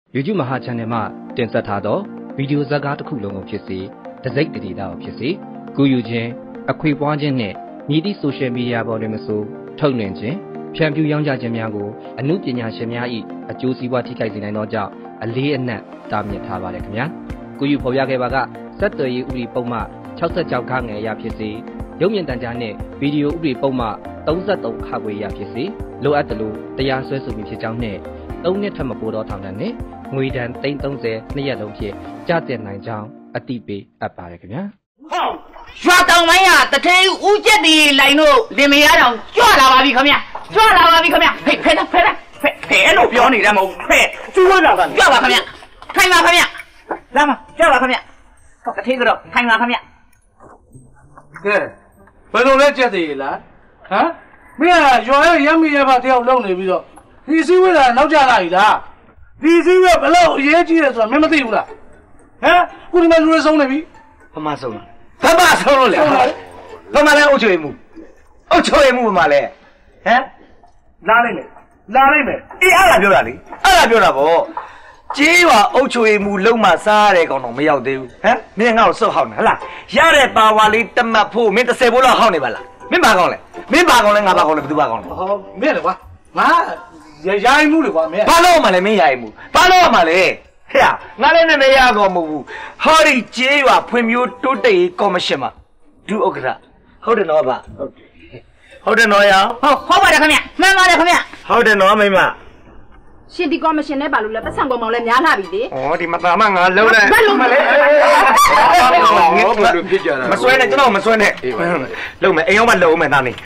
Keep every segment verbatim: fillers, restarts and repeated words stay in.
YouTube မဟာ channel မှာတင်ဆက်ထားသောဗီဒီယိုဇာတ်ကားတစ်ခုလုံးကိုဖြစ်စေတစိမ့်တည်တာကိုဖြစ်စေကူယူခြင်းအခွေပွားခြင်းနဲ့မြည်သည့် social media ပေါ်တွင်မဆိုထုတ်လွှင့်ခြင်းဖြန့်ဖြူးရောင်းချခြင်းများကိုအမှုပညာရှင်များ၏အကျိုးစီးပွားထိခိုက်စေနိုင်သောကြောင့်အလေးအနက်တားမြစ်ထားပါတယ်ခင်ဗျာကူယူဖော်ပြခဲ့ပါကဆက်သွယ်ရေးဥပဒေပုံမှန်၆၆ခန်းငယ်အရဖြစ်စေရုပ်မြင်သံကြားနှင့်ဗီဒီယိုဥပဒေပုံမှန်၃၃ခခွေအရဖြစ်စေလိုအပ်သလိုတရားစွဲဆိုမှုဖြစ်ကြောင်းနှင့်သုံးနှစ်ထက်မပိုသောထောင်ဒဏ်နှင့်ငွေဒဏ်သိန်း၃၀နှစ်ရက်လုံးဖြင့်ကျသင့်နိုင်ကြောင်းအတိပေးအပ်ပါတယ်ခင်ဗျာဟုတ်ရွာတောင်ပိုင်းကတထဲဦးကျက်တီလိုင်တို့လင်မယားတောင်ကြွလာပါပြီခင်ဗျာကြွလာပါပြီခင်ဗျာဟေးဖဲဖဲဖဲဖဲအဲ့လိုပြောနေတယ်မဟုတ်ဖဲကျွလာပါကြွပါခင်ဗျာထိုင်ပါခင်ဗျာလာမကြွပါခင်ဗျာဟုတ်တထဲကတော့ထိုင်ပါခင်ဗျာကဲဘယ်လိုလဲကျက်တီလားဟမ်မင်းကရွာရဲ့ရမ်းမရပါတယောက်လုံနေပြီးတော့ဒီစည်းဝေးတာနောက်ကျလာပြီလားဒီစည်းဝေးဘလို့အရေးကြီးတယ်ဆိုတာမင်းမသိဘူးလားဟမ်ခုဒီမှာလူတွေဆုံးနေပြီဘမဆုံးလားဘမဆုံးလို့လေဘမလည်းအုတ်ချွေမှုအုတ်ချွေမှုဘမလည်းဟမ်လာလိုက်မယ်လာလိုက်မယ်အေးအဲ့ဒါပြောတာလေအဲ့ဒါပြောတာဗောကြေးရွာအုတ်ချွေမှုလုံးမစားရတဲ့ကောင်တော့မရောက်သေးဘူးဟမ်မင်းငါ့ကိုစုပ်ဟောက်နေဟလားရတဲ့ပါဝါလေးတမတ်ဖို့မင်းတစ်ဆယ်ဘိုးလောက်ဟောက်နေပါလားမင်းဘာကောင်လဲမင်းဘာကောင်လဲငါဘာကောင်လဲဘယ်သူဘာကောင်လဲဟောမင်းလေကွာငါရိုင်းမှုလေကွာမင်းဘာလို့မှလဲမင်းရိုင်းမှုဘာလို့မှလဲဟဲ့ငါလည်းနဲ့မရကောမဟုတ်ဘူးဟောဒီကျေးရွာဖွံ့ဖြိုးတိုးတက်ရေးကော်မရှင်မှာဒုဥက္ကဋ္ဌဟုတ်တယ်နော်ဗျဟုတ်တယ်နော်ရဟုတ်ဟုတ်ပါတယ်ခင်ဗျမှန်ပါတယ်ခင်ဗျဟုတ်တယ်နော်မိမရှင်ဒီကော်မရှင်နဲ့ပါလို့လဲပတ်စံပုံမောင်လဲများလာပြီလေဩဒီမသားမငါလုံးလိုက်မလဲငါဘယ်လိုဖြစ်ကြတာမစွဲနဲ့ကျွန်တော်မစွဲနဲ့လုံးမယ်အိမ်ရောက်မှလုံးမယ်သားနေ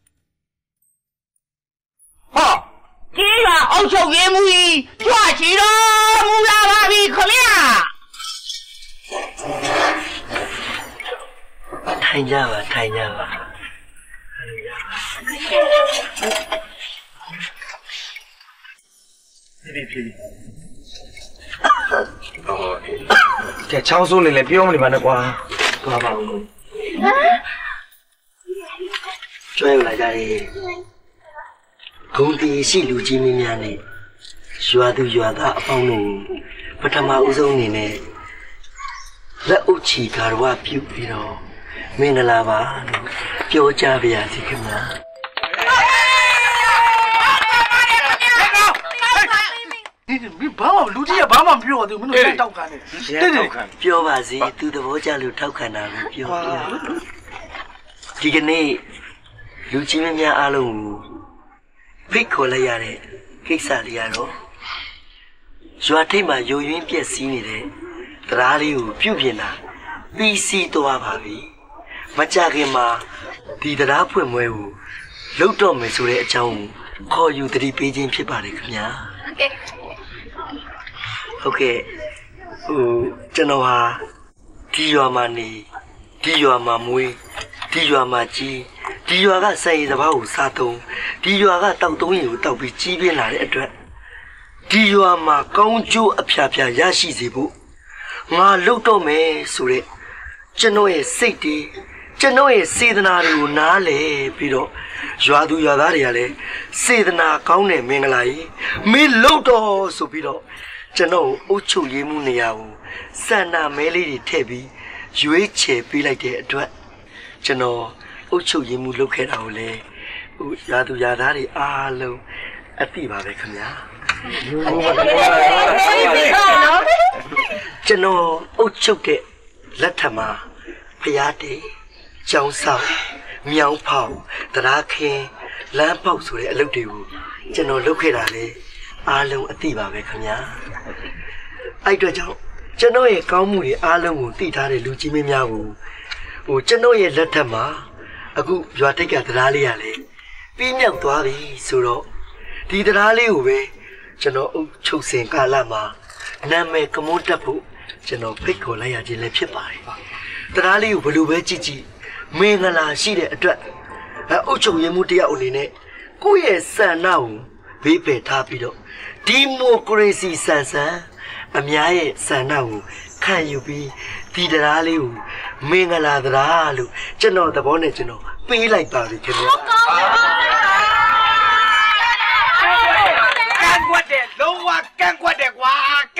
ဟောကြေးရွာအုပ်ချုပ်ရေးမှုကြီးကြွချီတော်မူလာပါပြီခင်ဗျာထိုင်ကြပါထိုင်ကြပါဒီဖြစ်ပြီအော်ကဲချောင်းစိုးနေလေပြောမနေပါနဲ့ကွာသွားပါဦးဟမ်ကျွဲလာကြတယ်ဂုံတီရှိလူကြီးမင်းများနဲ့ရွာသူရွာသားအပေါင်းတို့ပထမဦးဆုံးအနေနဲ့လက်အုပ်ချီကာရဝပြုပြီးတော့မင်္ဂလာပါလို့ပြောကြပါရစေခင်ဗျာဒီဘာမှလူကြီးကဘာမှမပြောသေးဘူးမင်းတို့တောက်ခံနေတဲ့တဲ့ပြောပါစေသူသဘောကျလို့ထောက်ခံတာကိုပြောပြဒီကနေ့လူကြီးမင်းများအားလုံးဖိတ်ခေါ်လိုက်ရတဲ့ကိစ္စလေးကတော့ရွာထိပ်မှာယိုယွင်းပြက်စီးနေတဲ့တရားလေးကိုပြုပြင်တာပြီးစီးသွားပါပြီမကြခင်မှာဒီတရားဖွင့်ပွဲကိုလှုပ်တော့မယ်ဆိုတဲ့အကြောင်းကိုခေါ်ယူတတိပေးခြင်းဖြစ်ပါတယ်ခင်ဗျာဟုတ်ကဲ့ဟိုကျွန်တော်ဟာဒီရွာမှာနေဒီရွာမှာမွေးဒီရွာမှာကြီးဒီရွာကစိုင်စဘာကိုစားသုံးဒီရွာကတောက်သုံးရင်ကိုတောက်ပြီးကြီးပြင်းလာတဲ့အတွက်ဒီရွာမှာကောင်းကျိုးအဖျားဖျားရရှိစေဖို့ငါလှုပ်တော့မယ်ဆိုတဲ့ကျွန်တော်ရဲ့စိတ်တွေကျွန်တော်ရဲ့စေတနာတွေကိုနားလဲပြီးတော့ရွာသူရွာသားတွေကလည်းစေတနာကောင်းတဲ့မင်္ဂလာကြီးမင်းလှုပ်တော့ဆိုပြီးတော့ကျွန်တော်အုတ်ချုပ်ရေးမှုနေရာကိုစန္နာမဲလေးတွေထည့်ပြီးရွေးချယ်ပေးလိုက်တဲ့အတွက်ကျွန်တော်အုတ်ချုပ်ရေးမှုလုပ်ခဲ့တာကိုလေဟိုရာသူရာသားတွေအားလုံးအသိပါပဲခင်ဗျာကျွန်တော်အုတ်ချုပ်တဲ့လက်ထမှာဖျားတေကျောင်းဆောင်မြောင်းဖောက်တရားခင်းလမ်းပေါက်ဆိုတဲ့အလုပ်တွေကိုကျွန်တော်လုပ်ခဲ့တာလေအားလုံးအသိပါပဲခင်ဗျာအဲ့အတွက်ကြောင့်ကျွန်တော်ရဲ့ကောင်းမှုတွေအားလုံးကိုသိထားတဲ့လူကြီးမင်းများကိုဟိုကျွန်တော်ရဲ့လက်ထက်မှာအခုရွာတိတ်ကတရားလေးရလေပြီးမြောက်သွားပြီဆိုတော့ဒီတရားလေးကိုပဲကျွန်တော်အုပ်ချုပ်စဉ်ကာလမှာနာမည်ကမွန်းတက်ဖို့ကျွန်တော်ဖိတ်ခေါ်လိုက်ရခြင်းလည်းဖြစ်ပါတယ်တရားလေးကိုဘယ်လိုပဲကြည့်ကြည့်မင်္ဂလာရှိတဲ့အတွက်အုပ်ချုပ်ရေးမှုတရားအနေနဲ့ကိုယ့်ရဲ့စံနှောက်ဘေးပယ်ထားပြီးတော့ဒီမိုကရေစီစံစံအများရဲ့စံနှောက်ကိုခံယူပြီးဒီတရားလေးကိုမင်္ဂလာတရားလို့ကျွန်တော်သဘောနဲ့ကျွန်တော်ပေးလိုက်ပါပြီခင်ဗျာကန့်ကွက်တယ်လုံးဝကန့်ကွက်တယ်ကွာ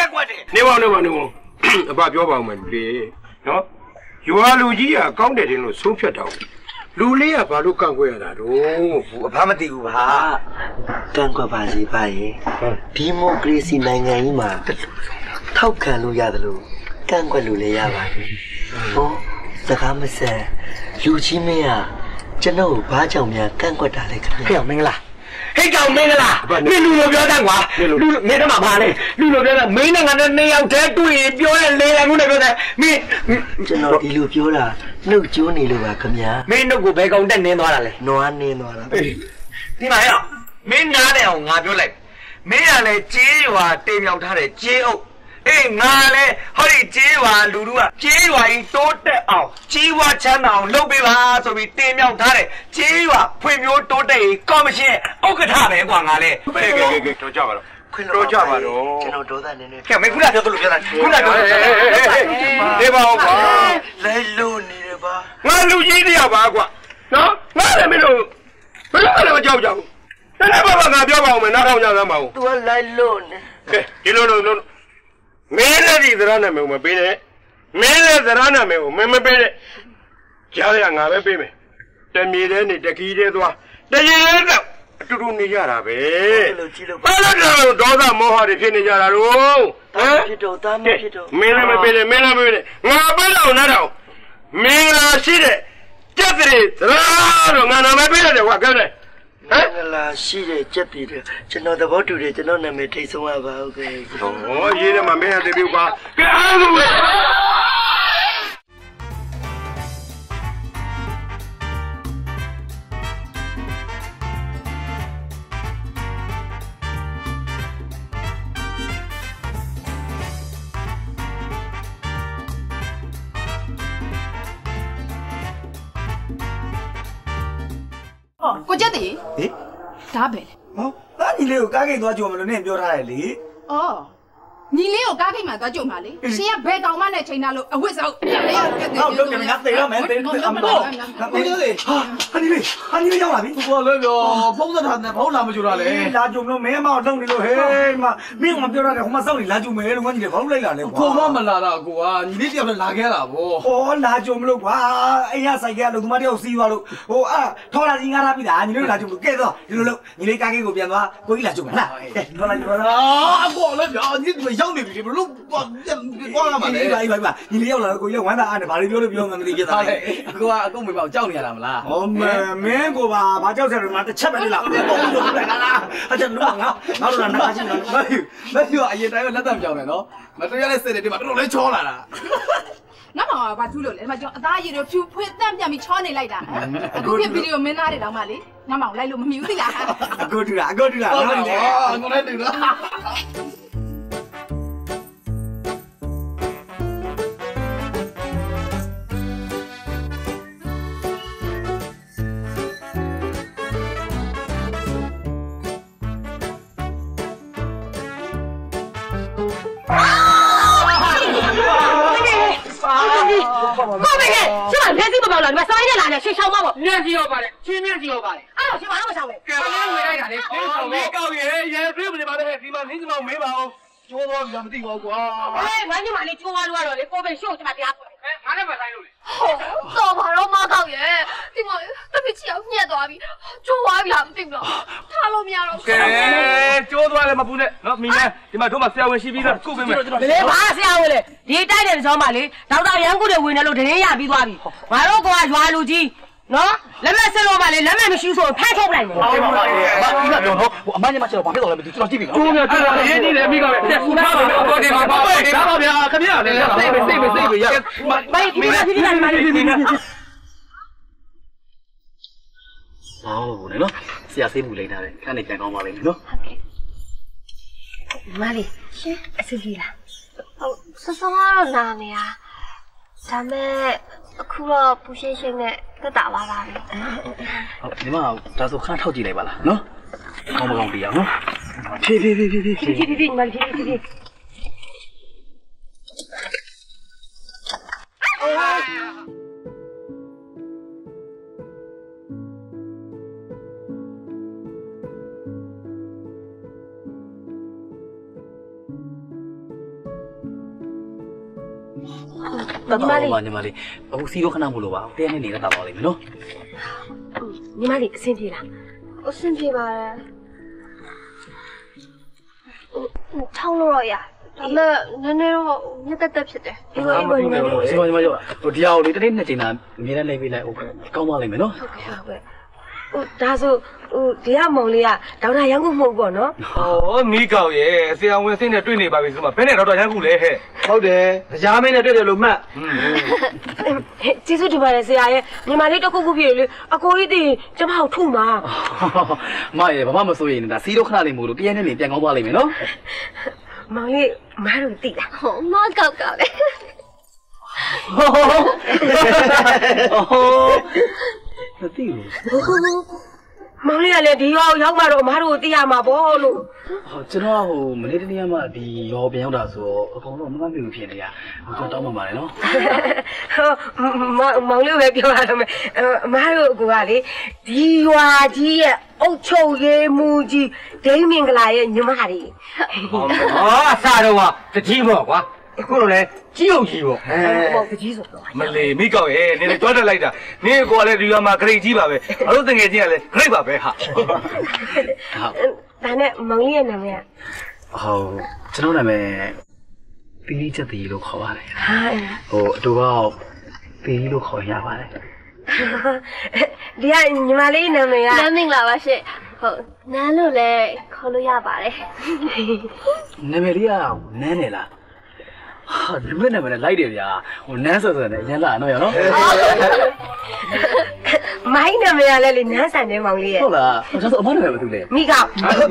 နေပါနေပါနေပါအဘပြောပါဦးမယ်လေနော်ရွာလူကြီးကကောင်းတယ်တင်လို့ဆုံးဖြတ်တော့လူလေးကဘာလို့ကန့်ကွက်ရတာတော့ဘူးအဘမသိဘူးဗျာကန့်ကွက်ပါစီပါရဲ့ဒီမိုကရေစီနိုင်ငံကြီးမှာထောက်ခံလို့ရတယ်လို့ကန့်ကွက်လို့လည်းရပါတယ်ဟောစကားမဆက်လူကြီးမင်းကကျွန်တော်ဘာကြောင့်များကန့်ကွက်တာလဲခင်ဗျာမင်္ဂလာဟိတ်ကောင်မင်္ဂလာမင်းလူလိုပြောတတ်ကွာလူမင်းတော့မှပါလေလူလိုပြောတာမင်းနဲ့ငါနဲ့နှစ်ယောက်တည်းတွေ့ရင်ပြောတဲ့လေလံမှုနဲ့ပြောတယ်မင်းကျွန်တော်ဒီလိုပြောတာနှုတ်ကျိုးနေလို့ပါခင်ဗျာမင်းနှုတ်ကိုဘယ်ကောင်တက်နင်းသွားတာလဲနွားနင်းသွားတာဒီမှာဟဲ့မင်းနားတယ်အောင်ငါပြောလိုက်မင်းကလည်းကြေးရွာတင်မြောက်ထားတဲ့ကြေးအုပ်အေးငါလည်းဟောဒီကြေးရွာလူလူကကြေးရွာကြီးတိုးတက်အောင်ကြေးဝါချမ်းသာအောင်လုပ်ပေးပါဆိုပြီးတင်မြောက်ထားတဲ့ကြေးရွာဖွံ့ဖြိုးတိုးတက်ရေးကော်မရှင်ဥက္ကဋ္ဌပဲကွာငါလည်းကဲကဲကဲတော့ကြပါတော့တော့ကြပါတော့ကျွန်တော်ဒေါသနည်းနည်းကဲမင်းခုနပြောသလိုပြောတာခုနပြောနေပါဦးကွာလဲလို့နေတယ်ပါငါလူကြီးတယောက်ပါကွာနော်ငါလည်းမင်းတို့ဘယ်လိုလဲကြောက်ကြောက်တနေ့ဘာမှငါပြောပါဦးမယ်နောက်ထောင်ကြစမ်းပါဦး तू ကလိုက်လို့နေကဲဒီလိုလိုလိုမင်းလည်းဒီသရနာမည်ကိုမပေးနဲ့မင်းလည်းသရနာမည်ကိုမင်းမပေးနဲ့ကြားရငါပဲပေးမယ်တမြေတဲ့နေတကီးတဲ့သွားတရေတဲ့တော့အတူတူနေကြတာပဲဘာလို့တော့ဒေါသမောဟတွေဖြစ်နေကြတာတော့ဟမ်ဖြစ်တော့တာမဖြစ်တော့မင်းလည်းမပေးနဲ့မင်းလည်းမပေးနဲ့ငါပေးတော့နားတော့မင်းလာရှိတဲ့ကြက်တွေသရတော့ငါနာမည်ပေးရတယ်ကွာကဲလေဟမ်လာရှိတဲ့ကြက်တွေကျွန်တော်သဘောတူတယ်ကျွန်တော်နာမည်ထိတ်ဆုံးရပါဦးခဲ့ဟောရေးတယ်မှာမင်းရတဲ့ပြီကွာကဲအားလုံးပဲကိုကျက်တည်ဟေးဒါပဲဟောသားညီလေးကိုကားကိတ်သွားကြုံမလို့နဲ့ပြောထားတယ်လေအော်ညီလေးကိုကားကိတ်မှာသွားကြုံပါလေရှင်ကဘယ်ကောင်မှနဲ့ချိန်ထားလို့အဝတ်စောက်လေးဟုတ်လုပ်တယ်ငါသေရမယ်သေအမတော့ကိုကျက်တည်ဟာဟာညီလေးဟာညီလေးရောက်လာပြီကိုလည်းပြောဖုံးသက်ထားတယ်ဖုံးလာမကြတာလေလာကြုံလို့မင်းမအောင်တုံးနေလို့ဟေးမမင်းကပြောရတယ်ဟိုမှာစောက်နေလာကြုံမယ်လို့ငါညီလေးဘာလို့လိုက်လာလဲကွာကိုမမလာတာကိုကညီလေးတယောက်လည်းလာခဲ့တာဗောဩလာကြုံမလို့ကွာအိမ်ကဆိုင်ကလို့ဒီမတယောက်စီးသွားလို့ဟိုအာထော်လာစီငါထားပြီလားညီလေးလာကြုံလို့ကဲတော့ဒီလိုလို့ညီလေးကားကိတ်ကိုပြန်သွားကိုကြီးလာကြုံမလားကဲထော်လာထော်လာအကောလည်းပြောညီလေးရောက်နေပြီဘလို့သွားလာမှာလေဘာဘာဘာညီလေးရောက်လာတော့ကိုကြီးဝမ်းသာအားနဲ့ဘာလို့ပြောလို့ပြောမှမသိဖြစ်တာလေကိုကအကုန်မေပေါ့ကြောက်နေရတာမလားဟောမမင်းကိုပါဘာကြောက်ဆက်လို့ငါတစ်ချက်ပဲလေလားပုံလို့ပြောလိုက်တာလားအဲ့ဒါတော့ငါငါတို့ကနားရှိနေမဟုတ်မဟုတ်အရင်တိုင်းလက်သက်ပြောင်းတယ်နော်မတရားတဲ့စိတ်တွေဒီမှာတော်တော်လေးချောလာတာငါမောင်ကဘာထူးလို့လဲဒီမှာကျွန်တော်အသားရည်တို့ဖြူဖွေးတန့်ပြန်ပြီးချောနေလိုက်တာအခုဖြစ်ဗီဒီယိုမင်းသားတွေတောင်မှလေငါမောင်လိုက်လို့မမြင်ဘူးသိလားအခုတူလားအခုတူလားဟုတ်တယ်ငါလည်းတူလားဟုတ်ပြီရှင်မလက်စီမပေါလာဒီမှာစောင်းရလာနေရှင်းချောင်းမပေါ့မျက်စီရောပါတယ်ချင်းမျက်စီရောပါတယ်အဲ့တော့ရှင်မတော့မချောင်းဘူးကဲမင်းဝင်လိုက်တာလေရှင်းချောင်းမေးကောက်ရဲရဲပြေးမနေပါနဲ့ဒီမှာနင်းစမောင်မေးပါအောင်ကျိုးတော့မသိပါဘူးကွာဟဲ့ငါညီမလေးကျိုးသွားလို့ကတော့လေကိုပဲရှို့ကျွန်မတရားဖွဲ့ဟဲ့ငါလည်းမဆိုင်လို့လေတော့ဘာတော့မကောက်ရဲဒီမှာတပည့်ချီအောင်ညက်သွားပြီကျိုးသွားပြီလားမသိဘူးတော့ထားလို့မရတော့ကဲကျိုးသွားလည်းမပူနဲ့နော်မိမဲဒီမှာတို့မှဆရာဝန်ရှိပြီးတော့ကုပေးမယ်လေဘာဆရာဝန်လဲဒီတိုက်တဲ့ကြောင်းပါလေဒေါက်တာရန်ကုတွေဝင်တယ်လို့ဒင်းရပြီးသွားပြီငါတို့ကရွာလူကြီးနော်လက်မဆက်လို့ပါလေလက်မမရှိဆိုဖမ်းထုတ်လိုက်မယ်အမကြီးကပြောတော့အမကြီးမချက်တော့ဘာဖြစ်တော့လဲမသိကျွန်တော်ကြည့်ပြီနော်ကျိုးများကျိုးများရေးနေတယ်မိကပဲဆူပါပါတော့ဒီမှာပါပါဒါပါဗျာခင်ဗျာလေစိတ်ပဲစိတ်ပဲစိတ်ပဲရမိုက်ဒီမှာဒီမှာဒီမှာဒီမှာဟောဘူးလေနော်ဆရာဆေးမှုလိမ့်ထားတယ်ခဏနေပြန်ကောင်းပါလိမ့်မယ်နော်ဟုတ်ကဲ့မလေးရှင်အဆူကြီးလားဟုတ်စစောကတော့နာနေရဒါမဲ့အခုတော့ပူရှင်းရှင်းနဲ့တက်တာပါပါပြီဟုတ်ဒီမှာဒါဆိုခဏထောက်ကြည့်လိုက်ပါလားနော်ကောင်းမကောင်းပြရအောင်နော်ဖြည်းဖြည်းဖြည်းဖြည်းဖြည်းဖြည်းဖြည်းဖြည်းမလေးဖြည်းဖြည်းဖြည်းတော်တော်ပါညီမလေးအခုစီတော့ခဏမလို့ပါတရားနဲ့နေတာပါလိမ့်မယ်နော်ညီမလေးအဆင်ပြေလားအဆင်ပြေပါတယ်ထောင်းလို့ရရဒါမဲ့နည်းနည်းတော့ညက်တက်တက်ဖြစ်တယ်အေးအေးပါညီမလေးစီမညီမရောဟိုတရားကိုလေတနေ့နှစ်ချိန်သာအများနဲ့လိုက်ပေးလိုက်ဟုတ်ကောင်းပါလိမ့်မယ်နော်ဟုတ်ကဲ့ဟုတ်ကဲ့ဟိုဒါဆိုဟိုဒီကမောင်လေးကဒေါက်တာရန်ကုန်မဟုတ်ပေါ့နော်ဩမိကောက်ရဲ့ဆရာဝန်စိတ်နဲ့တွေ့နေပါပြီဆိုမှဘယ်နဲ့ဒေါက်တာရန်ကုန်လဲဟဲ့ဟုတ်တယ်တရားမင်းနဲ့တွေ့တယ်လို့မှတ်ကျေးဇူးတင်ပါတယ်ဆရာရဲ့ညီမလေးတစ်ခုခုဖြစ်လေအကိုကြီးတင်ကျမကိုထုမှာမရဲ့ဘာမှမစိုးရိမ်နဲ့ဒါစီတော့ခဏလေးမို့လို့တရားနဲ့နေပြန်ကောင်းပါလိမ့်မယ်နော်မောင်လေးမားတို့သိလားဟောမကောက်ကပဲဟောဟောမသိဘူးမောင်လေးကလည်းဒီရောရောက်မှတော့အမားတို့သိရမှာပေါ့လို့ဟောကျွန်တော်ဟိုမနေ့တနေ့မှဒီရောပြန်ရောက်တာဆိုတော့အကုန်လုံးမမှတ်မိဘူးဖြစ်နေရဟိုကျွန်တော်တောင်းပန်ပါတယ်နော်ဟောမောင်လေးပဲပြောရတော့မယ်အမားတို့ကလေဒီရွာကြီးရဲ့အုတ်ချုပ်ရေးမူကြီးဒိန်းမင်္ဂလာရဲ့ညီမလေးဟောအစားတော့ကတကြီးပေါ့ကွာအခုတော့လေကြီးအောင်ကြီးပေါ့ဟောတကြီးဆိုတော့မလေးမိကောက်ရဲ့နင်လည်းကြွားတက်လိုက်တာနင်ကိုကလည်းဒီရွာမှာဂရိတ်ကြီးပါပဲအလို့တငယ်ချင်းကလည်းဂရိတ်ပါပဲဟာဒါနဲ့မောင်လေးရဲ့နာမည်ကဟောကျွန်တော်နာမည်ပီလီချက်တီလို့ခေါ်ပါတယ်ဟာဟိုအတူကပီလီလို့ခေါ်ရပါတယ်ဒီကညီမလေးနာမည်ကနန်းမင်္ဂလာပါရှင့်ဟုတ်နန်းလို့လည်းခေါ်လို့ရပါတယ်နာမည်လေးကနန်းနေလားဟာလူနဲ့နာမည်နဲ့လိုက်တယ်ဗျာဟိုနန်းဆိုဆိုနဲ့ရန်လာတော့ရနော်မိုင်းနာမည်ကလည်းလေနန်းဆန်နေမောင်လေးရဲ့ဟုတ်လားကျွန်တော်အမနာမည်ဘာတူလဲမိကောက်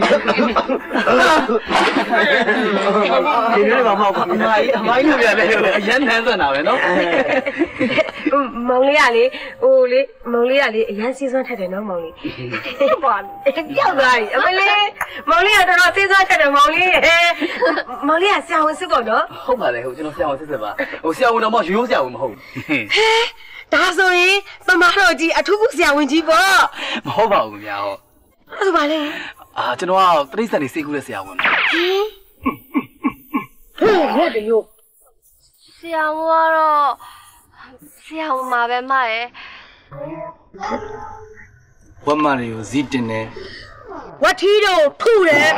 ဒီနေ့မှမဟုတ်ဘူးအမိုင်းအမိုင်းနာမည်လည်းအရန်နန်းဆန်တာပဲနော်မောင်လေးကလေဟိုလေမောင်လေးကလေအရန်စီးစွမ်းထက်တယ်နော်မောင်လေးဘာပြောက်သွားပြီအမလေးမောင်လေးကတော်တော်စီးစွမ်းထက်တယ်မောင်လေးမောင်လေးကဆရာဝန်စစ်ပေါ့နော်ဟုတ်ပါလေဟိုကျွန်တော်ဆရာဝန်စစ်စစ်ပါဟိုဆရာဝန်တော့မရိုးရိုးဆရာဝန်မဟုတ်ဘူးဟဲဒါဆိုရင်သမားတော်ကြီးအထူးဆရာဝန်ကြီးပေါ့မဟုတ်ပါဘူးခင်ဗျာဟုတ်အဲ့ဒါပါလေအာကျွန်တော်ကတိရစ္ဆာန်တွေစိတ်ကူးတဲ့ဆရာဝန်ဟင်ဟဲ့တရိုးဆရာဝန်ကတော့ဆရာဝန်မှာပဲမရဲ့ဝတ်မတွေကိုဇီးတင်တယ်ဝတ်ထီးတို့ထုတယ်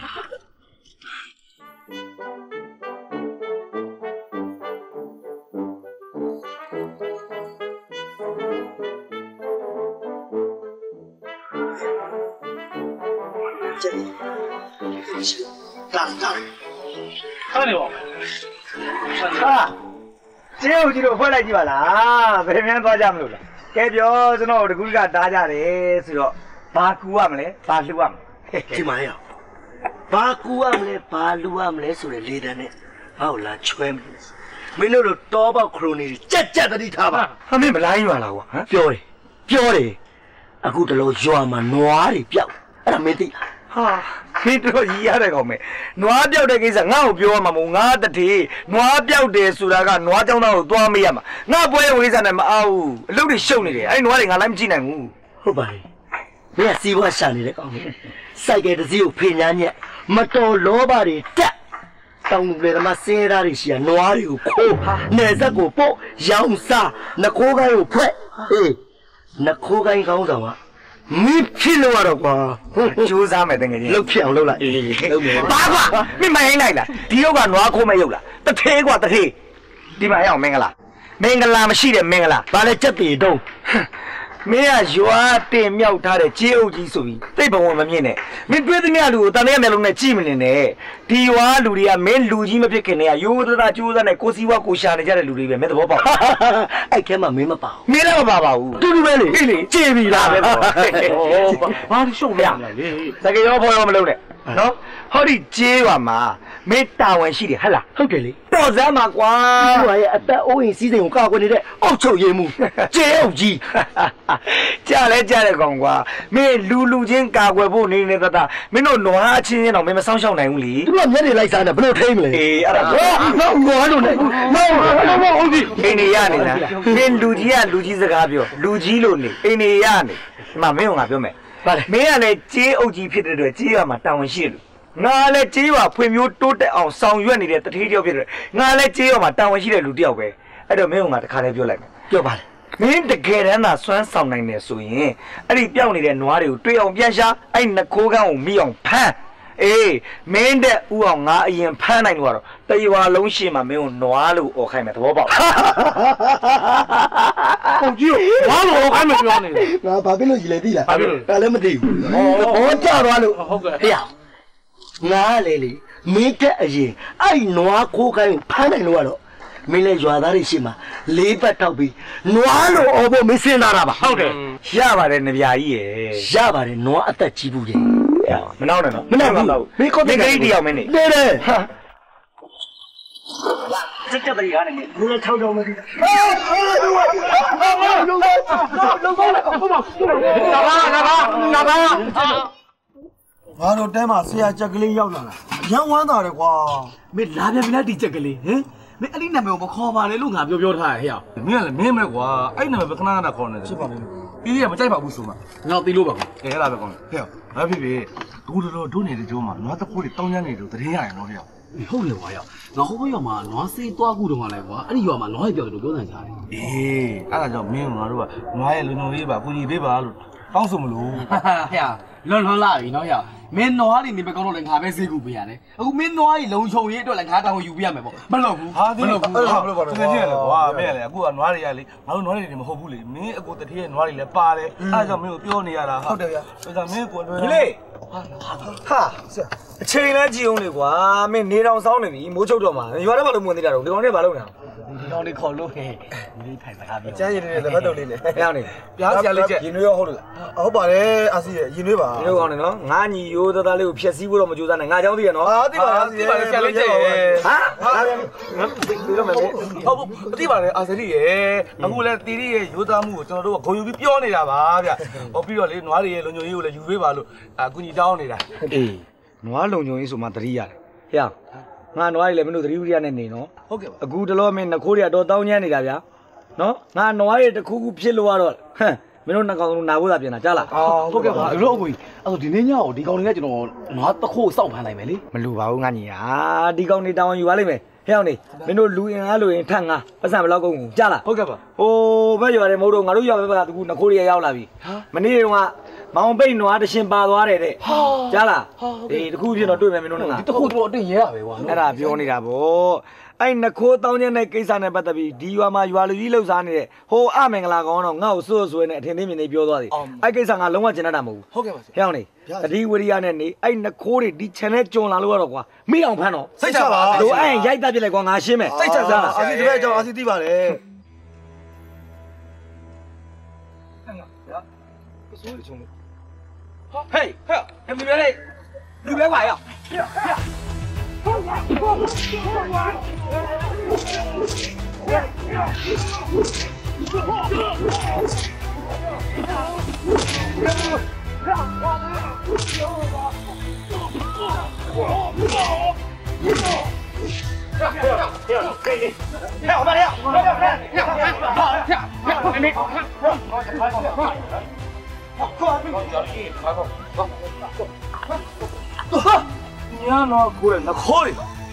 တာတာဟာနေပါဟာကျေးဇူးကြီးတို့ဖွဲ့လိုက်ကြည့်ပါလားဘယ်မှန်းသွားကြမလို့လားကဲပြောကျွန်တော်တကူကတားကြတယ်ဆိုတော့ဘာကူရမလဲဘာလှူရမလဲဒီမှာရဘာကူရမလဲဘာလှူရမလဲဆိုတဲ့လေတန်းနဲ့ဟောလာချွဲမင်းတို့တို့တောပေါက်ခရိုနီကြက်ကြက်တတိထားပါဟာမင်းမလိုင်းရွာလားကွာဟမ်ပြောတယ်ပြောတယ်အခုတလို့ရွာမှာနွားတွေပြောက်အဲ့ဒါမင်းသိလားဟာမင်းတို့ရီးရတဲ့ကောင်မဲနွားပြောက်တဲ့ကိစ္စငါ့ကိုပြောရမှာမဟုတ်ငါတတိနွားပြောက်တယ်ဆိုတာကနွားကြောင်းသားကိုသွားမေးရမှာငါပွဲဝေးစားနဲ့မအားဘူးအလုပ်တွေရှုပ်နေတယ်အဲ့နွားတွေငါလည်းမကြည့်နိုင်ဘူးဟုတ်ပါပြီမင်းကစီးပွားရှာနေတဲ့ကောင်မဲစိုက်ကယ်တစ်စီးကိုဖေညာညက်မတော်လောဘတွေတက်တောင်းလေသမားစင်းသားတွေရှိရနွားတွေကိုခိုးနယ်စက်ကိုပို့ရောင်းစားနှခိုးကိုင်းကိုဖွဲ့အေးနှခိုးကိုင်းကောင်းဆောင်ကမင်းဖြစ်လို့ရတော့ကွာကြိုးစားမယ်တကယ်ကြီးလှုပ်ဖြစ်အောင်လှုပ်လိုက်လုပ်မယ်ဘာကွာမင်းမဟိုင်းလိုက်လားဒီတော့ကနွားခိုးမရုပ်လားတထေးကွာတထေးဒီမှာရအောင်မင်္ဂလာမင်္ဂလာမရှိတဲ့မင်္ဂလာဘာလဲကြက်တီတုံးမင်းကရွာတင်မြောက်ထားတဲ့ကြေးအုပ်ကြီးဆိုပြီးတိတ်ဘဝမမြင်နဲ့မင်းတွေးသမျှလူကိုတန်တဲ့မျက်လုံးနဲ့ကြည့်မနေနဲ့ဒီရွာလူတွေကမင်းလူကြီးမဖြစ်ခင်တည်းကရိုးသားကြိုးစားနဲ့ကိုစီဝါကိုရှာနေကြတဲ့လူတွေပဲမင်းသဘောပေါက်အဲ့ခဲမှာမင်းမပါဘူးမင်းလည်းမပါပါဘူးတူတူပဲလေဟေးလေကြေးပြီလားပဲပေါ့ဘာလို့ရှုံးလဲလေစကေရောဖော်ရောမလုပ်နဲ့နော်ဟောဒီကြေးရွာမှာမင်းတာဝန်ရှိတယ်ဟဟလားဟုတ်တယ်လေတော်စမ်းပါကွာဒီရွာရဲ့အသက်အိုးအိမ်စီးစိမ်ကိုကာကွယ်နေတဲ့အောက်ချုပ်ရေးမှုကြေးအုပ်ကြီးကြားလဲကြားတဲ့ကောင်ကွာမင်းလူလူချင်းကာကွယ်ဖို့နေနေတတမင်းတို့နွားချင်းချင်းတော့မင်းမဆောင်ရှောက်နိုင်ဘူးလေသူကမျက်နေလိုက်စားနေဘယ်လိုထိမ့်မလဲအေးအဲ့ဒါတော့နွားလို့နေနွားဟုတ်ပြီအိမ်နေရနေလားမင်းလူကြီးကလူကြီးစကားပြောလူကြီးလို့နေအိမ်နေရနေဒီမှာမင်းကငါပြောမယ်မင်းကလည်းကြေးအုပ်ကြီးဖြစ်တဲ့အတွက်ကြေးရမှာတာဝန်ရှိတယ်လို့ငါလည်းကြေးရွာဖွံ့ဖြိုးတိုးတက်အောင်ဆောင်ရွက်နေတဲ့တတိတယောက်ဖြစ်တယ်ငါလည်းကြေးရွာမှာတာဝန်ရှိတဲ့လူတယောက်ပဲအဲ့တော့မင်းကငါတခါတည်းပြောလိုက်မယ်ပြောပါလေမင်းတကယ်တမ်းသာစွမ်းဆောင်နိုင်တယ်ဆိုရင်အဲ့ဒီပြောင်းနေတဲ့နွားတွေကိုတွေ့အောင်ပြန်ရှာအဲ့နှခိုးကန်းကိုမိအောင်ဖမ်းအေးမင်းတဲ့ဥအောင်ငါအရင်ဖမ်းနိုင်လို့ကတော့တရွာလုံးရှိမှမင်းကိုနွားလို့អော်ခိုင်းမယ်သဘောပေါက်ဟုတ်ကြီးဘာလို့អော်ခိုင်းမပြောနေလဲငါဘာဖြစ်လို့ကြီးလဲသိလားဘာဖြစ်လို့ဒါလည်းမသိဘူးဟောကြသွားလို့ဟုတ်ကဲ့ဟေ့ငါလေလေမင်းတဲ့အရင်အဲ့နွားခိုးခိုင်းဖမ်းနိုင်လို့ကတော့မင်းလည်းရွာသားတွေရှိမှလေးပတ်ထောက်ပြီးနွားလို့អော်ဖို့မစင်တာပါဟုတ်တယ်ရပါတယ်နဗျာကြီးရဲ့ရပါတယ်နွားအသက်ကြီးဘူးရဲ့မနောက်နဲ့နော်မနောက်ဘူးမင်းကိုတိတ်တိတ်တယောက်မင်းနေနေတယ်ဟာစက်တပရီကနေမင်းလည်းထောက်တော့မသိလုံးလုံးလုံးလုံးဟုတ်ပါနာပါနာပါနာပါငါတို့တဲမှာဆရာချက်ကလေးရောက်လာတာရန်ဝမ်းတာတယ်ကွာမင်းလာပြန်ပြီလားဒီချက်ကလေးဟင်မင်းအဲ့ဒီနာမည်ကိုမခေါ်ပါနဲ့လို့ငါပြောပြောထားရဟဲ့မင်းကလည်းမင်းမဲကွာအဲ့နာမည်ပဲခဏခဏခေါ်နေတယ်ဖြစ်ပါလိမ့်ပြီးရမကြိုက်ပါဘူးဆိုမှငါသိလို့ပါကွာအဲအဲ့ဒါပဲကောင်းတယ်ဟဲ့ဘာဖြစ်ဖြစ်ဒူတော်တော်ဒုနေတဲ့ကျိုးမှာနွားတခိုးတွေတောင်းကျမ်းနေလို့တရင်ရရင်တော့ဟဲ့ဟုတ်လေကွာရောက်ငါဟိုဘက်ရောက်မှာနွားစေးသွားခုတော့မှလည်းကွာအဲ့ဒီရွာမှာနွားရပြောတယ်လို့ပြောနိုင်ကြတယ်အေးအဲ့ဒါကြောင့်မင်းကငါတို့ကနွားရဲ့လုံလုံလေးပါကိုကြီးပေးပါလို့တောင်းဆိုမလို့ဟဲ့လွန်လွန်လာပြီနော်ရောက်မင်းနွားတွေနေမကောင်းတော့လည်းငါပဲစေးကူပေးရတယ်အခုမင်းနွားကြီးလုံချုံရေးအတွက်လည်းငါတောင်းယူပေးရမယ်ပေါ့မလုပ်ဘူးမလုပ်ဘူးမလုပ်ပါဘူးတကယ်ကြီးလေကွာမင်းလည်းအခုကနွားတွေရလေငါတို့နွားတွေမဟုတ်ဘူးလေမင်းအကိုတတိရဲ့နွားတွေလည်းပါတယ်အဲ့ဒါကြောင့်မင်းကိုပြောနေရတာဟုတ်တယ်ဗျာဒါကြောင့်မင်းကိုလွယ်လေဟာအချိန်လဲကြည့်အောင်လေကွာမင်းနေတော်ဆောင်းနေပြီမိုးချုပ်တော့မှာရွာထဲမှာလုံးမဝင်သေးတာတော့ဒီကောင်တွေဘာလုပ်နေတာဒီကောင်တွေခေါ်လို့ဟဲ့ဒီထိုင်စကားပြောကျန်းရည်နေတဲ့လက်ဖက်တုပ်လေးနဲ့ဟဲ့အောင်နေပြားစရာလေးချက်ရင်နွေးရောဟုတ်လို့ဟုတ်ပါတယ်အာစီရဲ့ရင်နွေးပါဒီလိုကောင်းနေနော်ငါညီရိုးသားသားလေးကိုဖျက်ဆီးဖို့တော့မကြိုးစားနဲ့ငါเจ้าသိရနော်ဟာသိပါလားသိပါလားဆရာလေးချက်ဟာဟာဒီလိုမယ်ဟုတ်ဘူးသိပါလေအာစီရဲ့အခုလဲတီရီရဲ့ရိုးသားမှုကိုကျွန်တော်တို့ကဂုံယူပြီးပြောနေတာပါဗျဟောပြီးတော့လေနွားတွေရဲ့လုံညုံရေးကိုလည်းယူပေးပါလို့အကူညီတောင်းနေတာအေးနွားလုံညုံရေးဆိုမှသတိရတယ်ဟဲ့ငါနွားတွေလည်းမင်းတို့သတိဝိရိယနဲ့နေနော်ဟုတ်ကဲ့ပါအခုတလောမင်းနှခိုးတွေတော့တောင်းကျမ်းနေတာဗျာနော်ငါနွားတွေတခုခုဖြစ်လို့ကတော့ဟမ်မင်းတို့နှစ်ကောင်လုံးနာဖို့သာပြင်တာကြားလားဟုတ်ကဲ့ပါအဲ့တော့အကိုကြီးအဲ့တော့ဒီနေ့ညကိုဒီကောင်တွေနဲ့ကျွန်တော်နွားတခိုးစောက်ဖမ်းနိုင်မယ်လေမလူပါဘူးငါညီဟာဒီကောင်တွေတောင်းယူပါလိမ့်မယ်ဟဲ့အောင်နေမင်းတို့လူအင်အားလူအင်ထက်ငါပတ်စံဘယ်လောက်ကုန်ကြားလားဟုတ်ကဲ့ပါဟိုဘက်ရွာတယ်မဟုတ်တော့ငါတို့ရွာဘက်ကတကူနှခိုးတွေရောက်လာပြီမနေ့တုန်းကမောင်ပိတ်နွားတရှင်ပါသွားတယ်တဲ့ကြားလားဒီတခုဖြစ်တော့တွေ့မယ်မင်းတို့ငါဒီတခုတော့အတင်းရဲရပဲကွာအဲ့ဒါပြောနေတာဗောအဲ့နှခိုးတောင်းကျတဲ့ကိစ္စနဲ့ပတ်သက်ပြီးဒီရွာမှာရွာလူကြီးလှုပ်ရှားနေတဲ့ဟိုအမင်္ဂလာကောင်တော့ငါ့ကိုစွတ်စွဲနဲ့အထင်သေးမြင်နေပြောသွားတယ်အဲ့ကိစ္စငါလုံးဝကျင်တတ်တာမဟုတ်ဘူးဟုတ်ကဲ့ပါဆရာဟဲ့အောင်နေတတိဝရိယနဲ့နေအဲ့နှခိုးတွေဒီ channel ကျွံလာလို့ရတော့ကွာမိအောင်ဖမ်းတော့စိတ်ချပါလို့အဲ့ရိုက်တတ်ပြလိုက်ကွာငါရှင်းမယ်စိတ်ချစားအာစီဒီဘက်အကြောင်းအာစီသိပါတယ်嘿，嘿，你们别来，你别管呀！跳，慢跳，跳，跳，跳，你， 你要拿过来，拿可以。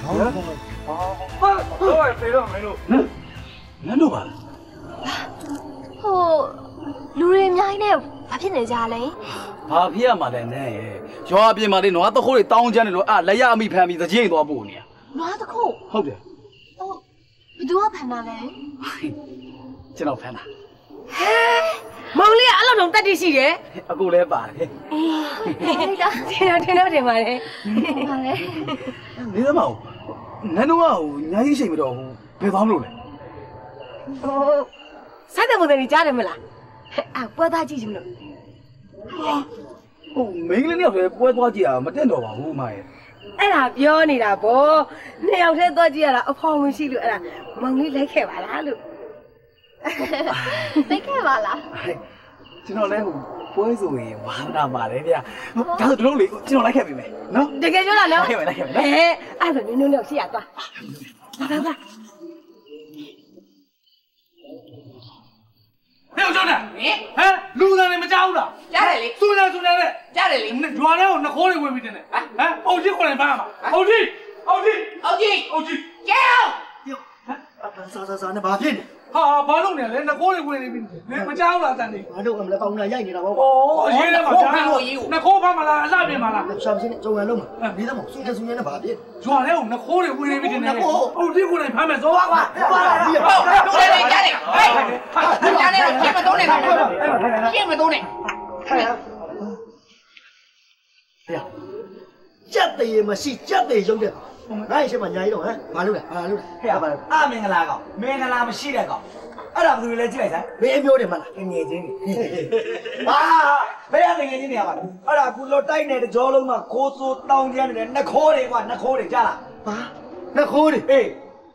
啊，都係死咯，မင်းတို့နန်းတို့ပါလားဟိုလူတွေအများကြီးနဲ့ဘာဖြစ်နေကြလဲဘာဖြစ်ရမှာလဲနန်းရဲ့ရွာအပြင်မှာလေနွားတခိုးတွေတောင်းကျမ်းတယ်လို့အာလက်ရအမိဖမ်းပြီးသချင်းသွားပို့နေရနွားတခိုးဟုတ်တယ်ဟိုဘယ်သူကဖမ်းတာလဲကျွန်တော်ဖမ်းတာမောင်လေးကအဲ့လိုတော့တတ်သိရှိတယ်အကိုလည်းပါတယ်အေးဒါတင်တော့တင်တော့တင်ပါလေဟုတ်ပါလေနေသမောင်နန်းတို့ကဟိုညာကြီးရှိန်မတော့ဟိုဘယ်သွားမလို့လဲဟိုစားတဲ့ပုံစံကြီးကြားတယ်မလားအာပွဲသားကြည့်ချင်မလို့ဟိုမိန်းကလေးနှစ်ယောက်တည်းပွဲသွားကြည့်ရမတင်တော့ပါဘူးအမရဲ့အဲ့ဒါပြောနေတာဗောနှစ်ယောက်တည်းသွားကြည့်ရတာအဖော်မရှိလို့အဲ့ဒါမောင်လေးလိုက်ခဲ့ပါလားလို့လိုက်ခဲ့ပါလားကျွန်တော်လည်းဟိုပွဲဆိုရင်ဝါသနာပါတယ်ဗျာဒါဆိုတို့လေကျွန်တော်လိုက်ခဲ့ပြီမယ်နော်တကယ်ပြောတာနော်လိုက်ခဲ့မယ်လိုက်ခဲ့မယ်ဟဲ့အဲ့ဒါနင်းနုံတော့ရှိရသွားလာလာလာဟဲ့兄弟，哎，路上你们家务了？ 家里里， 送来送来的， 家里里， 那原来我那河里会不会的呢？哎哎，奥吉过来办嘛？奥吉，奥吉， 奥吉， 奥吉， 叫。 哟，啊，啥啥啥，那把片呢？ 哈，把弄的，那河里会那边，那们家务了，咱的。 俺都俺们来把我们来养你了，我。 哦，现在嘛，家务，那河旁嘛啦，那边嘛啦。 上次中央路嘛，你怎么送这送那把片？ 原来我那河里会那边的，奥吉过来办嘛，走吧吧。 哦，家里家里，哎，家里这么多呢，这么多呢。 哎呀，哎呀，这地嘛是这地兄弟，俺是问伢一种啊，马路嘞，马路嘞， ဟဲ့အာမင်္ဂလာကောင်မင်္ဂလာမရှိတဲ့ကောင်အဲ့ဒါဘယ်လိုလဲကြည့်လိုက်စမ်းမင်းပြောတယ်မလားငယ်ချင်းနေဟာဘယ်ရငယ်ချင်းနေရပါလဲအဲ့ဒါကူလောတိုက်နေတဲ့ကြောလုံးမှာခိုးစိုးတောင်းကျမ်းနေတဲ့နှခိုးတွေကွာနှခိုးတွေကြားလားဟာနှခိုးတွေအေး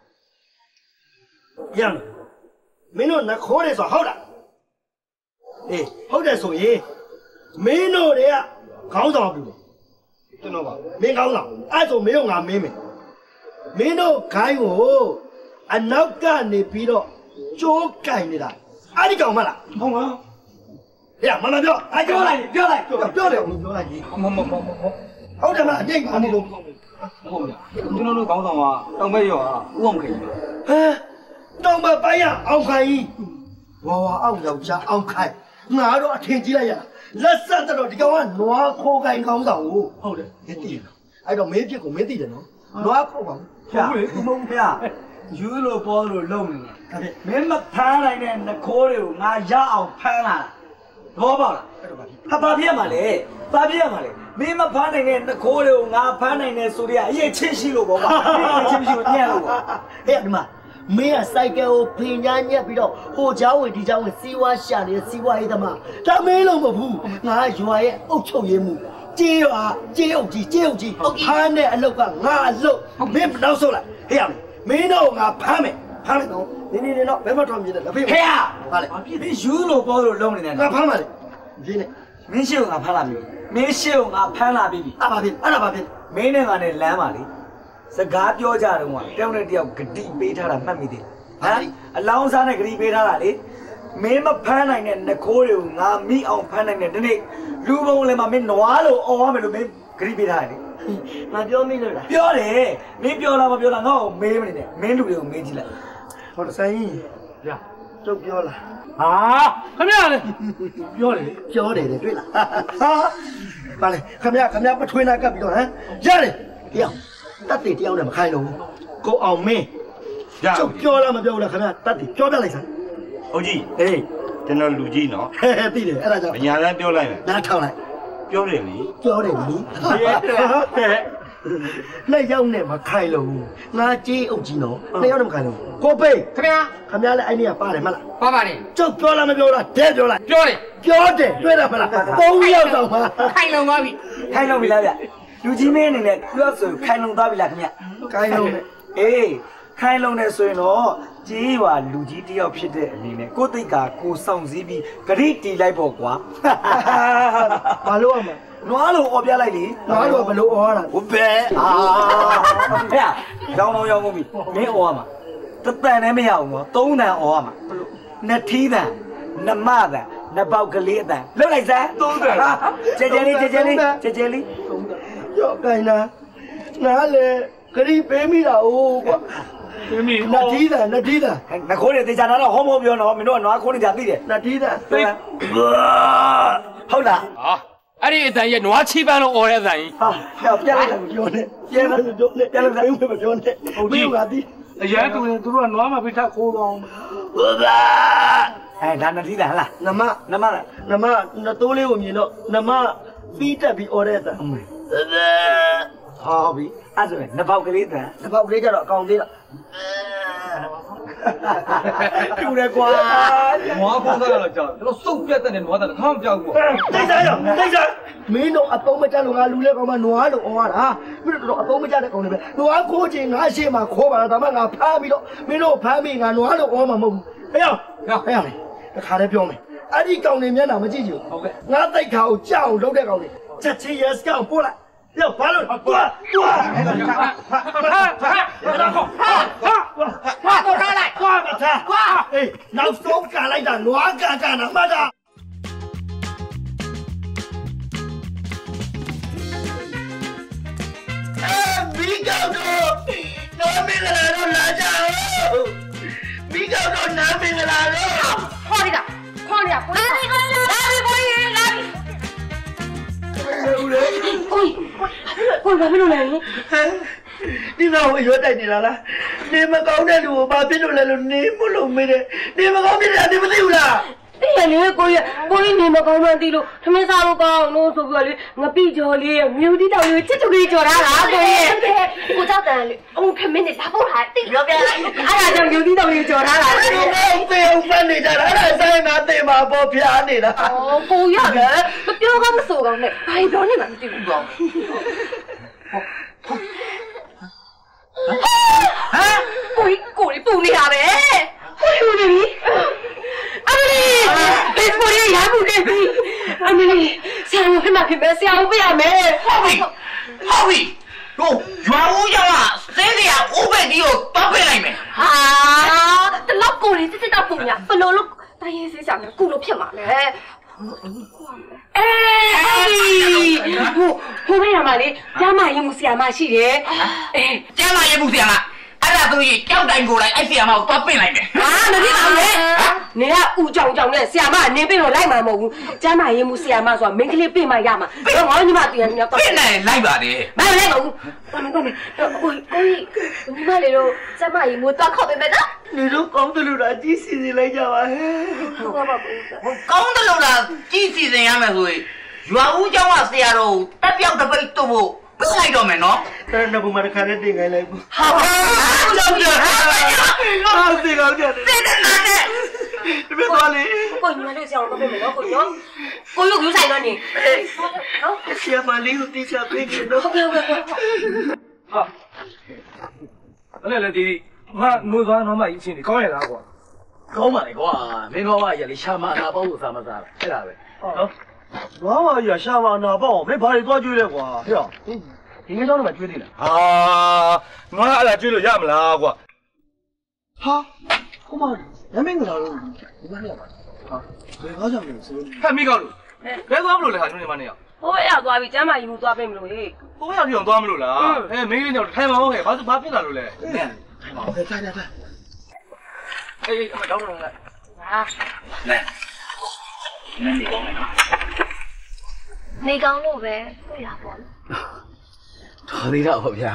ရမ်းမင်းတို့နှခိုးတွေဆိုဟုတ်လားအေးဟုတ်တယ်ဆိုရင်မင်းတို့တွေကခေါင်းဆောင်ပြုတယ်ကျွန်တော်ပါမင်းခေါင်းဆောင်အဲ့ဆိုမင်းတို့ငါမင်းမယ်မင်းတို့ခိုင်းကိုအနောက်ကနေပြီးတော့ကြိုးကင်နေတာအဲ့ဒီကောင်မလားဟုတ်ပါဟဲ့မမပြောအဲ့ပြောလိုက်ပြောလိုက်ပြောတယ်ဦးပြောလိုက်ကြီးမမမမဟုတ်တယ်မလားအတိတ်ကနေလို့ဟုတ်ဗျာကျွန်တော်တို့ခေါင်းဆောင်ကတောင်ဘက်ရောဥအောင်ခိုင်ဟဲတောင်ဘက်ပိုင်းရအောင်ခိုင်ဝါဝါအောက်ယောက်ျားအောင်ခိုင်ငါတော့အထင်ကြီးလိုက်ရလက်ဆက်တော့ဒီကောင်ကနွားခိုးခိုင်ခေါင်းဆောင်ကိုဟုတ်တယ်မသိရအဲ့တော့မင်းပြစ်ကိုမင်းသိတယ်နော်နွားခိုးပါဟုတ်လေမဟုတ်ဗျာယူလို့ပေါ်လို့လုံနေတယ်မင်းမဖမ်းနိုင်တဲ့နှခိုးတွေကိုငါရအောင်ဖမ်းလာတော့ပေါ့လားဟာဘာပြရမှာလဲဘာပြရမှာလဲမင်းမဖမ်းနိုင်တဲ့နှခိုးတွေကိုငါဖမ်းနိုင်တယ်ဆိုတော့အရေးချင်းရှိလို့ပေါ့ကွာချင်းရှိလို့ညံ့လို့ပေါ့ဟဲ့ဒီမှာမင်းကစိုက်ကယ်ကိုဖင်ညာညက်ပြီးတော့ဟိုเจ้าဝင်ဒီเจ้าဝင်စီးဝါရှာနေတဲ့စီးဝါရေးသမားဒါမင်းလုံးမဘူးငါရွာရဲ့အုတ်ချုပ်ရေးမှုကြေးရွာကြေးအုပ်ကြီးကြေးအုပ်ကြီးဖမ်းတဲ့အလုပ်ကငါအလုပ်မင်းတော့ဆိုလိုက်ဟဲ့ရမင်းတော့ငါဖမ်းမယ်ဖမ်းလိုက်တော့နေနေနေတော့ဘယ်မှထွက်မြင်တယ်လက်ဖေးဟဲ့ဟာလေမင်းယူလို့ပေါ်လို့လုံးနေတယ်ငါဖမ်းပါလေဒီနေ့မင်းရှိကိုငါဖမ်းလာပြီမင်းရှိကိုငါဖမ်းလာပြီအဲ့ဘာဖြစ်အဲ့ဒါဘာဖြစ်မင်းနဲ့ငါနဲ့လမ်းပါလေစကားပြောကြတော့ကတယောက်နဲ့တယောက်ဂတိပေးထားတာမှတ်မိသေးလားဟမ်အလောင်းစားနဲ့ဂတိပေးထားတာလေမင်းမဖမ်းနိုင်တဲ့နှခိုးတွေကိုငါမိအောင်ဖမ်းနိုင်တဲ့ဒီနေ့လူပုံလည်းမမင်းနွားလို့អော်ရမယ်လို့မင်းဂတိပေးထားတယ်ငါပြောမိလို့လားပြောတယ်မင်းပြောလားမပြောလားငါ့ကိုမေးမနေနဲ့မင်းလူတွေကိုမေးကြည့်လိုက်ဟုတ်တယ်ဆိုင်ဗျာကျုပ်ပြောလားဟာခမရလေပြောတယ်ပြောတယ်တွေ့လားဟာပါလေခမရခမရပထွေးနာကပ်ပြီးတော့ဟမ်ရတယ်တရားတတ်တည်တရားနဲ့မခိုင်းတော့ဘူးကိုအောင်မင်းကျုပ်ပြောလားမပြောလားခမရတတ်တည်ပြောပြလိုက်စမ်းဟုတ်ကြီးဟေးကျွန်တော်လူကြီးနော်ဟဲ့သိတယ်အဲ့ဒါကြောင့်အညာတန်းပြောလိုက်မယ်နားထောင်လိုက်ပြောတယ်လေပြောတယ်လေလက်ရောက်နဲ့မခိုင်လို့ငါကြေးအုပ်ကြီးနော်လက်ရောက်နဲ့မခိုင်လို့ကိုပိတ်ခင်ဗျာခင်ဗျာလည်းအဲ့ဒီကပါတယ်မလားပါပါတယ်ကျုပ်ပြောလားမပြောလားဒဲပြောလိုက်ပြောတယ်ပြောတယ်တွေ့တယ်မလားသုံးယောက်တော့ပါခိုင်လုံသွားပြီခိုင်လုံပြီလားဗျလူကြီးမင်းအနေနဲ့ပြောဆိုခိုင်လုံသွားပြီလားခင်ဗျခိုင်လုံတယ်အေးခိုင်လုံနေဆိုရင်တော့ကြေးပါလူကြီးတယောက်ဖြစ်တဲ့အနေနဲ့ကိုသိက္ခာကိုဆောင်စည်းပြီးဂရိတီလိုက်ပေါ့ကွာဘာလို့အမနွားလို့អော်ပြလိုက်လေနွားလို့ဘလို့អော်ရတာဟုတ်ပဲအာဟဲ့ရောင်းတော့ရောင်းကုန်ပြီမင်းអော်ရမှာတပန်လည်းမရဘူးနော်သုံးတန်អော်ရမှာနှစ်ထီးတန်နမတန်နှစ်ပေါက်ကလေးအတန်လှုပ်လိုက်စမ်းသုံးတန်ကြဲကြဲလေးကြဲကြဲလေးကြဲကြဲလေးသုံးတန်ရော့ကိုင်းနာနားလေဂရိပေးမိတာအိုးကွာပေးမိနှစ်ထီးတန်နှစ်ထီးတန်နှခိုးတွေတေချာတော့ဟောမောပြောတော့မင်းတို့ကနွားခိုးနေကြသိတယ်နှစ်ထီးတန်ဟုတ်လားဟာအဲ့ဒီအတန်ရဲ့နွားချီပန်းလို့អော်တဲ့အတန်ကြီးဟာပြလိုက်လို့ပြောနေပြလိုက်လို့ပြောနေပြလိုက်လို့မပြောနဲ့ဟုတ်ကြီးကဒီအရန်တူရင်သူတို့ကနွားမှာပိထခိုးတော့ဟုတ်ပါအဲဒါနှစ်ထီးတန်ဟလားနမနမနမနတိုးလေးကိုမြင်တော့နမဖီးတက်ပြီးអော်တဲ့အတန်ဟုတ်ပြီအဲ့ဆိုရင်နှစ်ပေါက်ကလေးတန်နှစ်ပေါက်ကလေးကျတော့အကောင်သေးတော့တူတယ်ကွာနွားပေါက်သားတော့ကြောက်ကျွန်တော်စုပ်ပြတ်တဲ့နွားသားတစ်ခါမကြောက်ဘူးတိတ်စားရောတိတ်စားမင်းတို့အပုံးမကြလို့ငါလူလဲကောင်မနွားလို့អော်ရတာမင်းတို့အပုံးမကြတဲ့ကောင်တွေပဲနွားခိုးချင်ငါရှေ့မှာခိုးပါလားဒါမှငါဖမ်းပြီးတော့မင်းတို့ဖမ်းပြီးငါနွားလို့អော်မှာမဟုတ်ဘူးဟဲ့ရောက်ဟဲ့ရောက်တခါတည်းပြောမယ်အဲ့ဒီကောင်တွေမျက်နှာမကြည့်ကြဘူးဟုတ်ကဲ့ငါတိတ်ခါကိုကြောက်လုပ်တဲ့ကောင်တွေချက်ချင်းရဲစကောင်ပို့လိုက်要完了，过来，过来，哈哈，哈，哈，哈，哈，都上来，过来，过来， အေးနောက်ဆုံးကန်လိုက်တာနွားကန်ကန်တာမှတ်တာဘီကောက်တော့နာမင်္ဂလာတော့လာကြအောင်ဘီကောက်တော့နာမင်္ဂလာတော့ခေါ်ရတာခေါ်ရကိုလာပြီကိုလာပြီကိုလာပြီကိုကိုဘာဖြစ်လို့လဲဒီကောင်ရွတ်တိုက်နေတာလားနေမကောင်းတဲ့လူကိုဘာဖြစ်လို့လဲလို့နေမလို့မေးတယ်နေမကောင်းဖြစ်တာနေမသိဘူးလားဒီကနေ့ကိုရကိုနေမကောင်းမှန်းသိလို့ထမင်းစားလို့ကောင်းလို့ဆိုပြီးတော့လေငပိကြော်လေးမြူတီတောင်လေးချစ်ချူလေးကြော်ထားတာကိုရကိုကြောက်တယ်လေအုံထမင်းနဲ့ဓာတ်ပို့ထားတိပြောပြလိုက်အဲ့ဒါကြောင့်မြူတီတောင်လေးကြော်ထားတာဒီကောင်သေအောင်ဖန်နေကြတာအဲ့ဒါဆိုင်နာသေမှာပေါ်ဖျားနေတာအော်ကိုရလေမပြောကောင်းမဆိုကောင်းနဲ့ဘာပြောနေမှမသိဘူးကောဟမ်ကိုကိုလေးပူနေတာပဲကိုပူနေပြီအမလီဘယ်ကိုရရဘူးနေပြီအမလီဆရာမဖြစ်မှာဖြစ်မယ်ဆရာမပြရမယ်ဟုတ်ပြီဟုတ်ပြီဟိုရွာဦးကျောင်းကစေးစရာဥပဒေကိုတောက်ပြလိုက်မယ်ဟာတလောက်ကိုလေးစစ်စစ်တော့ပူညာဘလို့လို့တိုင်းရေးစေးစားမယ်ကုလို့ဖြစ်မှာလေအေးဟိုဟိုဘယ်မှာလေကျမရင်မှုဆရာမရှိတယ်အေးကျမရင်မှုဆရာမအဲ့ဒါဆိုရင်ကြောက်တိုင်းကိုယ်တိုင်းအဲ့ဆရာမကိုတော့ပင့်လိုက်မယ်ဟာမဖြစ်ပါနဲ့နေကဥကြောင်ကြောင်နဲ့ဆရာမနင်းပင့်တော့လိုက်မှာမဟုတ်ဘူးကျမရင်မှုဆရာမဆိုတာမင်းကလေးပင့်မှရမှာတော့ငါညီမတူရနေတော့ပင့်နိုင်လိုက်ပါတယ်မလိုက်ပါဘူးတော်မယ်တော်မယ်ကိုကိုညီမလေးတို့ကျမရင်မှုတော့ခေါက်ပေးမယ်နော်နေတော့ကောင်းတယ်လို့လားကြီးစီစီလိုက်ကြပါဟဲ့ဟုတ်ပါဘူးကောင်းတယ်လို့လားကြီးစီစဉ်ရမယ်ဆိုရင်ရွာဦးကျောင်းကဆရာတော်တက်ပြောက်တပိတ်တို့ဖို့ပြလိုက်တော့မယ်နော်အဲ့ဒါကမှတစ်ခါနဲ့တင်ခိုင်းလိုက်ဘူးဟာဟုတ်လို့ပြောဟာသေကောင်းတယ်သေတယ်နားနဲ့ဒီမဲ့သွားလေကိုညီမလေးဆရာတော်တော့မယ်နော်ကိုနော်ကိုရုပ်ယူဆိုင်တော့နေနော်ဆရာမလေးကိုတိကျပေးနေတော့ဟုတ်ကဲ့ဟုတ်ကဲ့ဟာအဲ့လေလေဒီဟာငိုသွားတော့မှအချင်းကြီးကောင်းရလားကွာကောင်းပါလေကွာမင်းတော်ကရလေရှာမနာပေါ့လို့စားမစားအဲ့ဒါပဲနော်ဘာမှရရှာမနာပေါ့မင်းဘာတွေသွားကြွေးလဲကွာဟဲ့ဒီမင်းတော်ကကြွေးသေးလားဟာငါအဲ့ဒါကြွေးလို့ရမလားကွာဟာဟိုမှာရမင်းကလာလို့ဒီမနေ့ကဟာဘယ်ကားကြောင့်လဲဆိုလို့ဟဲ့မိကောက်လို့ဘယ်သွားမလို့လဲဟာကျွန်တော်ညီမနဲ့ရောက်ဟိုရသွားပြီကျမ်းမာရင်မသွားပေးမလို့ဟေးဟိုရောက်ပြောင်းသွားမလို့လားဟဲ့မင်းလေးတော့ထိုင်မအောင်ခဲ့ဘာဘာဖြစ်လာလို့လဲထိုင်မအောင်ခဲ့ထိုင်ထိုင်ထိုင်အေးအမတော့တော့လိုက်ဟာနဲနေကောင်းမယ်နော်နေကောင်းလို့ပဲတွေ့ရပါလို့တော်သေးတော့ဗျာ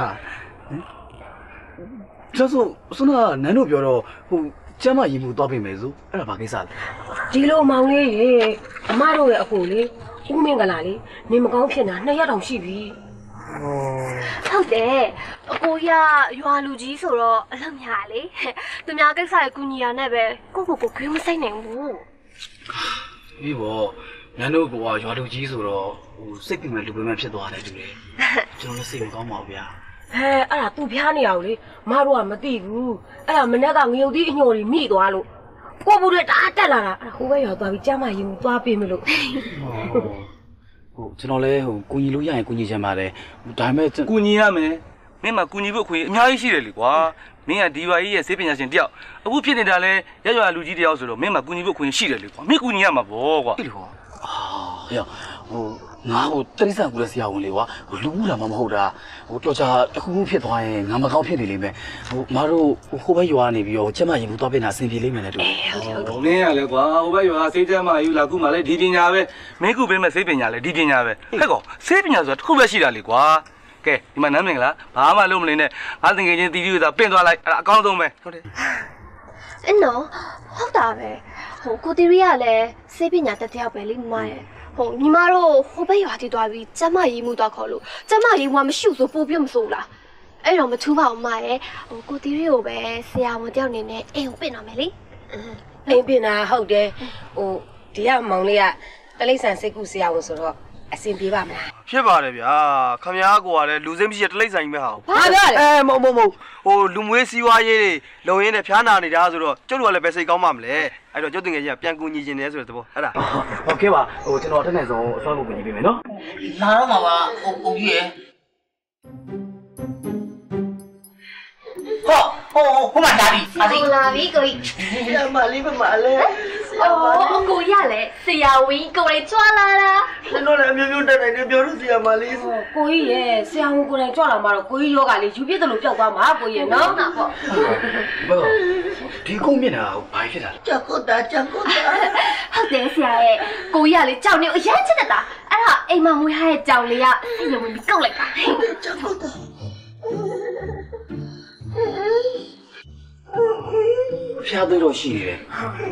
ကျဆိုစွနာနန်းတို့ပြောတော့ဟိုကျမရင်မှုသွားပြင်မယ်ဆိုအဲ့ဒါဘာကိစ္စလဲဒီလိုမောင်လေးရေအမတို့ရဲ့အကိုလေးဦးမင်္ဂလာလေးနေမကောင်းဖြစ်နေတာနှစ်ရက်တောင်ရှိပြီဟုတ်တယ်အကိုရရွာလူကြီးဆိုတော့အလုပ်များလေသူများကိစ္စကိုကူညီရနဲ့ပဲကိုကိုကိုခွေးမဆိုင်နိုင်ဘူးအေးဘောနန်းတို့ကရွာလူကြီးဆိုတော့ဟိုစိတ်ပြမယ်လူပဲမှဖြစ်သွားတယ်တူတယ်ကျွန်တော်လည်းစိတ်မကောင်းပါဘူးဗျာဟဲအဲ့ဒါ तू ဖျားနေရအောင်လေမတို့ကမသိဘူးအဲ့ဒါမနေ့ကငရုတ်သီးအညိုတွေမိသွားလို့ကိုဘူးတွေတအားတက်လာတာအဲ့ဒါဟိုဘက်ရောက်သွားပြီးကျမရင်သွားပေးမလို့ဟိုကျွန်တော်လည်းဟိုကူညီလို့ရရင်ကူညီချင်ပါတယ်ဒါပေမဲ့ကူညီရမယ်မင်းမကူညီဖို့အခွင့်အများကြီးရှိတယ်လေကွာမင်းကဒီဘာကြီးရဲ့စေပညာရှင်တယောက်အခုဖြစ်နေတာလဲရရွာလူကြီးတယောက်ဆိုတော့မင်းမကူညီဖို့အခွင့်ရှိတယ်လေကွာမင်းကူညီရမှာပေါ့ကွာအေးလေကွာအာဟဲ့ဟိုငါ့ကိုတရိစ္ဆာန်ကူတဲ့ဆရာဝန်လေကွာဟိုလူဘူးလာမှမဟုတ်တာဟိုတော်ချာတစ်ခုခုဖြစ်သွားရင်ငါမကောင်းဖြစ်နေလိမ့်မယ်ဟိုမတို့ဟိုဘက်ရွာနေပြီးတော့ကျမရင်ဘူးသွားပြင်တာအဆင်ပြေလိမ့်မယ်လေတူဟိုမင်းရလေကွာဟိုဘက်ရွာစေးကျမယူလာခုမှလည်းဒီပညာပဲမင်းခုပေးမဲ့စေးပညာလည်းဒီပညာပဲဟဲ့ကောစေးပညာဆိုတာတစ်ခုပဲရှိတာလေကွာကဲဒီမှာနမ်းမင်္ဂလာဘာမှလုပ်မနေနဲ့ငါတငယ်ချင်းတီတီကိုသာပင့်သွားလိုက်အဲ့ဒါအကောင်းဆုံးပဲဟုတ်တယ်အင်းနော်ဟုတ်တာပဲဟိုကိုတီရီကလည်းစေးပညာတက်တယောက်ပဲလေမမရဲ့ဟိုညီမတို့ဟိုဘက်ရွာတီသွားပြီးကျမရေးမှုသွားခေါ်လို့ကျမရေးမှုကမရှိဆိုပို့ပြမစိုးလားအဲ့တော့မထူးပါဘူးမရဲ့ဟိုကိုတီရီကိုပဲဆရာဝန်တယောက်နေနဲ့အိမ်ကိုပင့်တော့မယ်လေအိမ်ပင့်တာဟုတ်တယ်ဟိုဒီကမောင်လေးကတလိမ့်ဆန်စိတ်ကူဆရာဝန်ဆိုတော့အဆင်ပြေပါမလားဖြစ်ပါတယ်ဗျာခမည်းကိုကလည်းလူစိမ့်မရှိတဲ့တလိမ့်ဆိုင်ပဲဟာဘာပြောလဲအဲမဟုတ်မဟုတ်ဟိုလူမွေးစီးွားရေးတွေလုံရင်းနဲ့ဖျားနာနေတာဆိုတော့ကျုပ်တို့ကလည်းပဲစိတ်ကောင်းမှမလဲအဲ့တော့ကျုပ်တင်ငယ်ချင်းကပြန်ကူညီခြင်းတယ်ဆိုတဲ့သဘောအဲ့ဒါဟုတ်ကဲ့ပါဟိုကျွန်တော်တက်နေဆုံးအစောကိုကူညီပေးမယ်နော်လာတော့မှာပါအုပ်ကြီးရဟောဟိုဟိုမှာလာပြီအစီလာပြီကိုကြီးဆရာမလေးမမလေးအော်ကိုရလေဆရာဝင်းကိုလေးကြွလာတာကျွန်တော်လည်းအမျိုးမျိုးတက်တိုင်းပြောလို့ဆရာမလေးကိုကြီးရဲ့ဆရာဝန်ကိုယ်တိုင်ကြွလာမှာတော့ကိုကြီးယောဂလေးယူပြစ်တယ်လို့ပြောက်သွားမှာကိုကြီးရဲ့နော်နာပေါ့ဒီကုန်းမျက်နှာကိုဘာဖြစ်တာလဲကြောက်ကုတ်တာကြောက်ကုတ်တာဟုတ်တယ်ဆရာရဲ့ကိုကြီးကလေကြောက်နေအရမ်းချစ်တတ်တာအဲ့ဒါအိမ်မမွေးထားတဲ့ကြောက်လေးကဆရာဝန်ပြီးကောက်လိုက်တာကြောက်ကုတ်တာဖျားသွေးတော့ရှိနေတယ်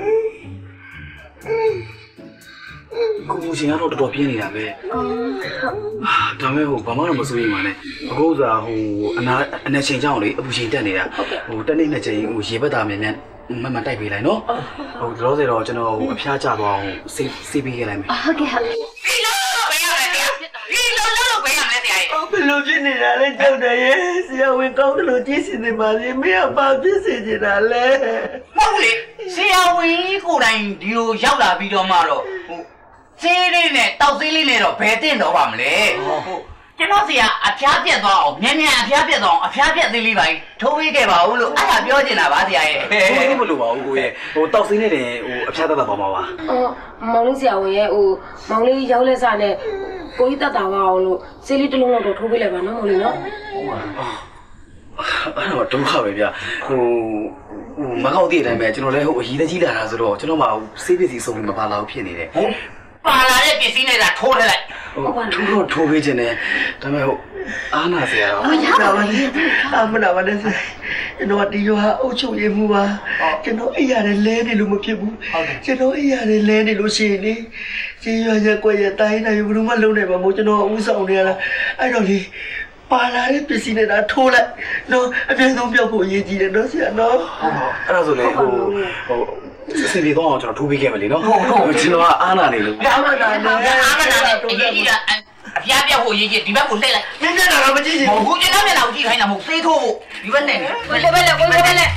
ကိုကိုရှင်ကတော့တော်တော်ပြင်းနေတာပဲဒါမဲ့ဟိုဘာမှတော့မစိုးရိမ်ပါနဲ့အခုကဟိုအနာအနာချိန်ကြောင်းလေအပူချိန်တက်နေတာဟိုတစ်နေ့နှစ်ချိန်ဟိုရေဘက်သားမြန်မြန်မမတိုက်ပေးလိုက်နော်ဟိုဒီလိုဆိုတော့ကျွန်တော်ဟိုအဖျားကျသွားအောင်စေးစေးပေးခဲ့လိုက်မယ်ဟုတ်ကဲ့ဟုတ်ဒီလိုဘယ်ရလဲတရားဒီလိုလို့ဘယ်ရလဲတရားရဲ့ဘယ်လိုဖြစ်နေတာလဲကြောက်တယ်ရဲ့ဆရာဝန်ကောင်းတယ်လို့ကြည့်စင်နေပါလေမင်းကဘာဖြစ်စေချင်တာလဲဟုတ်လေဆရာဝန်ကိုယ်တိုင်ဒီလိုရောက်လာပြီးတော့မှတော့ဟိုစေးလေးနဲ့တောက်စေးလေးနဲ့တော့ဘယ်တင်တော့ပါမလဲဟုတ်ကျွန်တော်စီကအဖျားပြက်သွားအောင်မြန်မြန်အဖျားပြက်သွားအောင်အဖျားပြက်သေးလေးပါထိုးပေးခဲ့ပါဦးလို့အဲ့ဒါပြောချင်တာပါဆရာရဲ့ထိုးမလို့ပါဘူးကိုရဲ့ဟိုတောက်စိမ့်နေတယ်ဟိုအဖျားတက်တာပါမှာပါအော်မောင်လေးဆရာဝန်ရဲ့ဟိုမောင်လေးရောက်လက်စားနဲ့ကိုကြီးတက်တာပါအောင်လို့စေးလေးတစ်လုံးလောက်တော့ထိုးပေးလိုက်ပါနော်မောင်လေးနော်ဟုတ်ပါအဲ့တော့ဒုက္ခပဲဗျဟိုမကောက်တဲ့အတိုင်းပဲကျွန်တော်လည်းဟိုအကြီးတကြီးလာတာဆိုတော့ကျွန်တော်မှစေးပစ္စည်းစုံပြီးမပါလာဘူးဖြစ်နေတယ်ဟုတ်ပါလာတဲ့ပစ္စည်းနဲ့ဒါထိုးထလိုက်ဟုတ်ပါထိုးတော့ထိုးပေးခြင်းနဲ့ဒါပေမဲ့ဟိုအားနာစရာတော့ဟုတ်ရပါဘူးအမနာပါနဲ့ကျွန်တော်ဒီရောအုပ်ချုပ်ရမှုပါကျွန်တော်အိပ်ရတယ်လဲနေလို့မဖြစ်ဘူးကျွန်တော်အိပ်ရတယ်လဲနေလို့ရှိရင်လေကျေးရွာရက်ွက်ရတိုင်းတိုင်းဘယ်သူမှလုံးနေမှာမဟုတ်ကျွန်တော်ဥဆောင်နေရတာအဲ့တော့လေပါလာတဲ့ပစ္စည်းနဲ့ဒါထိုးလိုက်နော်အပြည့်ဆုံးပြောက်ဖို့အရေးကြီးတယ်နော်ဆရာနော်အဲ့ဒါဆိုလေဟိုဟိုစင်ပြေတော့ကျွန်တော်ထိုးပေးခဲ့မယ်လေနော်ဟုတ်ဟုတ်ကျွန်တော်ကအားနာနေလို့အားနာနေအားနာနေအရေးကြီးတာအပြားပြဖို့အရေးကြီးဒီဘက်ကိုလှည့်လိုက်မင်းမျက်နှာကမကြည့်ချင်ဘူးဘူးကျွန်တော်မျက်နှာကိုကြည့်ခိုင်းတာမဟုတ်သေးထိုးဖို့ဒီဘက်နဲ့ဘယ်လဲဘယ်လဲဘယ်လဲဘယ်လဲ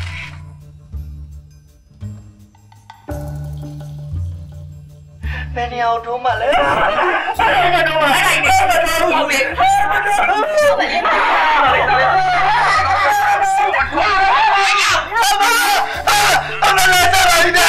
ဘယ်နေအောင်ထိုးမှလဲဘယ်တော့မှအဲ့ဒါဟုတ်ပြီအမလေးစားပါလိမ့်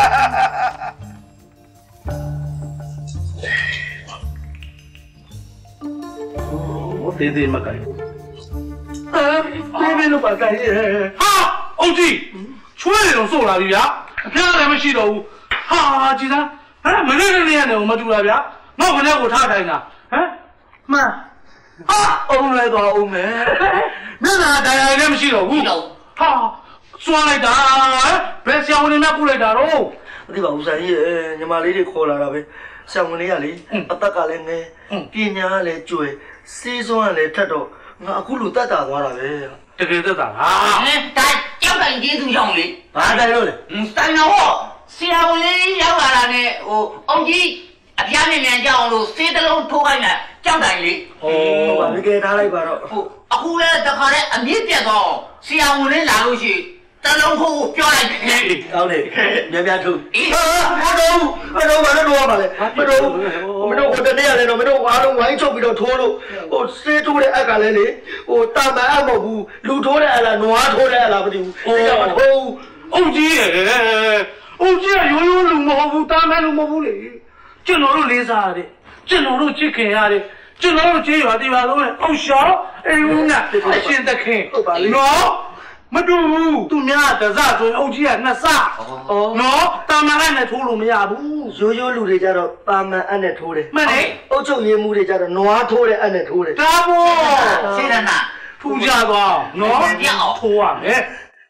မယ်သေးသေးမကိုင်အာဘယ်လိုပါကိုင်ရဲ့ဟာအုတ်ကြီးချွေးတယ်တော့စို့လာပြီဗျာအဖျားလည်းမရှိတော့ဘူးဟာကြည်သားအဲ့ဒါမနေ့ကနေ့ကနေမတူတာဗျာနောက်ခဏကိုထားတိုင်းတာဟမ်မှန်ဟာအုံးလဲတော့အုံးမယ်မျက်နှာတရားလည်းမရှိတော့ဘူးဟာစွမ်းလိုက်တာဘယ်ဆရာဝန်နဲ့ကုလိုက်တာတော့မသိပါဘူးဆရာကြီးညီမလေးတွေခေါ်လာတာပဲဆရာဝန်လေးကလေအသက်ကလည်းငယ်ပညာကလည်းကျွယ်စေးစွမ်းကလည်းထက်တော့ငါအခုလိုတက်တာသွားတာပဲတကယ်တက်တာဟာဟမ်ဒါကြောက်တိုင်ကျေးဇူးကြောင့်လေဘာတိုင်းလို့လဲတိုင်တော့ဆရာဝန်လေးရောက်လာတာနဲ့ဟိုအောင်ကြီးအပြားမြန်မြန်ကြောက်အောင်လို့စေးတလုံးထိုးခိုင်းတာကြောက်တိုင်လေဟိုဘာဒီကဲထားလိုက်ပါတော့ဟိုအခုလည်းတခါတည်းအမြင့်ပြတ်တော့ဆရာဝန်လေးလာလို့ရှိတလုံးကိုပြောလိုက်တယ်ကောင်းတယ်မြန်မြန်ထုတ်မတော်ဘူးမတော်ဘာလို့တော့ပါလဲမတော်ဘူးမတော်ကိုတနေ့ရတယ်တော့မတော်အားလုံးဝိုင်းချုပ်ပြီးတော့ထိုးလို့ဟိုစေးထိုးတဲ့အက်ကလည်းလေဟိုတာမန်အမဟုတ်ဘူးလူထိုးတဲ့အလားနွားထိုးတဲ့အလားမသိဘူးအဲ့ဒါမထိုးဘူးအုတ်ကြီးရဲ့အုတ်ကြီးကရိုးရိုးလူမဟုတ်ဘူးတာမန်လူမဟုတ်ဘူးလေကျွန်တော်တို့လေးစားရတယ်ကျွန်တော်တို့ချစ်ခင်ရတယ်ကျွန်တော်တို့ကျေးရွာဒီပါလုံးနဲ့အုတ်ရှောင်းအိမ်ဦးနဲ့အရှင်သခင်နော်မတူဘူးသူများတစဆိုရင်အုတ်ကြီးကနှစ်စဩနော်တာမန်အနဲ့ထိုးလို့မရဘူးရိုးရိုးလူတွေကြတော့တာမန်အနဲ့ထိုးတယ်မှန်တယ်အုတ်ချုပ်ရင်းမှုတွေကြတော့နွားထိုးတဲ့အနဲ့ထိုးတယ်ဒါပေါ့စေရနာထူကြသွားနော်ထိုးရမယ်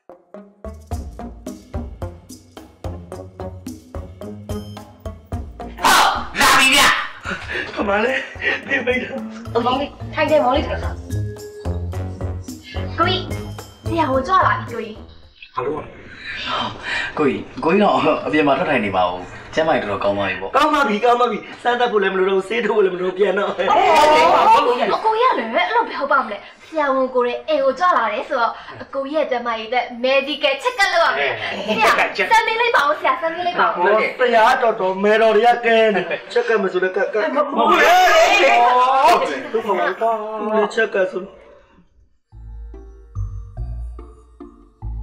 လာပြီဗျခမလေးပြေးပိတ်တော့မောင်လေးထိုင်တယ်မောင်လေးထိုင်တာကိုကြီးဆရာဝန်ကြွလာပြီကိုကြီးဟာလို့ကိုကြီးကိုကြီးတော့အပြင်မှာထွက်ထိုင်နေပါဦးကျမ်းမိုက်တော်တော်ကောင်းပါပြီပေါ့ကောင်းပါပြီကောင်းပါပြီစမ်းသပ်ဖို့လည်းမလိုတော့ဆေးထိုးဖို့လည်းမလိုပြန်တော့အကိုရလည်းအဲ့လိုပြောပါမလဲဆရာဝန်ကိုရဲ့အိမ်ကိုကြွလာတယ်ဆိုတော့အကိုရဲ့ကျမကြီးတဲ့ medical check ကလုပ်ရမယ်ဆရာစမ်းနေလိုက်ပါဦးဆရာစမ်းနေလိုက်ပါဦးဆရာတော်တော်မဲတော်တွေကကဲနေ check ကမဆိုလည်းကကမဟုတ်လေဟုတ်ပါဘူးပါ check ကဆို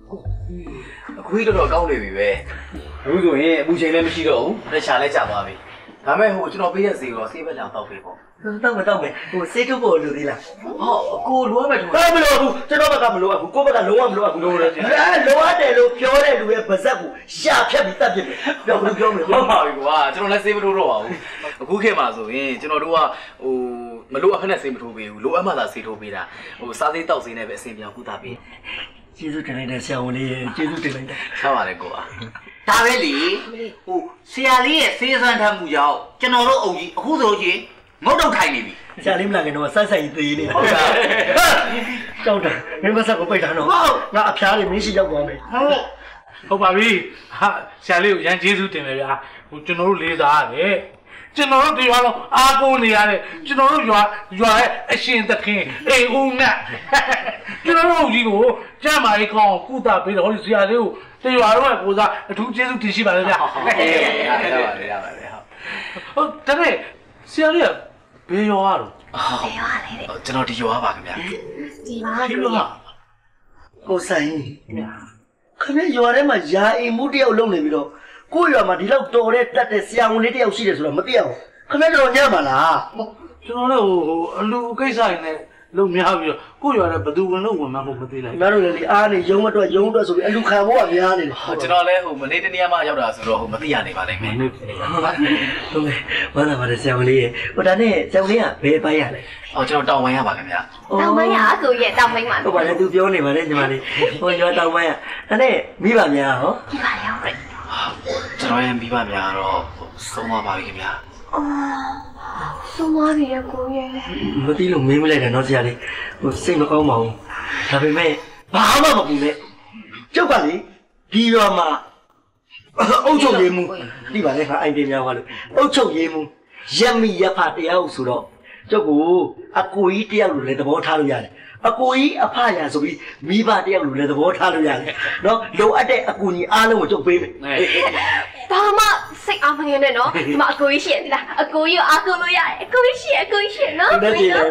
အခုကြီးတော့ကောင်းနေပြီပဲဘူးဆိုရင်အပူချိန်လည်းမရှိတော့ဘူးလက်ချာလည်းကျသွားပြီဒါမဲ့ဟိုကျွန်တော်ပေးတဲ့ဈေးတော့ဆေးဘက်လောင်တော့ပေးပေါ့တော့မတော့မယ်ဟိုစေးထုတ်ဖို့လိုသေးလားဟောကိုလိုရမယ်သူဘာမလို့ဘူးကျွန်တော်ဘက်ကမလိုဘူးကိုဘက်ကလုံးဝမလိုဘူးလိုတယ်အဲလိုရတယ်လို့ပြောတဲ့လူရဲ့ပါဇက်ကိုရှာဖြတ်ပြီးတတ်ပြစ်တယ်ပြောလို့ပြောမယ်ဟုတ်ပါပြီကွာကျွန်တော်လည်းဆေးမထိုးတော့ပါဘူးအခုခေတ်မှာဆိုရင်ကျွန်တော်တို့ကဟိုမလိုအပ်ဖက်နဲ့ဆေးမထိုးပေးဘူးလိုအပ်မှသာဆေးထိုးပေးတာဟိုစားသေးတောက်ဆေးနဲ့ပဲအဆင်ပြေအောင်ကုသပေးကျေးဇူးတင်လိုက်တဲ့ဆရာဝန်လေးကျေးဇူးတင်လိုက်တာဟုတ်ပါတယ်ကွာဒါပဲလေဟိုဆရာလေးရဲ့စေးစမ်းထမ်းမှုကြောင့်ကျွန်တော်တို့အုံကြီးအခုဆိုလို့ချင်းငုတ်တုတ်ထိုင်နေပြီဆရာလေးမလာခင်တော့ဆိုက်ဆိုင်သေးနေတာဟုတ်လားကြောက်တယ်မင်းမဆက်ကိုပိတ်တာတော့ငါအဖျားလေးမင်းရှိရောက်သွားမယ်ဟုတ်ဟုတ်ပါပြီဟာဆရာလေးကိုရန်ကျေးဇူးတင်တယ်ဗျာဟိုကျွန်တော်တို့လေးစားရတယ်ကျွန်တော်တို့ဒီရွာလုံးအားကိုးနေရတယ်ကျွန်တော်တို့ရွာရွာရဲ့အရှင်သခင်အိမ်ဦးနဲ့ကျွန်တော်တို့ကြီးကိုကျမ်းမာရေးကောင်းကုသပေးတော့ဟိုဆရာလေးကိုတရွာတော့ကိုစားအထူးကျေးဇူးတင်ရှိပါလေဗျာဟုတ်ပါလေရပါတယ်ရပါတယ်ဟုတ်ဒါနဲ့ဆရာလေးကဘယ်ရွာတော့ဘယ်ရွာလဲတဲ့ကျွန်တော်ဒီရွာပါခင်ဗျာဒီပါဒီရွာကိုဆိုင်ခင်ဗျရွာထဲမှာယာအိမ်မှုတယောက်လုံနေပြီးတော့ကိုရွာမှာဒီလောက်တော်တဲ့တတ်တဲ့ဆရာဝန်လေးတယောက်ရှိတယ်ဆိုတော့မသိရဘူးခင်ဗျတော်ညံ့ပါလားကျွန်တော်လည်းဟိုအလူကိစ္စရင်းနဲ့လုံများပြီးတော့ကိုရွာထဲဘသူဝင်လို့ဝင်မှမသိလိုက်ခင်ဗျတို့လည်းအားနေရုံးမတော့ရုံးတော့ဆိုပြီးအလူခံဖို့ကများနေတယ်ကျွန်တော်လည်းဟိုမနေ့တနေ့မှရောက်တာဆိုတော့ဟိုမသိရနေပါလိမ့်မယ်ဟုတ်ကဲ့ဘာသာပါတယ်ဆရာဝန်လေးရဲ့ဟိုဒါနဲ့ဆရာဝန်လေးကဘယ်ပိုင်းရလဲအော်ကျွန်တော်တောင်ပိုင်းရပါခင်ဗျာတောင်ပိုင်းရကိုရဲ့တောင်ပိုင်းမှာဟုတ်ပါလေသူပြောနေပါလေညီမလေးဟိုရွာတောင်ပိုင်းရဒါနဲ့မိဘများဟောမိဘရောဟုတ်ကျွန်တော်ရဲ့မိဘများတော့ဆုံးသွားပါပြီခင်ဗျာအော်ဆုံးသွားပြီကိုရဲ့မသိလို့မင်းမလိုက်တယ်နော်ဆရာလေးဟိုစိတ်မကောင်းပါဘူးဒါပေမဲ့ဘာမှမပူနဲ့ကျုပ်ကလေဒီရွာမှာအုတ်ချုပ်ရေးမှုဒီပါလေငါအိုင်တင်များပါလို့အုတ်ချုပ်ရေးမှုရက်မိရဖတရားဟုဆိုတော့ကျုပ်ကိုအကိုကြီးတယောက်လိုလည်းသဘောထားလို့ရတယ်အကိုကြီးအဖရဆိုပြီးမိဘတယောက်လိုလည်းသဘောထားလို့ရတယ်နော်လိုအပ်တဲ့အကူကြီးအားလုံးကိုကျုပ်ပေးမယ်ဘာမှစိတ်အားမငယ်နဲ့နော်ဒီမှာအကိုကြီးရှိရလားအကိုကြီးအားကိုလို့ရတယ်အကိုကြီးရှိအကိုကြီးရှိနော်ဒါနဲ့ဒါ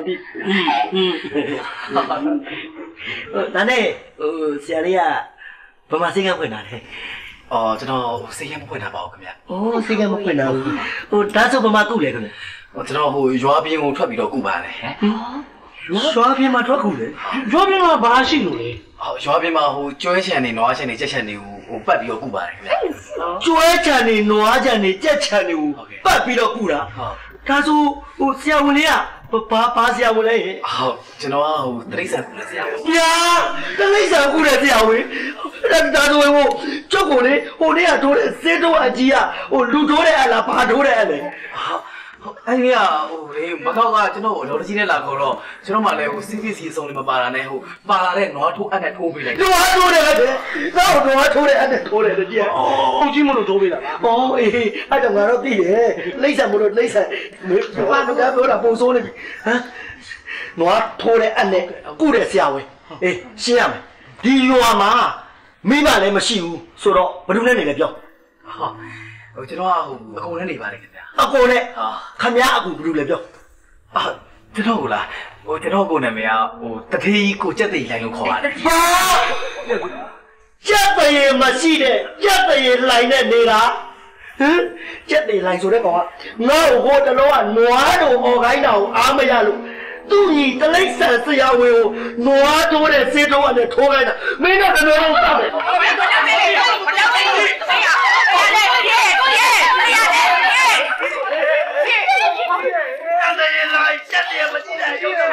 နဲ့ဟိုဆရာလေးကဘာမှစိတ်ကဖွင့်တာလဲအော်ကျွန်တော်စိတ်ရမဖွင့်တာပါဘူးခင်ဗျာ။အော်စိတ်ကမဖွင့်တာဘူး။ဟိုဒါဆိုဘာမှကုလဲခင်ဗျာ။ဟိုကျွန်တော်ဟိုရွာပြင်းကိုထွက်ပြီးတော့ကုပါတယ်ဟမ်။ရွာပြင်းမှာထွက်ကုလဲ။ရွာပြင်းမှာဘာရှိလို့လဲ။ဟောရွာပြင်းမှာဟိုကျွဲချန်နေနွားချန်နေကြက်ချန်နေကိုဟိုပတ်ပြီးတော့ကုပါတယ်ခင်ဗျာ။ကျွဲချန်နေနွားချန်နေကြက်ချန်နေကိုပတ်ပြီးတော့ကုတာ။ဟုတ်။ဒါဆိုဟိုဆရာဝန်လေးကဘာဘာဆရာဝန်လဲဟဲ့။ဟုတ်ကျွန်တော်ကဟိုတရိစ္ဆာန်ကုလဲဆရာဝန်။ညာတရိစ္ဆာန်ကုလဲဆရာဝန်။ဒါဒါဆိုဟိုကျုပ်ကိုလေဟိုနေ့ကထိုးတဲ့စေးတော့အကြီးကဟိုလူထိုးတဲ့အလားဘာထိုးတဲ့အလဲအဲ့ဒီကဟိုလေမကောက်ကကျွန်တော်ကိုအတော်ကြီးနဲ့လာခေါ်တော့ကျွန်တော်မှလည်းဟိုစီးစီးစီးအစုံလေးမပါတာနဲ့ဟိုပါလာတဲ့နွားထိုးအပ်နဲ့ထိုးပေးလိုက်နွားထိုးတယ်အဲ့ဒါတော့နွားထိုးတဲ့အပ်နဲ့ထိုးတယ်တကြီးဟုတ်ကြီးမလို့ထိုးပေးတာဟောအေးအဲ့တော့ငါတော့သိတယ်လိမ့်ဆန်မလို့လိမ့်ဆန်ဘာလို့လဲပြောတာပုံစိုးနေပြီဟမ်နွားထိုးတဲ့အပ်နဲ့ကုတဲ့ဆရာဝန်အေးရှင်းရမယ်ဒီရွာမှာမိမလည်းမရှိဘူးဆိုတော့ဘယ်သူနဲ့နေလဲပြောဟာဟိုကျွန်တော်ကဟိုအကုန်နဲ့နေပါတယ်ခင်ဗျာအကုန်နဲ့ဟာခမည်းအကူဘယ်သူလဲပြောအာကျွန်တော်ကလားဟိုကျွန်တော်ကိုနာမည်ကဟိုတထေးကိုကြက်သိလိုင်းလို့ခေါ်ပါတယ်ဟာကြက်သိမရှိတဲ့ကြက်သိလိုင်းနဲ့နေတာဟမ်ကြက်သိလိုင်းဆိုတဲ့ကောင်ကငါ့ကိုဟိုတလုံးကနွားတို့အော်ခိုင်းတာကိုအားမရလို့သူ့ညီတလိမ့်ဆန်ဆရာဝန်ကိုနွားတိုးတဲ့စေးတော့နဲ့ထိုးခိုင်းတာမင်းတို့တော်တော်စားမယ်ဟုတ်ပြီတော်တော်ပြီတော်တော်ပြီဆရာရဲရဲရဲရဲအဲ့ဒါလည်းချက်တယ်မကြည့်နိုင်ဘူး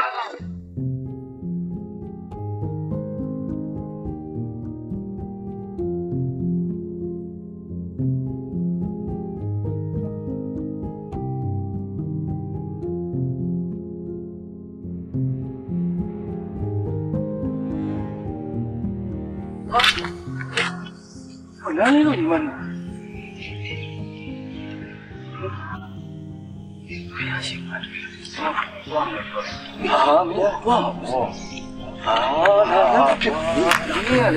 လမ်းလေးတော့ဒီမှာဘယ်ရှိမှာဟာမင်းဝါဘောဟာနားဖြစ်ဒီရလေ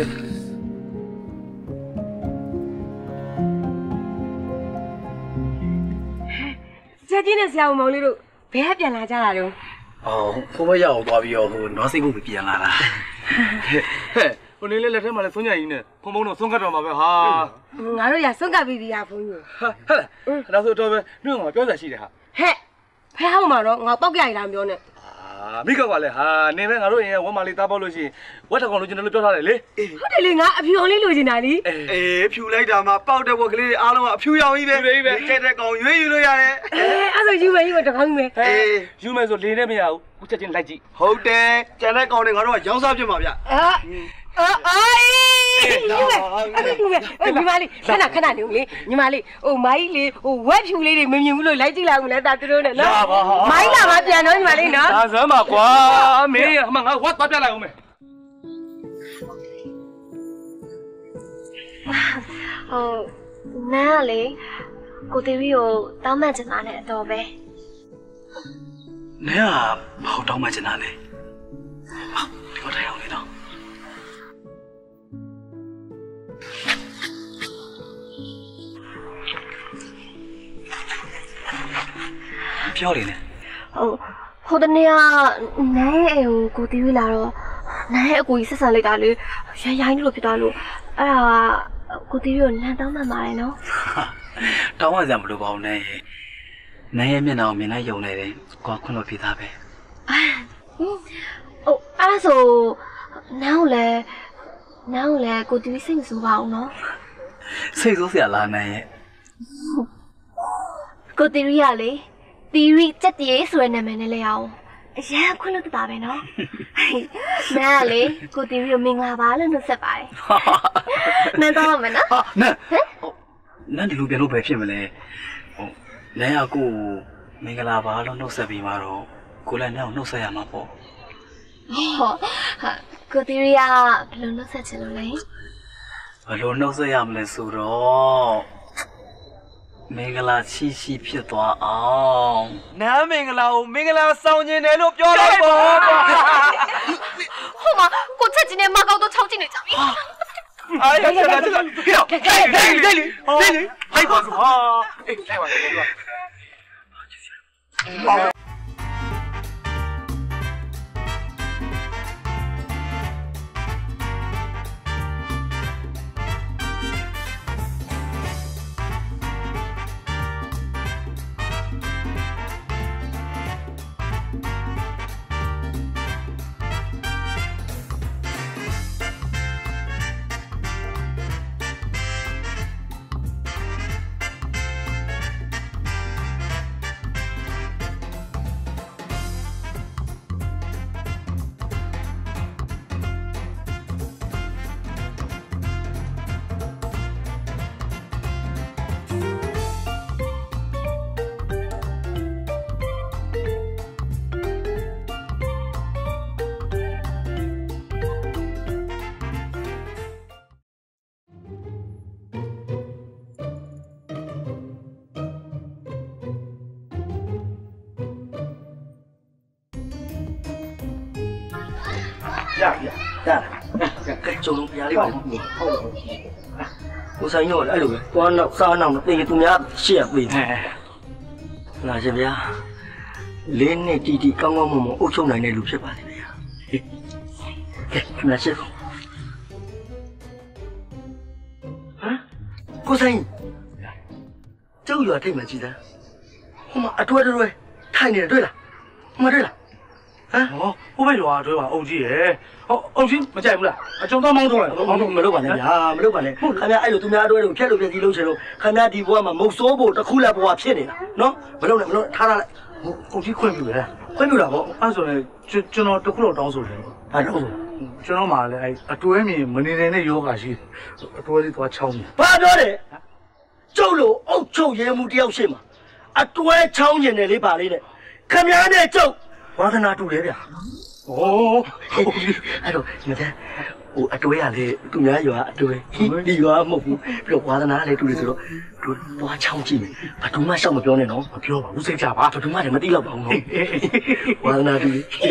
ကျက်ကြီးနဲ့ဆရာဝန်မောင်လေးတို့ဘယ်ပြန်လာကြတာတော့အော်ဖိုးဘက်ရောက်သွားပြီးတော့ဟိုနွားစိတ်ဖို့ပြန်လာတာဟဲ့ဟိုနေလေးလက်ထဲမှာလည်းဆုံးညကြီးနဲ့ဖုံဖုံတော့ဆုံးကတ်တော့မှာပဲဟာငါတို့ရဆုံးကပ်ပြီးပြီဟာဘုန်းကြီးဟာဟုတ်လားဒါဆိုတော့ပဲနှုတ်ငါပြောစရာရှိတယ်ဟာဟဲ့ဖဲဟောင်းမှာတော့ငါပောက်ကြရတာပြောနေအာမိကောက်ကလည်းဟာနေပဲငါတို့ရင်ဝက်မာလေးသားပေါက်လို့ရှိရင်ဝက်တကောင်လို့ကျွန်တော်တို့ပြောထားတယ်လေဟုတ်တယ်လေငါအဖြူအောင်လေးလိုချင်တာလी အေးဖြူလိုက်တာမှပေါက်တဲ့ဘက်ကလေးတွေအားလုံးကအဖြူရောင်ကြီးပဲကြက်တဲ့ကောင်ရွေးယူလို့ရတယ်အေးအဲ့ဆိုယူမယ်ယူမယ်တကောင်းယူမယ်အေးယူမယ်ဆိုလေးနဲ့မရဘူးခုချက်ချင်းလိုက်ကြည့်ဟုတ်တယ်ကြက်တဲ့ကောင်တွေငါတို့ကရောင်းစားပြစ်မှာဗျအာအာအေးယူမယ်အဲ့ယူမယ်ညီမလေးခဏခဏနေဦးလေညီမလေးဟိုမိုင်းလေးဟိုဝက်ဖြူလေးတွေမမြင်ဘူးလို့လိုက်ကြည့်လိုက်ဦးလဲဒါသူတို့နဲ့နော်မိုင်းလာမှပြန်တော့ညီမလေးနော်ဒါစမ်းပါကွာမင်းအမငါဝက်သွားပြလိုက်ဦးမယ်ဟိုနန်းကလေကိုတီဗီကိုတောင်းမှန်ချင်တာနဲ့တော့ပဲနန်းကဘာတောင်းမှချင်တာလဲဟာဒီတော့ထိုင်အောင်လေတော့ပြောနေတယ်ဟိုဟိုတနေ့ကနန်းရဲ့အိမ်ကိုကိုတီဗီလာတော့နန်းရဲ့အကူကြီးဆက်ဆံလိုက်တာလေရရိုင်းလို့ဖြစ်သွားလို့အဲ့ဒါကိုတီဗီကိုနန်းတောင်းမှန်ပါတယ်နော်တောင်းမှန်စရာမလိုပါဘူးနန်းရဲ့နန်းရဲ့မျက်နှာကိုမြင်လိုက်ယုံနေတယ်ကိုကခွင့်လို့ပြေးသားပဲဟိုအဲ့ဆိုနန်းကိုလည်းနန်းကိုလည်းကိုတီဗီစိတ်မဆိုးပါဘူးနော်စိတ်ဆိုးစရာလားနန်းရဲ့ကိုတီဗီကလေတီဗီစက်တီဆိုတဲ့နာမည်နဲ့လည်းအောင်အရန်ခွင့်လို့တတာပဲနော်နန်းကလေကိုတီဗီကိုမင်္ဂလာပါလို့နှုတ်ဆက်ပါတယ်နန်းတော့မယ်နော်နန်းနန်းဒီလိုပြန်လို့ပဲဖြစ်မလဲဟိုနန်းကကိုမင်္ဂလာပါလို့နှုတ်ဆက်ပြီးမှတော့ကိုလည်းနန်းကိုနှုတ်ဆက်ရမှာပေါ့ဟောကိုတီဗီကဘယ်လိုနှုတ်ဆက်ချင်လို့လဲဘယ်လိုနှုတ်ဆက်ရမလဲဆိုတော့မင်္ဂလာရှိရှိဖြစ်သွားအောင်နန်းမင်္ဂလာကိုမင်္ဂလာဆောင်ကျင်တယ်လို့ပြောတော့ပေါ့ဟိုမှာကိုချက်ချင်းနဲ့မကောက်တော့ချောင်းကျင်နေကြပြီ哎呀，这个这个，不要，这里这里这里这里，来吧，啊，哎，来吧，来吧。好。 ရရရကဲကျုံလုံးပြားလေးပါဟုတ်ဟုတ်ကိုဆိုင်ရောအဲ့လိုပဲသွားနောက်စားနောက်မသိရင်သူများရှေ့ရပြေးလာရှင်ဗျာလေးနှစ်တီတီကောင်းကောင်းမွန်မွန်အုပ်ချုပ်နိုင်တဲ့လူဖြစ်ပါလေဗျာကဲခဏရှေ့ဟမ်ကိုဆိုင်ကျုပ်ရွာထိတ်မှကြည့်တာဟိုမှာအတွဲတွဲထိုင်နေတယ်တွေ့လားမတွေ့လားဟမ်ဟောဟိုဘက်ရွာအတွဲပါအုံကြီးရယ်ဟောအုံကြီးမကြိုက်ဘူးလားအကျုံတော့မောင်းတော့လိုက်မောင်းတော့မလုပ်ပါနဲ့ဗျာမလုပ်ပါနဲ့ခင်ဗျာအဲ့လိုသူများအတွဲတွေကိုဖြတ်လို့ပြစီလို့ချင်လို့ခင်ဗျာဒီဘဝမှာမုတ်ဆိုးဖို့တစ်ခုလက်ဘဝဖြစ်နေတာနော်မလုပ်နဲ့မလုပ်ထားထားလိုက်အုံကြီးခွင့်ပြုတယ်ခွင့်ပြုတာပေါ့အဲ့ဆိုရင်ကျွန်တော်တစ်ခုတော့တောင်းဆိုတယ်ဟာတောင်းဆိုကျွန်တော်မှလည်းအဲ့အတွဲမြင်မနေနိုင်တဲ့ယောဂရှိအတွဲလေးသွားချောင်းနေဘာပြောတယ်ကျုပ်လို့အုတ်ချုပ်ရဲမှုတယောက်ရှိမှာအတွဲချောင်းကျင်တယ်လေးပါလေးတဲ့ခင်ဗျားနဲ့ကျုပ်ဝါသနာတူတယ်ဗျာโอ้အဲ့တော့မတဲ့ဟိုအတွဲရလေသူများရွာအတွဲဒီရွာမဟုတ်ဘူးပြီးတော့ဝါသနာလည်းတူတယ်ဆိုတော့သူသွားချောင်းကြည့်မယ်ဘာသူမှရှောက်မပြောနဲ့နော်မပြောပါဘူးစိတ်ချပါဘာသူမှလည်းမသိတော့ပါဘူးနော်ဝါသနာတူ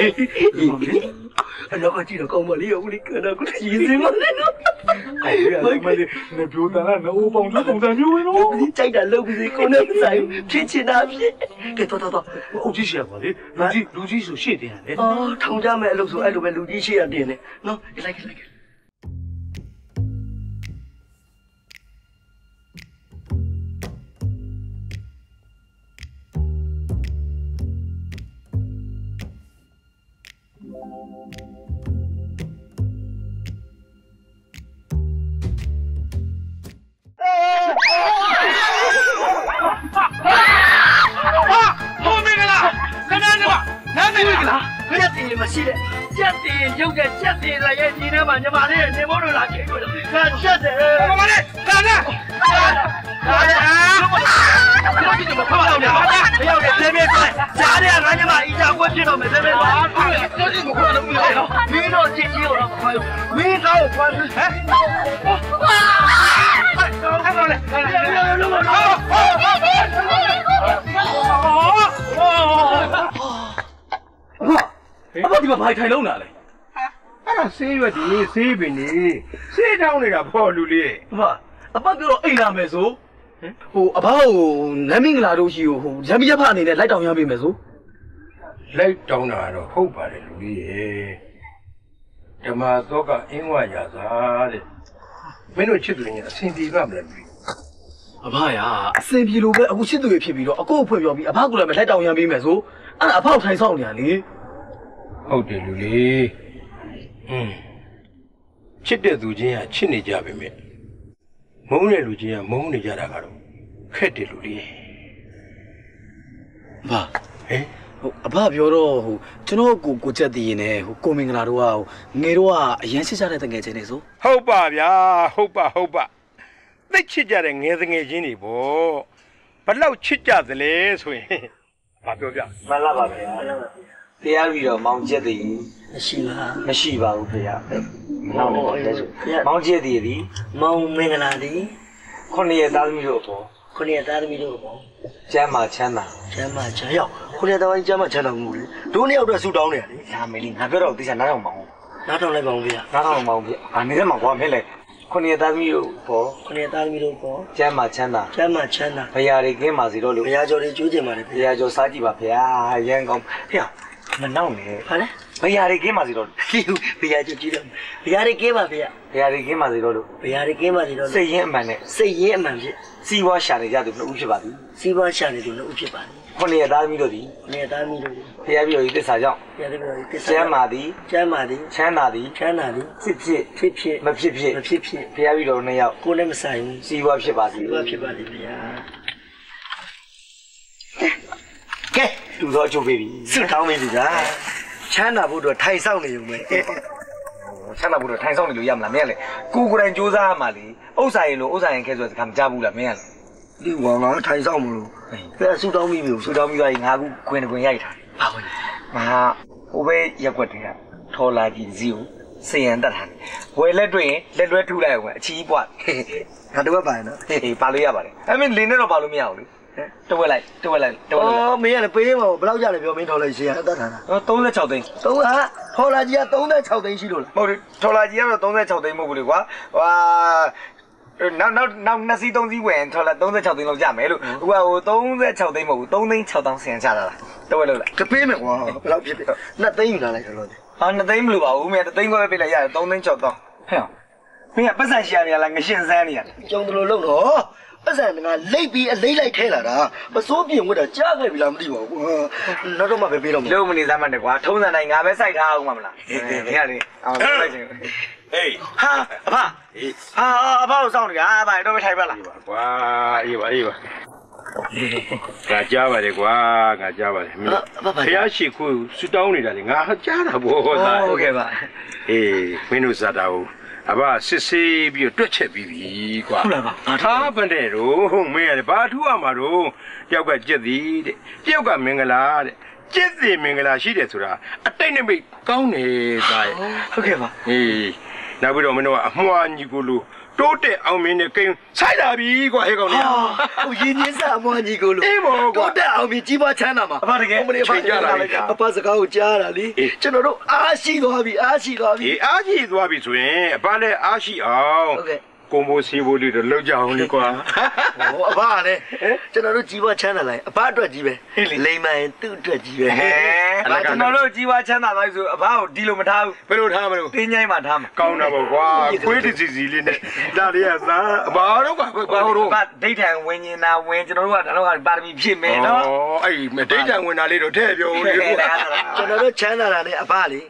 အဲ့တော့ကြည့်တော့ကောင်းမလေးဦးလေးကတော့ကိုကြီးစင်းမလဲနော်အဲ့ဒါမလေးနေပြောတာလားနော်ပေါင်ကျပုံစံမျိုးပဲနော်ဒီကြိုက်တာလုပ်ပြီးကိုနဲ့ဆိုင်ဖြစ်ချင်တာဖြစ်ကဲတော့တော့အုတ်ကြီးရှိရပါလေလူကြီးလူကြီးဆိုရှေ့တင်ရတယ်အော်ထောင်ကြမဲ့အလုပ်ဆိုအဲ့လိုပဲလူကြီးရှေ့ရတင်တယ်နော်လိုက်လိုက်ရှိတယ်ကြက်တင်ရုပ်တဲ့ကြက်တင်ရဲ့ဒီထဲမှာညီမလေးနေမို့လို့လာခဲ့လို့ငါချက်တယ်မမလေးကာနာကာနာဘာဖြစ်လို့မဖောက်တော့လဲမရောက်တဲ့သေမေးဆိုင်ကြားရငါညီမအီတာကွက်ဖြစ်တော့မယ်သေမေးပါတော်တယ်မခေါ်တော့ဘူးလေမင်းတို့ချစ်ချင်းတော့မခေါ်ဘူးမင်းကောက်ခေါ်ဟမ်အဲ့တော့လေအဘဒီမှာဘာထိုင်လုံးလာလဲအဲ့ဒါဆေးရွက်ဒီဆေးပင်နေဆေးတောင်းနေတာပေါ့လူလေးအဘအဘပြောတော့အိမ်လာမယ်ဆိုဟိုအဘကိုနမ်းမင်္ဂလာတို့ရှိကိုဟိုရမ်းပြဖအနေနဲ့လိုက်တောင်ရပေးမယ်ဆိုလိုက်တောင်းတာတော့ဟုတ်ပါတယ်လူလေးရဲ့ဓမ္မသောကအင်းဝရာသာတဲ့မင်းတို့ချစ်သူတွေအဆင်ပြေပါမလားအဘရာအဆင်ပြေလို့ပဲအခုချစ်သူတွေဖြစ်ပြီးတော့အကိုအဖွင့်ပြောပြီးအဘကိုလည်းမလိုက်တောင်ရပေးမယ်ဆိုအဲ့ဒါအဖောက်ထိုင်ဆောင်နေရလေဟုတ်တယ်လူလေးอืมချစ်တဲ့သူချင်းကချစ်နေကြပါမယ်မုန်းတဲ့လူချင်းကမုန်းနေကြတာကတော့ခက်တယ်လူလေးဘာဟဲ့ဟိုအဘပြောတော့ဟိုကျွန်တော်ကိုကိုချက်တည်ရင်လည်းဟိုကိုမင်္ဂလာတို့ကဟိုငယ်တော့ကအရန်ချစ်ကြတဲ့တငယ်ချင်းတွေဆိုဟုတ်ပါဗျာဟုတ်ပါဟုတ်ပါသိချစ်ကြတဲ့ငယ်တငယ်ချင်းတွေပေါ့ဘလောက်ချစ်ကြသလဲဆိုရင်ဘာပြောပြမှန်လားပါဗျာတရားပြီးတော့မောင်ကျက်တည်မရှိပါမရှိပါဘူးဖေ။မောင်လည်းဆိုမောင်ကျက်တည်သည်မောင်မင်္ဂလာသည်ခုနှစ်ရက်သားသမီးတို့ပေါ့ခုနှစ်ရက်သားသမီးတို့ပေါ့ကျမ်းမာချမ်းသာကျမ်းမာချမ်းရောက်ခုနှစ်ရက်သားကျမ်းမာချမ်းသာမှုလေတို့နှစ်ယောက်တော့ဆူတောင်းနေရလေဒါမေးလေးငါပြောတော့သိချင်နားထောင်ပါဦးနားထောင်လိုက်ပါဦးဖေ။နားထောင်ပါဦးဖေ။အနေနဲ့မှာကွာမင်းလေခုနှစ်ရက်သားသမီးတို့ပေါ့ခုနှစ်ရက်သားသမီးတို့ပေါ့ကျမ်းမာချမ်းသာကျမ်းမာချမ်းသာဘုရားတွေကင်းပါစေတော့လို့ဘုရားကျော်တွေကျွေးကြင်ပါလေဘုရားကျော်စားကြည့်ပါဖေ။ရန်ကောင်းဖေ။မနောက်နဲ့ဟာလေဘယ်ဟာတွေကင်းပါစီတော့ဘယ်ဟာကြည့်ကြည့်တော့ဘယ်ဟာတွေကင်းပါဖေ။ဘယ်ဟာတွေကင်းပါစီတော့လို့ဘယ်ဟာတွေကင်းပါစီတော့စိတ်ရင်းအမှန်နဲ့စိတ်ရင်းအမှန်ဖြစ်စီးပွားရှာနေကြသူနှစ်ဦးဖြစ်ပါသည်စီးပွားရှာနေသူနှစ်ဦးဖြစ်ပါသည်ခုနှစ်ရက်သားသမီးတို့သည်ခုနှစ်ရက်သားသမီးတို့သည်ဘုရားပြောဤသစ္စာကြောင့်ဘုရားပြောဤသစ္စာကျမ်းမာသည်ကျမ်းမာသည်ချမ်းသာသည်ချမ်းသာသည်ဖြစ်ဖြစ်ဖြစ်ဖြစ်မဖြစ်ဖြစ်မဖြစ်ဖြစ်ဘုရားပြောနှစ်ယောက်ကိုယ်လည်းမဆိုင်ဘူးစီးပွားဖြစ်ပါစီစီးပွားဖြစ်ပါသည်ဘုရားကဲတူတော့ချုပ်ပြီစွတ်တောင်းပြီဗျာချမ်းသာဖို့တော့ထိုင်ဆောင်နေုံပဲချမ်းသာဖို့တော့ထိုင်ဆောင်နေလို့ရမလားမင်းကလေကိုကိုယ်တိုင်စူးစမ်းရမှာလေဥစ္စာရင်လို့ဥစ္စာရင်ခဲဆိုတဲ့ခါမကြဘူးလားမင်းကလေဒီဝါငါထိုင်ဆောင်မလို့ကဲဆူတောင်းပြီပြီဆူတောင်းပြီးသွားရင်ငါကူခွင်ခွင်ရိုက်တာဘာဝင်ငါဟိုပဲရက်ွက်တွေကထော်လာကြည့်စီကိုစေရန်တက်ထားတယ်ဝယ်လက်တွေ့ရင်လက်လွဲထုလိုက်အောင်အချီးပွားငါတော့ပါနော်ဟေးပါလို့ရပါတယ်အဲ့မင်းလင်းနဲ့တော့ပါလို့မရဘူးလေတဝက်လိုက်တဝက်လိုက်တဝက်လိုက်အော်မင်းကလည်းပေးမှာဘယ်လောက်ကြလဲပြောမင်းထော်လိုက်ရှင်းရတတ်တာလားဟောသုံး၆သိန်းသုံးဟာထော်လာကြီးကသုံး၆သိန်းရှိလို့လားမဟုတ်ဘူးထော်လာကြီးကတော့သုံး၆သိန်းမဟုတ်ဘူးလေကွာဟွာနောက်နောက်နောက်နှစ်စီးသုံးစီးဝင်ထော်လာသုံး၆သိန်းလောက်ကြမယ်လို့ဟိုကဟိုသုံး၆သိန်းမဟုတ်ဘူးသုံးသိန်း၆သောင်းဆင်ချတာလားတဝက်လို့လားတပေးမယ်ကွာဘယ်လောက်ဖြစ်ဖြစ်နှစ်သိန်းယူလာလိုက်တော့လို့ဟာနှစ်သိန်းမလို့ပါဘူးမင်းတသိန်းခွဲပဲပေးလိုက်ရတယ်သုံးသိန်း၆သောင်းဟဲ့မင်းကပတ်စံရှာနေရလားငရှင်းစမ်းနေရလားကျုံတယ်လို့လုံတော့ပတ်စံကလိတ်ပြီးအလေးလိုက်ထဲလာတာမစိုးပြင်ဝတ်တာကြားခဲ့ပြီလားမသိပါဘူးနောက်တော့မှပဲပေးတော့မယ်လုံးမနေစမ်းမှန်းတယ်ကွာထုံးစံတိုင်းငါပဲစိုက်ထားအောင်မလားမင်းကလေအောင်စိုက်ချင်ဟေးဟာအဖဟာအဖကိုစောင့်နေတာအဖတော့မထိုင်ပါလားကွာအေးပါအေးပါငါကြားပါတယ်ကွာငါကြားပါတယ်မင်းဖျားရှိခိုးဆူတောင်းနေတာလေငါကြားတာဗောသားဟုတ်ကဲ့ပါအေးမင်းတို့ဇာတာကိုအဘစစ်ဆေးပြီးတွက်ချက်ပြီးပြီကွာဟုတ်လားပါထားပတဲ့တော့မင်းရတယ်ဘာထူးရမှာတော့တယောက်ကကြက်သည်တဲ့တယောက်ကမင်္ဂလာတဲ့ကြက်သည်မင်္ဂလာရှိတယ်ဆိုတာအတိတ်နဲ့မိတ်ကောင်းတယ်သားရဲ့ဟုတ်ကဲ့ပါအေးနောက်ပြီးတော့မင်းတို့ကအမွှာညီကိုလိုတိုးတက်အောင်မင်းနဲ့ကိန်းဆိုင်လာပြီကွာဟဲ့ကောင်လေးဟိုရင်းချင်းစားအမွှာညီကိုလိုအေးဘောကွာတိုးတက်အောင်ပြီးကြီးပွားချမ်းသာမှာအဖတကယ်ချိန်ကြလာလိုက်အဖစကားကိုကြားတာလေကျွန်တော်တို့အားရှိသွားပြီအားရှိသွားပြီအေးအားရှိသွားပြီဆိုရင်အဖလည်းအားရှိအောင်ဟုတ်ကဲ့ကိုမိုးစီဘိုးလေးတော့လောက်ကြအောင်လေကွာဟိုအဖကလည်းကျွန်တော်တို့ကြီးပွားချမ်းသာလိုက်အဖအတွက်ကြီးပဲလိမ္မာရင်သူ့အတွက်ကြီးပဲအဲကျွန်တော်တို့ကြီးပွားချမ်းသာလိုက်ဆိုအဖကိုဒီလိုမထားဘူးဘယ်လိုထားမလို့တင်းញိုင်းမှထားမှာကောင်းတာပေါ့ကွာခွေးတစီစီလေးနဲ့ဒါလေးကသာဘာတော့ကွာဘာတော့ဘာဒိဋ္ဌံဝင်ញင်တာဝင်ကျွန်တော်တို့ကဒါတော့ပါရမီဖြည့်မယ်နော်ဩအဲ့ဒိဋ္ဌံဝင်တာလေးတော့ထည့်ပြောဦးလေကျွန်တော်တို့ချမ်းသာတာနဲ့အဖလေ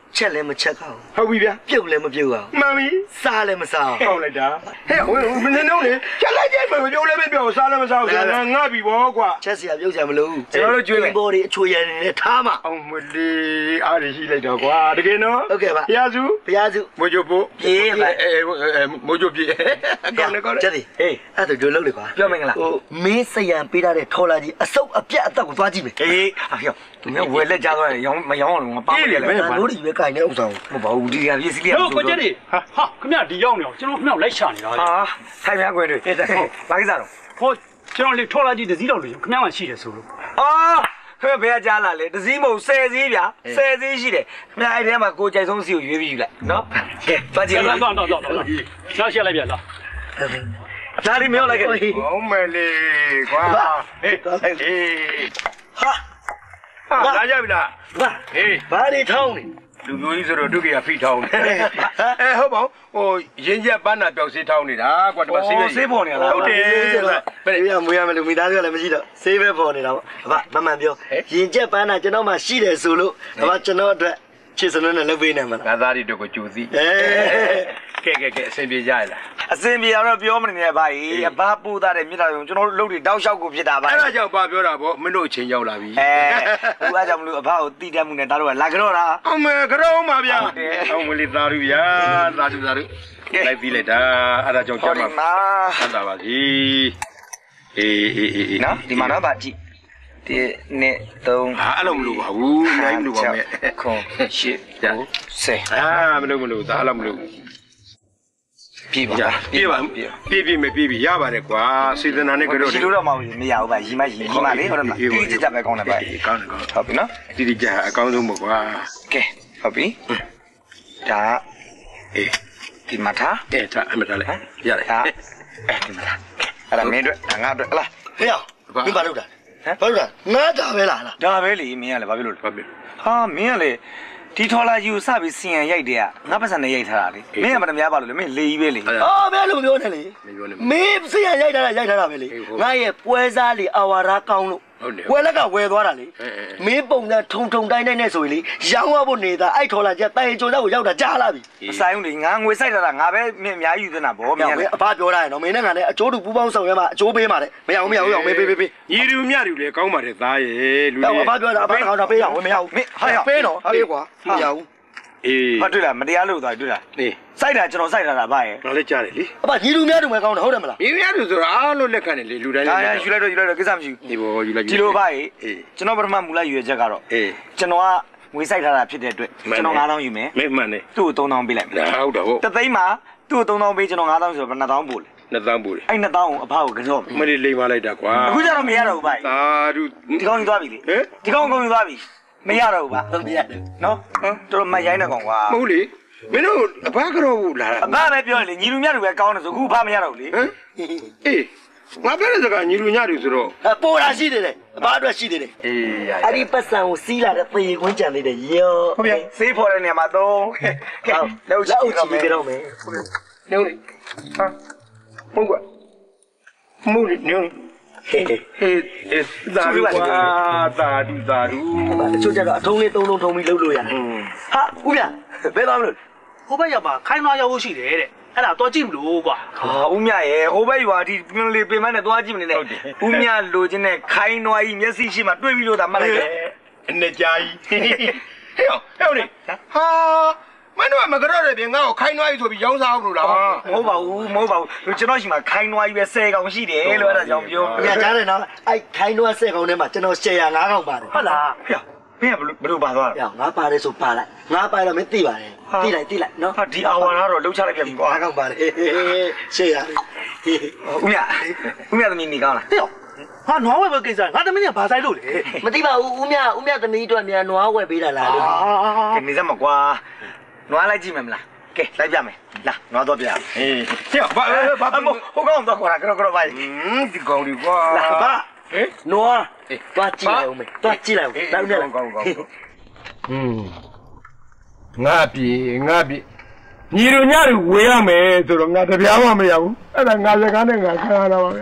ချက်လည်းမချက်ကောင်းဟုတ်ပြီဗျာပြုတ်လည်းမပြုတ်အောင်မှန်ပြီစားလည်းမစားဟုတ်လိုက်တာဟဲ့မင်းတို့လေချက်လိုက်ကြိုက်မပြောလည်းမပြောစားလည်းမစားဘူးငါငါပြီဗောကွာချက်စရာပြုတ်စရာမလိုဘူးကျွန်တော်တို့ကျွေးမယ်ဘော်တွေအချိုရည်နဲ့ထားမှာအောင်မလေးအားရရှိလိုက်တော့ကွာတကယ်နော်ဟုတ်ကဲ့ပါဘုရားစုဘုရားစုမိုးချိုပို့ပြေးပါအဲမိုးချိုပြေးကောင်းလေကောင်းလေချက်ဒီဟေးအဲ့ဒါတို့လုပ်လေကွာပြောမင်္ဂလာဟိုမင်းစရံပေးထားတဲ့ထော်လာကြီးအစုပ်အပြတ်အသက်ကိုသွားကြည့်မယ်အေးအဖေသူမျိုးဝယ်လက်ကြသွားတယ်ရောင်းမရောင်းအောင်ငါပါမလဲလေဘယ်လိုဒီပဲကြိုင်နေဥစ္စာကိုမဟုတ်ပါဘူးဒီကပြည့်စည်လေးတို့ကိုကျက်တွေဟာဟာခင်ဗျဒီရောက်နေအောင်ကျွန်တော်ခင်ဗျလိုက်ရှာနေတာဟာထိုင်များခွင့်တွေဘာကိစ္စတော့ဟောကျွန်တော်လေထော်လာကြည့်တစည်းတော်လို့ခင်ဗျမှရှိတယ်ဆိုလို့အာဖေဘယ်ကကြားလာလဲတစည်းမဟုတ်ဆယ်စည်းဗျာဆယ်စည်းရှိတယ်ခင်ဗျအဲ့ထဲမှာကိုကြိုက်ဆုံးစီကိုရွေးပြီးယူလိုက်နော်ကဲသွားကြည့်လိုက်တော့တော့တော့တော့နောက်ရှက်လိုက်ပြန်လားဒါဒီမရောက်လိုက်ခဲ့ဟုတ်မယ်လေကွာဟေးဟေးဟာဟာလာကြပြီလားဟာဟေးဘာတွေထောင်းနေလူမျိုးကြီးဆိုတော့ဒုက္ခရဖိထောင်းတယ်အဲဟုတ်ပါဟိုရင်းချက်ပန်းနာပြောက်စေးထောင်းနေတာကွာဒီမှာဆေးပဲဆေးပေါ်နေလားဟုတ်တယ်ဘယ်ရမွေးရမလို့မိသားစုကလည်းမရှိတော့ဆေးပဲပေါ်နေတာပေါ့အဖမမှန်ပြောရင်ကျက်ပန်းနာကျွန်တော်မှရှိတယ်ဆိုလို့အဖကျွန်တော်အတွက်ချစ်စနနဲ့လုပ်ပေးနေမှာလားငါသားတွေတို့ကိုကြိုစီအဲကဲကဲကဲအဆင်ပြေကြရလားအစင်ပြေတော့ပြောမနေနဲ့ဗျာကြီးအဘပူသားတဲ့မြစ်တာရုံကျွန်တော်တို့လုပ်တွေတောက်လျှောက်ကိုဖြစ်တာပါအဲ့ဒါကြောင့်ပါပြောတာဗောမင်းတို့အချိန်ရောက်လာပြီအဲဟိုအားကြောင့်မလို့အဘကိုတီးတက်မှုနဲ့ဒါတော့လာကြတော့တာအမေကြောင်းပါဗျာအောင်မလေးသာရုဗျာသာရုသာရုလိုက်ပြီးလိုက်တာအဲ့ဒါကြောင့်ကြောက်မှာဟန်တာပါကြီးအေးအေးအေးနော်ဒီမှာတော့ဗာကြည့်ဒီနှစ်သုံးဟာအဲ့လိုမလို့ပါဘူးအများကြီးမလို့ပါမဲ့ခွန်ရှစ်ကိုဆယ်အာမလို့မလို့ဒါအဲ့လိုမလို့ပြေးပါပြေးပါပြေးပြေးမပြေးပြီရပါတယ်ကွာစေတနာနဲ့ကြောဒီလိုတော့မဟုတ်ဘူးမရဘူးဗျာရီမရီရီမလေးဟုတ်တယ်မလားတိတိကျကျပဲကောင်းတယ်ဗျာကောင်းတယ်ကောင်းဟုတ်ပြီနော်တိတိကျအကောင်းဆုံးပေါ့ကွာကဲဟုတ်ပြီဒါအေးဒီမှာထားအဲ့ဒါအမထားလိုက်ရတယ်ဟာအဲဒီမှာအဲ့ဒါမင်းတို့ဒါငါတို့ဟလားဟေးမင်းဘာလုပ်တာဟမ်ဘာလုပ်တာငါတာပဲလားလားဒါပဲလေမင်းကလည်းဘာဖြစ်လို့လဲဟုတ်ပြီဟာမင်းကလေဒီထော်လာယူစပြီးစီယံရိုက်တဲ့ကငါပတ်စံနဲ့ရိုက်ထားတာလေမင်းကမတများပါလို့လေမင်းလေကြီးပဲလေအော်ဘယ်လိုပြောနေလဲမင်းစရံရိုက်ထားတာရိုက်ထားတာပဲလေငါရဲ့ပွဲစားလေအဝါရာကောင်းလို့ဝယ်လက်ကဝယ်သွားတာလေမင်းပုံစံထုံထုံတိုင်းတိုင်းနဲ့ဆိုရင်လေရောင်းရဖို့နေတာအဲ့ထော်လာချက်တိုင်ကြုံတော့ကိုရောက်တာကြားလာပြီမဆိုင်ဘူးလေငါငွေစိုက်တာငါပဲမင်းအများကြီးယူသနာဗောမင်းကအဖပြောတာရနော်မင်းနဲ့ငါနဲ့အကျိုးတူပူပေါင်းဆောင်ရမှာအကျိုးပေးမှာတဲ့မရအောင်မရအောင်မင်းပေးပေးပေးညီလူမြလူလေကောင်းပါတယ်သားရဲ့လူတော့အဖပြောတာအဖကောင်တော့ပေးရအောင်မရဘူးမင်းဟာရပေးနော်ပေးကွာမရဘူးအေးဟာတွေ့လားမတရားလို့သွားတွေ့လားအေးစိုက်တာကျွန်တော်စိုက်တာတာဗျာရဲ့ငါလည်းကြားတယ်လေအဖညီလူများတူမယ်ကောင်းတယ်ဟုတ်တယ်မလားညီလူမြလူဆိုတော့အားလုံးလက်ခံတယ်လေလူတိုင်းဒါရယူလိုက်တော့ယူလိုက်တော့ကိစ္စမရှိဘူးဒီဘောယူလိုက်ဒီလိုဗျာရဲ့အေးကျွန်တော်ပထမမူလရွေချက်ကတော့အေးကျွန်တော်ကငွေစိုက်ထားတာဖြစ်တဲ့အတွက်ကျွန်တော်ငါးသောင်းယူမယ်မင်းမှန်တယ်သူ့ကိုသုံးသောင်းပေးလိုက်မယ်ဒါဟုတ်တော့ဟုတ်တသိန်းမှာသူ့ကိုသုံးသောင်းပေးကျွန်တော်ငါးသောင်းဆိုတော့နှစ်သောင်းပို့လေနှစ်သောင်းပို့တယ်အဲ့နှစ်သောင်းကိုအဖကိုကြော့မလေးလိမ့်မလိုက်တာကွာအခုကျတော့မရတော့ဘူးဗျာသာဓုဒီကောင်းကြီးသွားပြီလေဟမ်ဒီကောင်းကောင်းကြီးသွားပြီမရတော့ဘူးဗျာမရတယ်နော်တော်တော်မရိုင်းတဲ့ကောင်ကွာမဟုတ်လေမင်းတို့အဘကတော့ဘူးလာတာအဖပဲပြောလေညီလူမြတ်လူပဲကောင်းတယ်ဆိုအခုအဖမရတော့ဘူးလေဟမ်အေးငါပြောတဲ့စကားညီလူညလူဆိုတော့ပေါ်တာရှိတယ်အဖအတွက်ရှိတယ်အေးရအဲ့ဒီပတ်စံကိုစီးလာတဲ့သေခွင်းကြံနေတယ်ရောဟုတ်ပြီစေးဖော်တဲ့နေရာမှာတော့ကဲလောက်ချလက်အုီပ်ချီပြတော့မယ်နေဦးလေဟာဟုတ်ကွာမူနေဦးဟေးဟေးသာဓုကွာသာဓုသာဓုတချို့ကျတော့အထုံးလေးသုံးလုံးထုံးပြီးလှုပ်လို့ရတယ်ဟာဦးပြဘယ်သွားမလို့ဟိုဘက်ရောက်ပါခိုင်းသွားရောက်ဖို့ရှိတယ်တဲ့အဲ့ဒါတော့ကြည့်မလို့ကွာဟာဦးမြရဲ့ဟိုဘက်ရွာဒီပင်လေးပင်မနဲ့သွားကြည့်မနေနဲ့ဦးမြလိုချင်တဲ့ခိုင်းနွားကြီးမျက်စိရှိမှတွေ့ပြီးလို့ဒါမှတ်လိုက်တယ်အနေကြာကြီးဟေးဟေးဟေးဟာမင်းတို့ကမကြောက်တဲ့ပြင်ငါ့ကိုခိုင်းနွားကြီးဆိုပြီးရောင်းစားအောင်လို့လားမဟုတ်ပါဘူးမဟုတ်ပါဘူးကျွန်တော်ရှိမှခိုင်းနွားကြီးပဲဆယ်ကောင်ရှိတယ်လို့အဲ့ဒါကြောင့်ပြောညကြားတယ်နော်အဲ့ခိုင်းတော့ဆဲကောင်ထဲမှာကျွန်တော်ရှယ်ယာ၅ကောင်ပါတယ်ဟုတ်လားဖေမင်းကဘယ်လိုပါသွားလဲငါပါတယ်ဆိုပါလိုက်ငါပါတော့မင်းသိပါတယ်သိလိုက်သိလိုက်နော်ဟာဒီအာဝါနာတော့လှုပ်ချလိုက်ပြန်ပြီကွာ၅ကောင်ပါတယ်ရှယ်ယာဦးမြဦးမြသမီးနေကောင်းလားဟေ့ဟာနွားဝဲပဲကိစ္စငါတမင်းကဘာဆိုင်လို့လဲမသိပါဘူးဦးမြဦးမြသမီးတို့မြန်နွားဝယ်ပေးတာလားလို့ကဲနေစမ်းမကွာနွားလိုက်ကြည့်မယ်မလားကဲလိုက်ပြမယ်လာနွားတော့ပြအေးဟေ့ဘာဘာဟိုကောင်တော့ခေါ်တာကြောကြောပါဟင်းဒီကောင်ဒီကွာလာပါဟဲ့နွားတွားကြည့်လိုက်ဦးမေတွားကြည့်လိုက်ဦးနောက်နေ့ကောင်းကောင်းอืมငါပြေငါပြေညီတို့ညတို့ဝေရမယ်ဆိုတော့ငါတပြားမှမရဘူးအဲ့ဒါငါစကားနဲ့ငါခံရတာပါဗျာ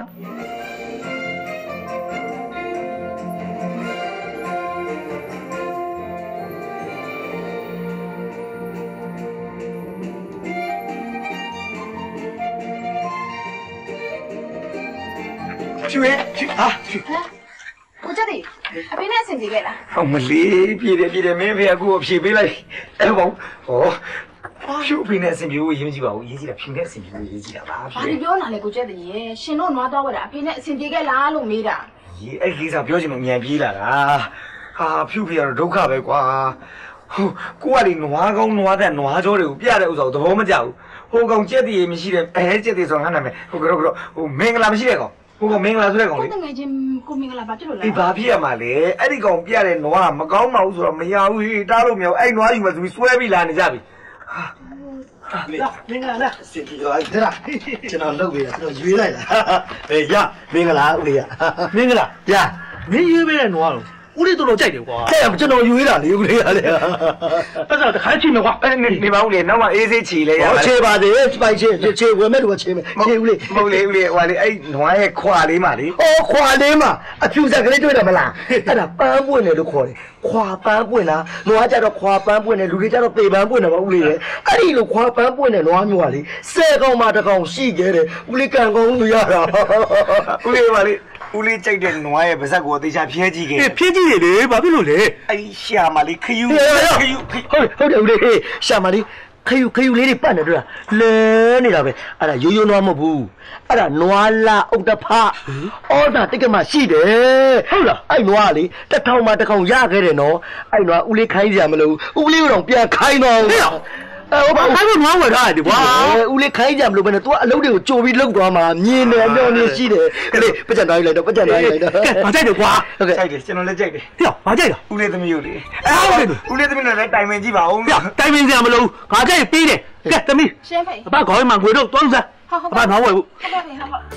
ဖြူရဲ့ဖြူဟာဖြူကိုကြတယ်အဖေနဲ့အဆင်ပြေခဲ့လားဟုတ်မလေးပြေတယ်ပြေတယ်မင်းဖေအခုအဖြေပေးလိုက်အဲ့ဘောဟောဖြူအဖေနဲ့အဆင်ပြေဖို့ရင်းကြည့်ပါဦးရင်းကြည့်တာဖြူနဲ့အဆင်ပြေဖို့ရင်းကြည့်တာပါဘာဒီပြောလာလဲကိုကြတယ်ရေရှင်တို့နွားတော့ဝဲတာအဖေနဲ့အဆင်ပြေခဲ့လားလို့မေးတာရေအဲ့ကိစ္စပြောချင်လို့မြန်ပြေးလာတာဟာဖြူဖေကတော့ဒုက္ခပဲကွာဟုတ်ကိုကလေနွားကောင်းနွားတဲ့နွားကြောတွေကိုပြတဲ့ဥစ္စာကိုသဘောမကျဘူးဟိုကောင်ကြက်တည်မရှိတဲ့အဲကြက်တည်ဆိုငါနာမည်ဟိုကတော့ကတော့ဟိုမင်္ဂလာမရှိတဲ့ကောင်ဟိုကောင်မင်္ဂလာဆိုတဲ့ကောင်လေကိုတငယ်ချင်းကိုမင်္ဂလာပါဖြစ်လို့လားဒီဘာဖြစ်ရမှာလဲအဲ့ဒီကောင်ပြတဲ့နွားကမကောင်းပါဘူးဆိုတော့မရဘူးဟေးတားလို့မရဘူးအဲ့နွားယူမှသူဆွဲပြီးလာနေကြပြီဟာလေမင်္ဂလာလားစင်ပြီးတော့အဲ့ဒါကျွန်တော်လုပ်ပေးတာကျွန်တော်ရွေးလိုက်တာအေးရမင်္ဂလာဦးလေးရမင်္ဂလာရမင်းရွေးပေးတဲ့နွားတော့ဦးလေးတော်တော်ကြိုက်တယ်ကွာတဲ့ကျွန်တော်ရွေးတာလေဦးလေးရလေပတ်စံတခါချီမယ်ကွာအဲ့နေနေပါဦးလေနောက်မှအေးဆေးချီလဲရပါချေပါသေးပိုက်ချေချေဝယ်မဲ့တူချေမယ်ချေဦးလေးမဟုတ်လေဦးလေးဟိုလေအဲ့နွားရဲ့ခွာလေးမှလေအော်ခွာလေးမှအဖြူဆက်ကလေးတွေ့တယ်မလားအဲ့ဒါပန်းပွင့်တယ်လို့ခေါ်တယ်ခွာပန်းပွင့်လားနွားကြတော့ခွာပန်းပွင့်တယ်လူတွေကြတော့ပေပန်းပွင့်တယ်ပါဦးလေးရဲ့အဲ့ဒီလိုခွာပန်းပွင့်တယ်နွားမျိုးကလေဆယ်ကောင်မှတစ်ကောင်ရှိခဲ့တယ်ဦးလေးကန်ကောင်လို့ရတာဦးလေးပါလေဦးလေးကြိုက်တဲ့နွားရဲ့ပါဇက်ကိုအသေးချာဖြဲကြည့်ခဲ့ဖြဲကြည့်တယ်လေဘာဖြစ်လို့လဲအဲ့ရှာမလေးခယူခယူဟုတ်ဟုတ်တယ်ဦးလေးရှာမလေးခယူခယူလေးတွေပတ်နေတွေ့လားလဲနေတာပဲအဲ့ဒါရိုးရိုးနွားမဟုတ်ဘူးအဲ့ဒါနွားလာအုတ်တဖအော်ဒါတိတ်ကမှရှိတယ်ဟုတ်လားအဲ့နွားလေတစ်ထောင်မှတစ်ခေါင်ရခဲ့တယ်နော်အဲ့နွားဦးလေးခိုင်းကြမလို့ဦးလေးကတော့ပြန်ခိုင်းတော့အဲ့ဘာခိုင်းလို့နွားဝယ်ထားတယ်ကွာဦးလေးခိုင်းကြမလို့ပဲနဲ့ तू အလုပ်တွေကိုကြိုပြီးလုပ်သွားမှာမြင်တယ်မျောနေရှိတယ်ကလေးပတ်ကြံတိုင်းလိုက်တော့ပတ်ကြံတိုင်းလိုက်တော့ကဲဘာကြိုက်တယ်ကွာဟုတ်ကဲ့ကြိုက်တယ်ကျွန်တော်လည်းကြိုက်တယ်ဟေ့ဘာကြိုက်တာဦးလေးသမီးကိုလေအဲ့ဟုတ်တယ်ဦးလေးသမီးနဲ့လည်းတိုင်ပင်ကြည့်ပါဦးတိုင်ပင်ကြမလို့ငါကြိုက်ပြီးတယ်ကဲသမီးရှင်းဖေးအဘခေါင်းမှာငွေတော့တွန်းစားအဘနောင်းဝယ်ဖို့ဟုတ်ပါပြီဟုတ်ပါ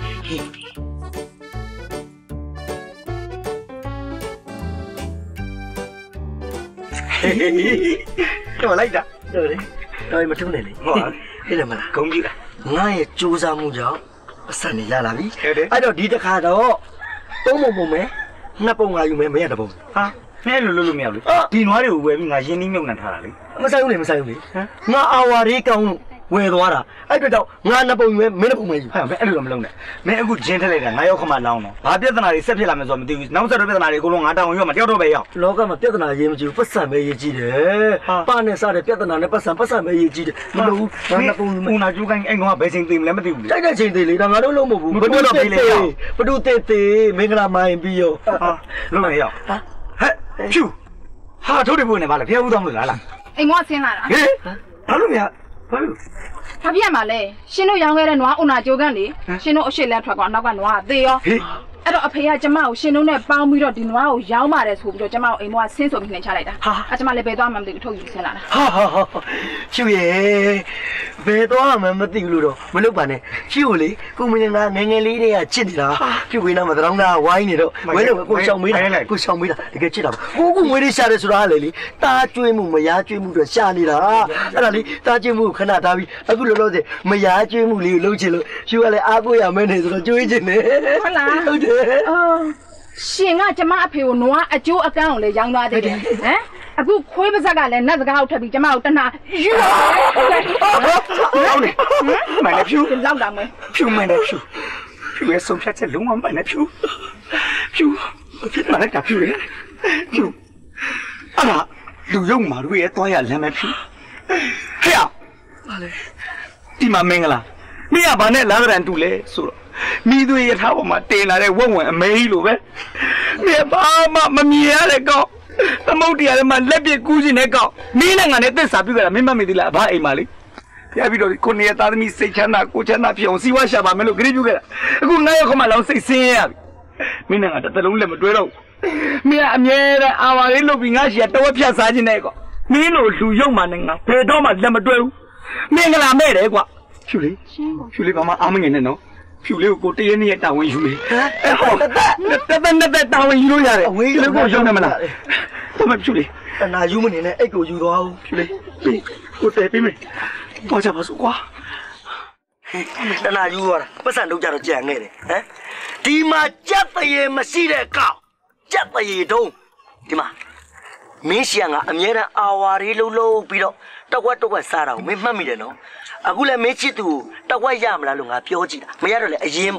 တော်လိုက်တာတော်လေတော်မထုံးနဲ့လေဟုတ်ဟဲ့လေမလားဂုံကြည့်လားငါရဲ့စူးစမ်းမှုကြောင့်အဆက်နေရလာပြီအဲ့တော့ဒီတစ်ခါတော့သုံးပုံပုံမယ်နှစ်ပုံငါယူမယ်မရတပုံဟာဖဲလို့လို့လို့မရဘူးဒီနွားတွေကိုဝယ်ပြီးငါရင်းနှီးမြုပ်နှံထားတာလေမဆိုင်ဘူးလေမဆိုင်ဘူးလေငါအာဝါလေးကောင်းလို့ဝယ်သွားတာအဲ့အတွက်တော့ငါနှစ်ပုံယူမယ်မင်းနှစ်ပုံမယူဟာမင်းအဲ့လိုတော့မလုပ်နဲ့မင်းအခုဂျင်းထက်လိုက်တာငါရောက်ခမလောင်းတော့ဘာပြဿနာတွေဆက်ဖြစ်လာမယ်ဆိုတော့မသိဘူးနောက်ဆက်တော့ပြဿနာတွေအကုန်လုံးငါတောင်းရွက်မှာတယောက်တော့ပဲရောက်လောကမှာပြဿနာရေးမကြည့်ဘူးပတ်စံပဲရေးကြည့်တယ်ပါနဲ့စားတဲ့ပြဿနာနဲ့ပတ်စံပတ်စံပဲရေးကြည့်တယ်မလို့ငါနှစ်ပုံယူမယ်ဦးနာကျူးကိုင်းအဲ့ကောင်ကဘယ်ချိန်သိမလဲမသိဘူးတိုက်တဲ့ချိန်သိလေဒါငါတို့လုံးမဟုတ်ဘူးဘယ်တော့ပြေးလေရောက်ဘဒုတေတေမင်္ဂလာမိုင်းပြီးရောဟာလုံးမရောက်ဟဲ့ဖြူဟာထုတ်တယ်ဘုန်းနဲ့ဗါလဲဖျက်ဦးတော့မလို့လားလားအိမ်မောဆင်းလာတာဟေးဘာလို့မရဘာလို့ဘာပြတ်မှာလဲရှင်တို့ရောင်းခဲ့တဲ့နွားအုံနာကြိုးကန်းလေရှင်တို့အရှိလက်ထွက်ကွာနောက်ကနွားကသေရောအဲ့တော့အဖေကကျမကိုရှင်တို့နဲ့ပေါင်းပြီးတော့ဒီနွားကိုရောင်းပါတယ်ဆိုပြီးတော့ကျမကိုအိမ်မောကဆင်းဆိုပြီးနှင်ချလိုက်တာအဲ့ကျမလည်းဘယ်သွားမှမသိဘူးထုတ်ယူဆင်းလာတာဟာဟာဖြူရဲ့ဘယ်သွားမှမသိဘူးလို့တော့မလုပ်ပါနဲ့ဖြူကိုလေကိုမင်းကငငယ်လေးတွေကချစ်နေတာဖြူဝင်းနာမတောင်းတာဝိုင်းနေတော့ဝဲလို့ကိုရှောင်မေးတာကိုရှောင်မေးတာတကယ်ချစ်တာကိုကငွေလေးရှာတယ်ဆိုတာလေလေတားကျွေးမှုမရားကျွေးမှုတော့ရှာနေတာအဲ့ဒါလေတားကျွေးမှုခဏထားပြီးအခုလောလောဆယ်မရားကျွေးမှုလေးကိုလုပ်ချင်လို့ဖြူကလည်းအားကိုးရမဲနေဆိုတော့ကျွေးချင်တယ်ဟုတ်လားဟုတ်တယ်အော်ရှင်ကကျမအဖေကိုနွားအကျိုးအကန်းကိုလည်းရောင်းသွားတယ်ဟမ်အခုခွေးပါဇက်ကလည်းနတ်စကားကိုထပ်ပြီးကျမကိုတနာယူဟုတ်တယ်မနဲ့ဖြူလောက်တာမဲဖြူမနဲ့ဖြူဖြူရဲ့ဆုံးဖြတ်ချက်လုံးဝမနဲ့ဖြူဖြူဖြစ်မလိုက်တာဖြူလေဖြူအဲ့ဒါလူယုံမာတို့ရဲ့သွားရလမ်းမဲ့ဖြူဟဲ့ဟာလေဒီမှာမင်္ဂလာမင်းကဘာနဲ့လမ်းရန်တူလဲဆိုတော့မိသွေးရထားပေါ်မှာတင်လာတဲ့ဝက်ဝင်အမေကြီးလိုပဲမင်းဘာမှမမြင်ရတဲ့ကောင်သမုတ်တရားထဲမှာလက်ပြကူးခြင်းတဲ့ကောင်မင်းနဲ့ငါနဲ့သစ္စာပြုခဲ့တာမင်းမမေ့သေးလားဘာအိမ်မှာလေပြပြီးတော့ကိုနေရသားသမီးစိတ်ချမ်းသာကိုချမ်းသာဖြစ်အောင်စီဝါရှာပါမယ်လို့ကြွေးပြုခဲ့တာအခုငါရောက်ခမလောင်စိတ်ဆင်းရပြီမင်းနဲ့ငါတစ်လုံးလက်မတွဲတော့မင်းကအမြဲတမ်းအာဝါလေးလုပ်ပြီးငါရှီကတဝက်ဖြတ်စားခြင်းတဲ့ကောင်မင်းလိုလူရုံမှနဲ့ငါဘယ်တော့မှလက်မတွဲဘူးမင်္ဂလာမဲ့တယ်ကွာဖြူလေးဖြူလေးဘာမှအားမငယ်နဲ့နော်ဖြူလေးကိုကိုတရင်းနဲ့တာဝန်ယူလေအဲ့ဟောတသက်တသက်တာဝန်ယူလို့ရတယ်အဝေးလေးကိုရုံနေမလားဘာမှဖြူလေးအနာယူမနေနဲ့အိတ်ကိုယူသွားအောင်ဖြူလေးပြီးကိုတဲပြီးမယ်တော့ကြပါစို့ကွာတနာယူသွားတာပတ်စံတော့ကြတော့ကြံခဲ့တယ်ဟမ်ဒီမှာကြက်တရေမရှိတဲ့ကောက်ကြက်တရေတုံးဒီမှာမင်းရှီကငါအမြဲတမ်းအာဝါရီလုံးလုံးပြီးတော့တကွက်တကွက်စားတာကိုမင်းမှတ်မိတယ်နော်အခုလည်းမင်းချစ်သူတကွက်ရမလားလို့ငါပြောကြည့်တာမရတော့လေအရင်ပေါ့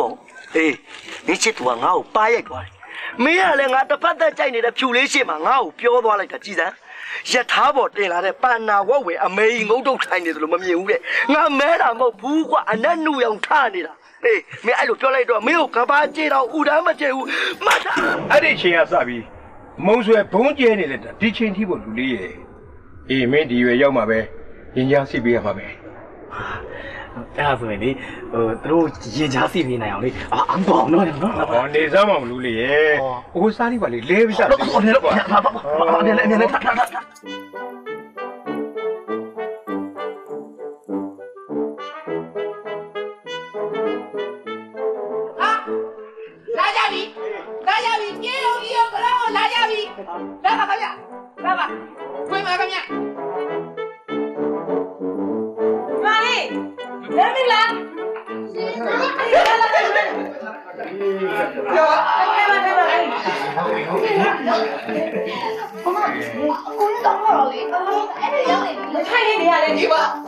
Ê,你chết tuổi ngao ba vậy tuổi. Mấy là ngã tập phát ra chạy này là phiêu lấy xe mà ngao phiêu qua lại cả chi ra. Giờ tháo bỏ tiền là để ban nào quá vậy à mấy ngũ đâu chạy này rồi mà nhiều vậy. Ngã mấy là một phú quá anh ăn nuôi ông tha này là. Ê, mấy ai được phiêu lại rồi mấy ông cả ba chơi đâu u đá mà chơi u mà thà. Ở đây chơi sao vậy? Mong xuôi bốn chơi này là đi chơi thì bọn đi. Ê, mấy đi về nhau mà về, nhân gia sĩ bây mà về. À rồi đi, tôi nhân gia sĩ bây này ông đi, à anh bảo nó nó. Còn đi sao mà lù lì? Ủa sao đi vào đi lê với sao? Nó nó nó nó nó nó nó 来家比，来家比，你有你有个让我来家比，来吧，看见，来吧，快买看见。妈嘞，来没来？有啊，来吧来吧来。妈妈，我你等会儿哩，哎，这样嘞，你看你厉害嘞，你吧。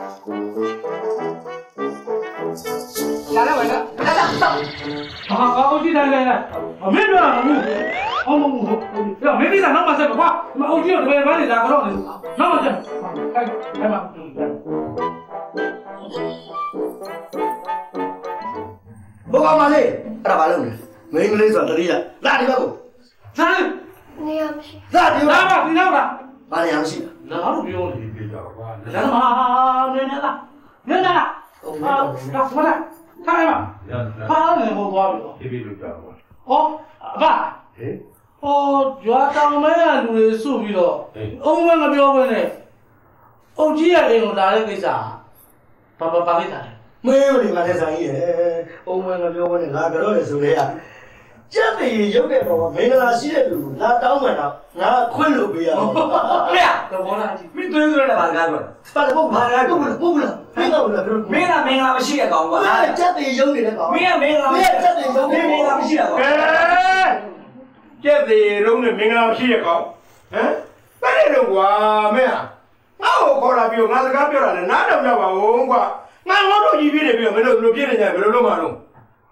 来来，我来，来来，走。 好好，我记得来来，啊，没错，我我我我，要没比赛，那么什么话？那么我只有这边把你拉个上的，那么行，来来吧， 不干嘛嘞？干嘛了？没没来说这里呀？哪里吧我？ 哪里？ 你也不是。 哪里？ 哪吧？你哪吧？ 哪里也不是。 哪都不用你别叫吧，来嘛，来来来，来来来，啊，来过来。看嘛，他那个多少？一百多块。哦，爸。哎。哦，就当买啊，就是手笔了。哎。我们个标本呢，我几个人拿来给啥？爸爸爸给啥？ 没有你妈的生意，我们个标本呢，拿个老的手里啊。这里有点多，没那些的路，那当门了，那困路不要。 对呀，怎么了？没对对的吧？干过。 把那不怕，不不不不了，没那不了， 没那没那么细的搞过。 没这里有你的搞。 没没那没这里有没没那么细的搞。 哎，这里弄的没那么细的搞，嗯，那里弄过没啊？那我考了标，我是干标了，哪能叫我我过？那我都一笔的标，没弄弄别人家，没弄弄嘛弄。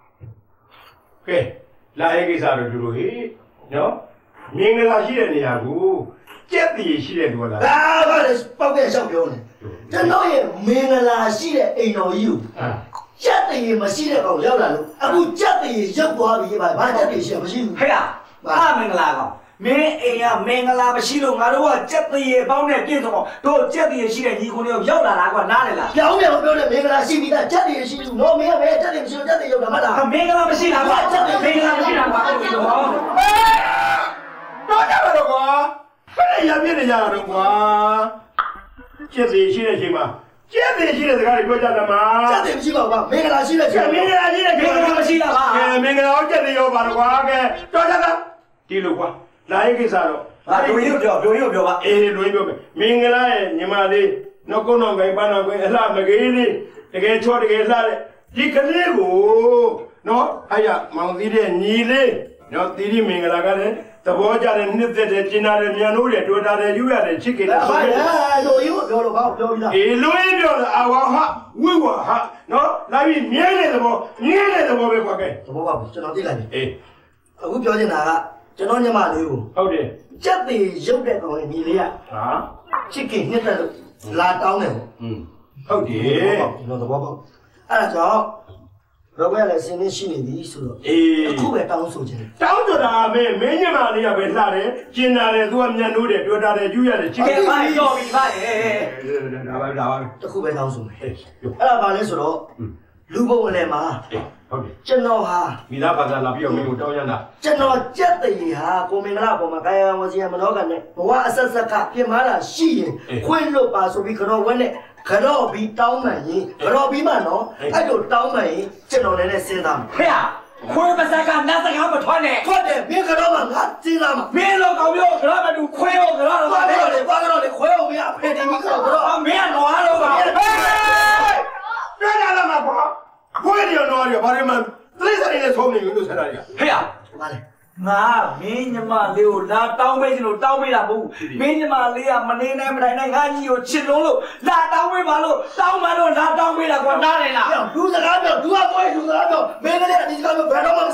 嘿。来一个啥都做嘿，喏，明个那些人呀，我这里些人多了。 啊，我来报个小标呢，这老爷明个那些人哎喏有，这里嘛些人搞了了，啊不这里有多比吧，反正这里些不是。 嘿呀，啊明个那个，明哎呀明个那不是喽，俺说这里包呢变什么？都这里些人你可能要拿那个拿来了。 表面我标的明个那些比的，这里些我明个没这里不是，这里有什么的？ 明个那不是那个，这里明个那不是那个。 哎，多少了个？本来也别人家的个，这是些人行吗？这是些人在这里表家的吗？ 这里不是搞吧？明个那些人， 这明个那些人， 明个那不是那个。 明个那这里有把的个给多少个？第六个。来一个啥咯？ 啊，表演表表演表吧。 哎，表演表吧。明个来，你妈的，那个那个办那个，那没给你，那个错的个啥的，你看那个，喏，哎呀，忙地的你嘞，喏，地里明个那个嘞，这包家的你这这今那的面路的，多大的有呀的，去给他。 哎哎，录音表了吧？表一下。 哎，录音表了，啊我哈，我我哈，喏，那边面来的不，面来的不被挂给。 怎么挂不？这哪地来的？ 哎， 我表姐哪个？这老娘妈的哟， 好的， 这里有点高的你的呀， 啊， 这给你的拉倒呢， 嗯，好的， 那怎么办？啊，叫，如果来新年新年的意思了， 哎， 可别当手钱， 当着他没没你妈的也别啥的，今那的多面路的，多大的有呀的，今天买要米买，哎， 哪位哪位， 这可别当手没，啊，把来说了，嗯，如果我来嘛， 哎。好的， 真的哈， 你那把咱那边没有照样的。 真的真的哈，我们那我们该我今天没老干的，我是是看别买了西人，混肉把手比可能问的，可能比倒霉人，可能比嘛喏，哎就倒霉人，真的来身上。 对呀，混不是干，那是干不穿的。 穿的，别可能嘛，俺知道嘛。 别老搞不要，可能嘛就亏哦，可能。 挂到的，挂到的，亏哦，别赔的，你可能可能。 别乱了吧。 哎，别干了嘛，不，我也要弄的，把你们。这是你的聪明，有才来的。 嘿呀， 哪里？ 啊，明年嘛六，那倒霉就倒霉了不？明年嘛六啊，没年年没来年，俺有吃龙喽，那倒霉嘛喽，倒霉喽，那倒霉了，我哪来了？ 有这个没有？有啊，我有这个没有？没个的，你这个没有，反正我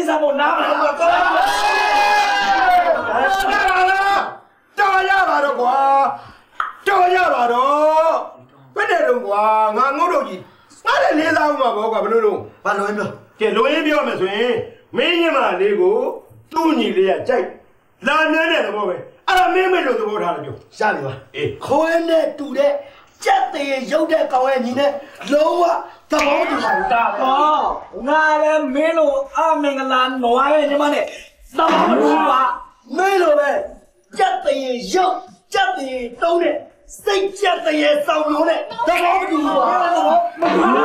စားဖို့နားမလို့တော့တော်ရပါတော့ကွာတော်ရပါတော့ဘယ်နဲ့တော့ကွာငါငုတ်တော့ကြီးစားတယ်လေးစားဦးမှာပေါ့ကွာဘယ်လိုလုပ်ဘာလိုရင်းပြောကဲလိုရင်းပြောမယ်ဆိုရင်မင်းညမလေးကိုသူ့ညီလေးကကြိုက်လာနေတဲ့သဘောပဲအဲ့ဒါမင်းမလို့သဘောထားတယ်ပြောရှားပြီပါအေးခွဲနဲ့တူတဲ့ကြက်သေးရုပ်တဲ့ကောင်ရဲ့ညီနဲ့လုံးဝသဘောမတူပါဘူးဒါတော့ငါလည်းမင်းလိုအမင်္ဂလာနွားရဲ့ညီမနဲ့သဘောမတူပါမင်းလိုပဲကြက်သေးရုပ်ကြက်သေးတုံးတဲ့စိတ်ကြက်သေးစောင်းလုံးနဲ့သဘောမတူပါဘူးသဘောမတူပါ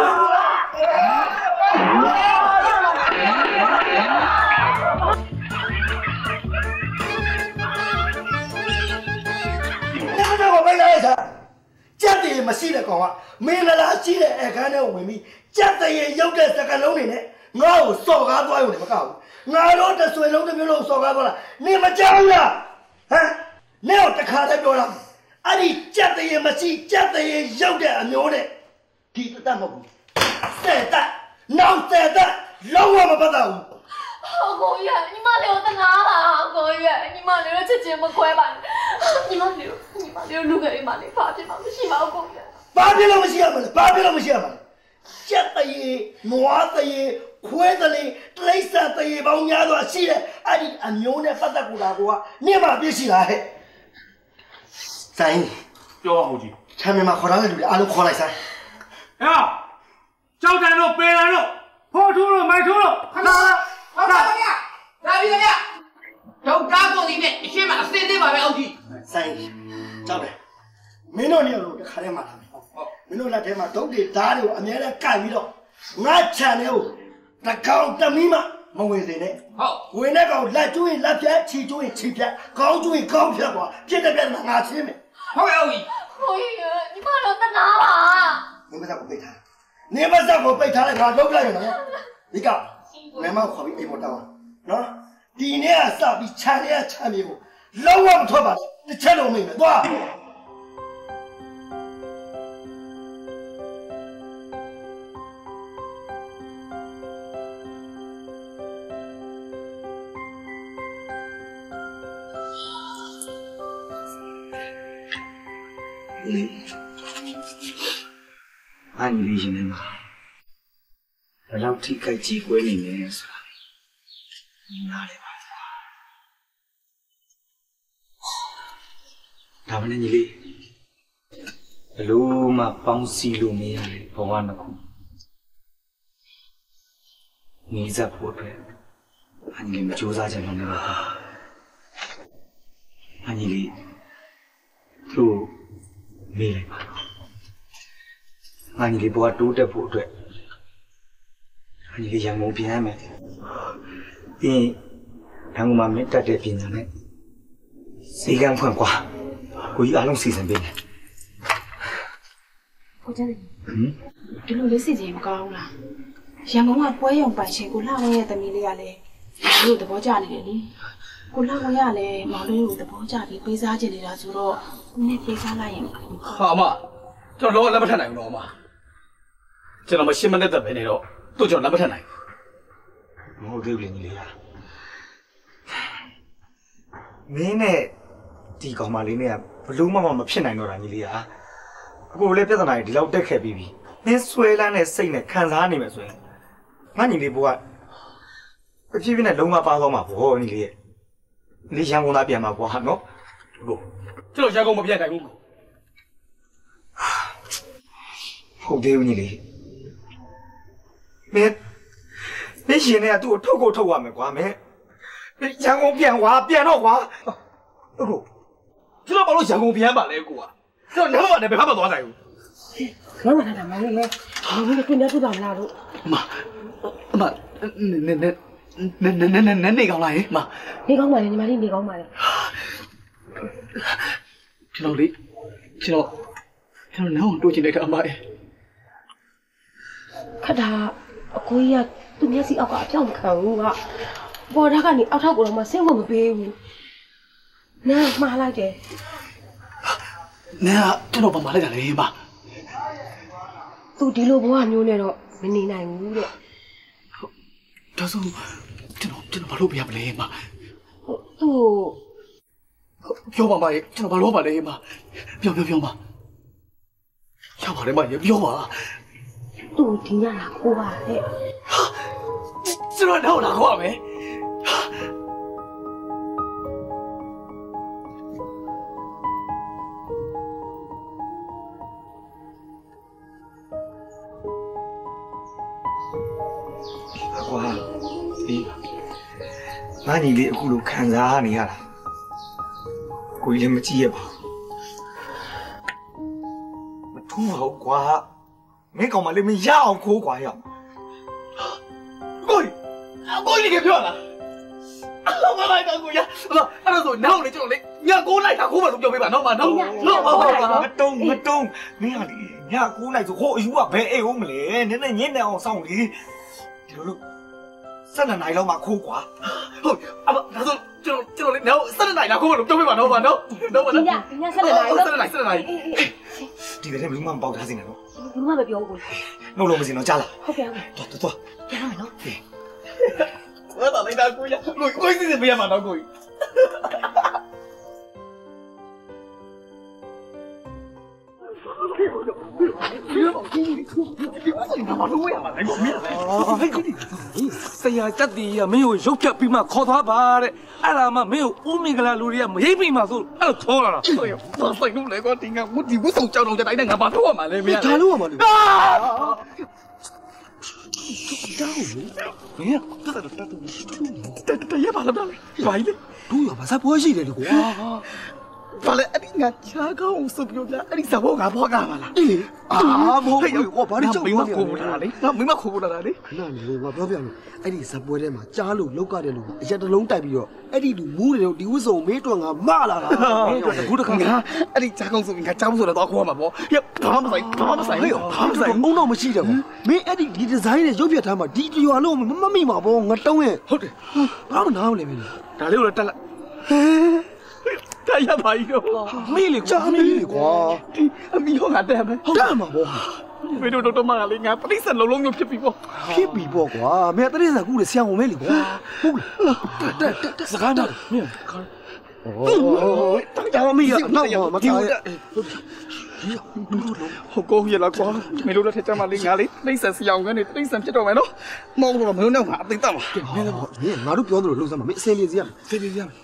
ဘူးဘယ်လိုလဲစားကြက်တည်းမရှိတဲ့ကောင်ကမင်းလာလာရှိတဲ့အခန်းထဲကိုဝင်ပြီးကြက်တည်းရုပ်တဲ့စကလုံးတွေနဲ့ငါ့ကိုစော်ကားသွားရုံနဲ့မကောက်ဘူးငါတို့တဆွေလုံးတစ်မျိုးလုံးစော်ကားသွားလားနေမကြောက်လားဟမ်နေတော့တခါတည်းပြောလားအဲ့ဒီကြက်တည်းမရှိကြက်တည်းရုပ်တဲ့အမျိုးနဲ့ဒီတတ်မဟုတ်ဘူးစက်တက်နောက်စက်တက်လုံးဝမပတ်တော့ဘူး好狗月，你妈留在哪了？狗月，你妈留这节目快吧？你妈留，你妈留录给你妈的，发现妈不喜欢狗月。 发现了不喜欢了，发现了不喜欢了。这的耶，麻的耶，快的嘞，雷山的耶，把伢子死了，阿你阿牛呢？发达古大古啊，你妈别起来。三姨， ပြောပါဦးကြီး前面嘛，河南的люди，阿都过来噻。 呀，招展喽，北来喽，破土喽，埋土喽，看到了。 好，大哥呀，大弟兄呀，都打过里面，先把谁对吧？别熬鸡。 三姨，招的，没弄你路，看见嘛他们。没弄那天嘛，都得打的，俺们来干不了。俺钱的哦，那搞得密码没为谁呢？ 好， 为那个来注意来骗，去注意欺骗，搞注意搞骗吧，别的别的俺钱没。 好呀，我。 可以，你妈留在哪了？ 你们咋不背他？你们咋不背他了？俺都不来了，你讲。你妈话比一模到啊，喏，第年啥比前年前面不，老王拖把，你钱都没了，对吧？ 你，俺理解的嘛。ဘယ်လောက်ထိခိုက်ကြီးကွဲနေလဲဆိုတာနားလည်ပါလားဒါမနဲ့ညီလေးဘလို့မှပေါင်းစည်းလို့မရတဲ့ဘဝနှစ်ခုနေစားဖို့အတွက်အညီလေးမကြိုးစားချင်တော့လည်းပါအညီလေးသူ့မေးလိုက်ပါအညီလေးဘဝတိုးတက်ဖို့အတွက်你个养狗片没？因养狗嘛没得这边的呢，谁敢换瓜？我一阿龙谁身边的？ 我真的，嗯，这路的时间不高了，养狗嘛不会用白切，我老爷的米里亚嘞，有的包家里的，我老爷嘞，毛里有的包家里背啥子的啦，就说你背啥来用？ 好嘛，这老那不太难用嘛，这那么西门的这边的喽。都叫那么太难。 我对不起你了。မင်းနဲ့ဒီကောင်မလေးနဲ့ဘလို့မှမဖြစ်နိုင်တော့တာညီလေးอ่ะအခုလည်းပြဿနာတွေဒီလောက်တက်ခဲ့ပြီးပြီမင်းဆွဲလန်းတဲ့စိတ်နဲ့ခံစားနေမယ်ဆိုရင်ငါညီလေးဘိုးကအဖြစ်ဖြစ်နဲ့လုံးဝပါသွားမှာဘောညီလေးရဲ့လေရန်ကုန်သားပြန်မှာကွာနော်ကိုကျွန်တော်ရန်ကုန်မပြန်နိုင်ဘူးဟုတ်သေးဘူးညီလေးမင်းမင်းရှင်နဲ့ကသူ့ကိုထုတ်ကိုထုတ်ရမယ်ကွာမင်းရန်ကုန်ပြန်ကွာပြန်တော့ကွာအခုကျွန်တော်ဘာလို့ရန်ကုန်ပြန်ပါလဲကိုကကျွန်တော်နောက်မှလည်းဘယ်မှမသွားနိုင်ဘူး老板他妈的嘞，我们跟着不到哪路。 妈，妈，那那那那那那那你讲来妈？ 你讲嘛嘞？你妈的你讲嘛嘞？ ကျွန်တော်လေးကျွန်တော်ကျွန်တော်နောက်တိုးချင်လိုက်တာအမရဲ့ခက်တာအကိုကြီးကသူမျက်စိအောက်ကအပြောင်းခံဘူးကပေါ်တာကနေအောက်ထောက်ကတော့မဆင်းဖို့မပေးဘူးနားမှားလိုက်တယ်နားကျွန်တော်ဘာမှလိုက်တာလဲမသူဒီလိုဘဝမျိုးနဲ့တော့မနေနိုင်ဘူးတဲ့ဒါဆိုကျွန်တော်ကျွန်တော်ဘာလို့ပြရမလဲမသူ့ပြောပါမရဲ့ကျွန်တော်ဘာလို့ပါလဲမပြောပြောပြောပါရပါတယ်မရဲ့ပြောပါသူ့ဒီညလာခိုးပါတဲ့ကျွန်တော်တော့လာခေါ်ရမယ်ကွာဒီငါညီလေးအခုလိုခံစားနေရတာကိုကြီးလည်းမကြည့်ရပါဘူးမထူးတော့ကွာမင်းကောင်မလေးမရအောင်ခိုးကွာရောက်ကိုကြီးကိုကြီးကပြောလားအော်မလိုက်တော့ကိုရအဲ့ဒါဆိုနောက်လေကျွန်တော်လေညကိုလိုက်တာခိုးမှလို့ပြောပေးပါနော်မနော်နော်မတုံးမတုံးမင်းကလေညကိုလိုက်ဆိုဟိုအယူကဘယ်အိမ်ဟုတ်မလဲနည်းနည်းညင်းနေအောင်စောင့်လေဒီလိုလို့စက်နိုင်လောက်မှခိုးကွာဟုတ်အမဒါဆိုကျွန်တော်ကျွန်တော်လေနောက်စက်နိုင်လောက်ခိုးမှလို့ပြောပေးပါနော်မနော်နော်မနော်ညညစက်နိုင်စက်နိုင်စက်နိုင်ဒီကနေ့ဘယ်မှမပေါက်ထားစင်နဲ့နော်ဘယ်မှမပြောဘူးနှုတ်လုံးမစင်တော့ကြားလားဟုတ်ကဲ့ဟုတ်တော်တော်ကြားရမယ်နော်ဝါတာလိုက်တာကိုရကိုကိုစစ်စစ်ပြရမှာတော့ကိုဆရာတက်တီကမင်းကိုရုပ်ဖြတ်ပြီးမှခေါ်သွားပါတဲ့အဲ့ဒါမှမင်းကိုဦးမင်္ဂလာလူတွေကမရိပ်ပြီးမှဆိုအဲ့လိုခေါ်လာတာဟုတ်ရောဘာဆိုင်လို့လဲကွာဒီကမဒီဘုဆောင်ကြောင်တော့တိုင်းနဲ့ငါဘာတော့ရမှာလဲမင်းဒါလို့ရမှာလို့တောင်းမင်းကတက်တက်တက်တက်ရပါလားဘာလဲတို့ရပါစပွဲရှိတယ်လေကွာဘာလဲအဲ့ဒီငါချာကောင်းဆိုပြောပြအဲ့ဒီစဘောကဘောကပါလားအေးအာမဟုတ်ဘူးကွာဘာလို့ကြောက်မင်းမခိုးဘူးလားလေငါမင်းမခိုးဘူးလားလေခဏနေလို့ငါပြောပြမယ်အဲ့ဒီစပွဲထဲမှာကြားလို့လောက်ကတဲ့လူအရက်တလုံးတိုက်ပြီးတော့အဲ့ဒီလူမူးတယ်ဒီဝစ်စုံမင်းတို့ငါမလာတာမင်းတို့တကူတခါငါအဲ့ဒီချာကောင်းဆိုငါချားဆိုတော့ခိုးမှာပေါ့ရဘာမှမဆိုင်ဘာမှမဆိုင်ဟေ့ဘာမှမဆိုင်ဘုံတော့မရှိတယ်ကွာမင်းအဲ့ဒီဒီဒီဇိုင်းနဲ့ရုပ်ပြထားမှာဒီတရွာလုံးမမမိမှာပေါ့ငါတုံးရဲ့ဟုတ်တယ်ဘာမှနားမလဲမင်းဒါလေးကိုလည်းတက်လိုက်တာရပါကြီးတော့မေးလေကြာမေးလေကွာအမီရောငါတက်မယ်တက်မှာပေါ့မင်းတို့တော့မကလေးငါပဋိစ္စလုံးလုံးမျိုးဖြစ်ပြီပေါ့ဖြစ်ပြီပေါ့ကွာမင်းတရိစ္ဆာန်ကူလေဆရာဝန်မဲလေကွာဟုတ်လားတက်တက်တက်စကားနာမင်းအိုးကြာမမေးရနောက်မထားရဟုတ်ကောရလားကွာမင်းတို့လည်းထက်ကြမှာလေးငါလေးနှိမ့်ဆက်စီအောင်ကနေနှိမ့်ဆက်ဖြစ်တော့မယ်နော်မဟုတ်တော့မင်းတို့ကငါအသိတတ်မှာမင်းလည်းပေါ့မင်းငါတို့ပြောသလိုလှုပ်စမ်းမှာမင်းအစင်းပြေစီရမယ်အစင်းပြေစီရမယ်